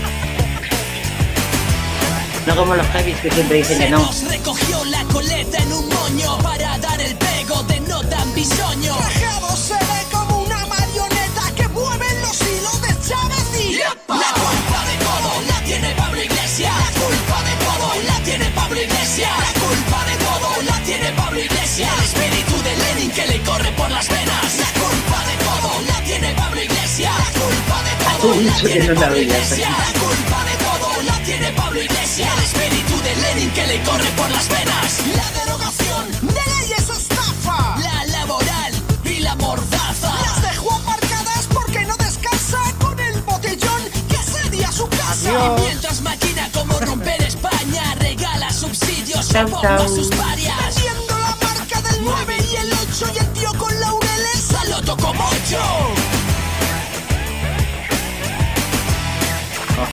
No como los heavies que siempre dicen que Se no. nos recogió la coleta en un moño para dar el pego de no tan bisoño. Dejado se ve como una marioneta que mueve los hilos de Chávez y La culpa de todo la tiene Pablo Iglesias. La culpa de todo la tiene Pablo Iglesias. La culpa de todo la tiene Pablo Iglesias. El espíritu de Lenin que le corre por las venas. La culpa de todo la tiene Pablo Iglesias. La culpa de todo Hace la mucho que tiene no la Pablo veía. Iglesias. La culpa de todo la tiene Pablo Iglesias. El espíritu de Lenin que le corre por las venas. la derogación de leyes estafa. La laboral y la mordaza. Las dejó aparcadas porque no descansa con el botellón que asedia su casa. Adiós. Mientras maquina como romper España, regala subsidios Chau, a bomba chau. sus parias. Vendiendo la marca del nueve y el ocho y el tío con laureles Saloto como yo.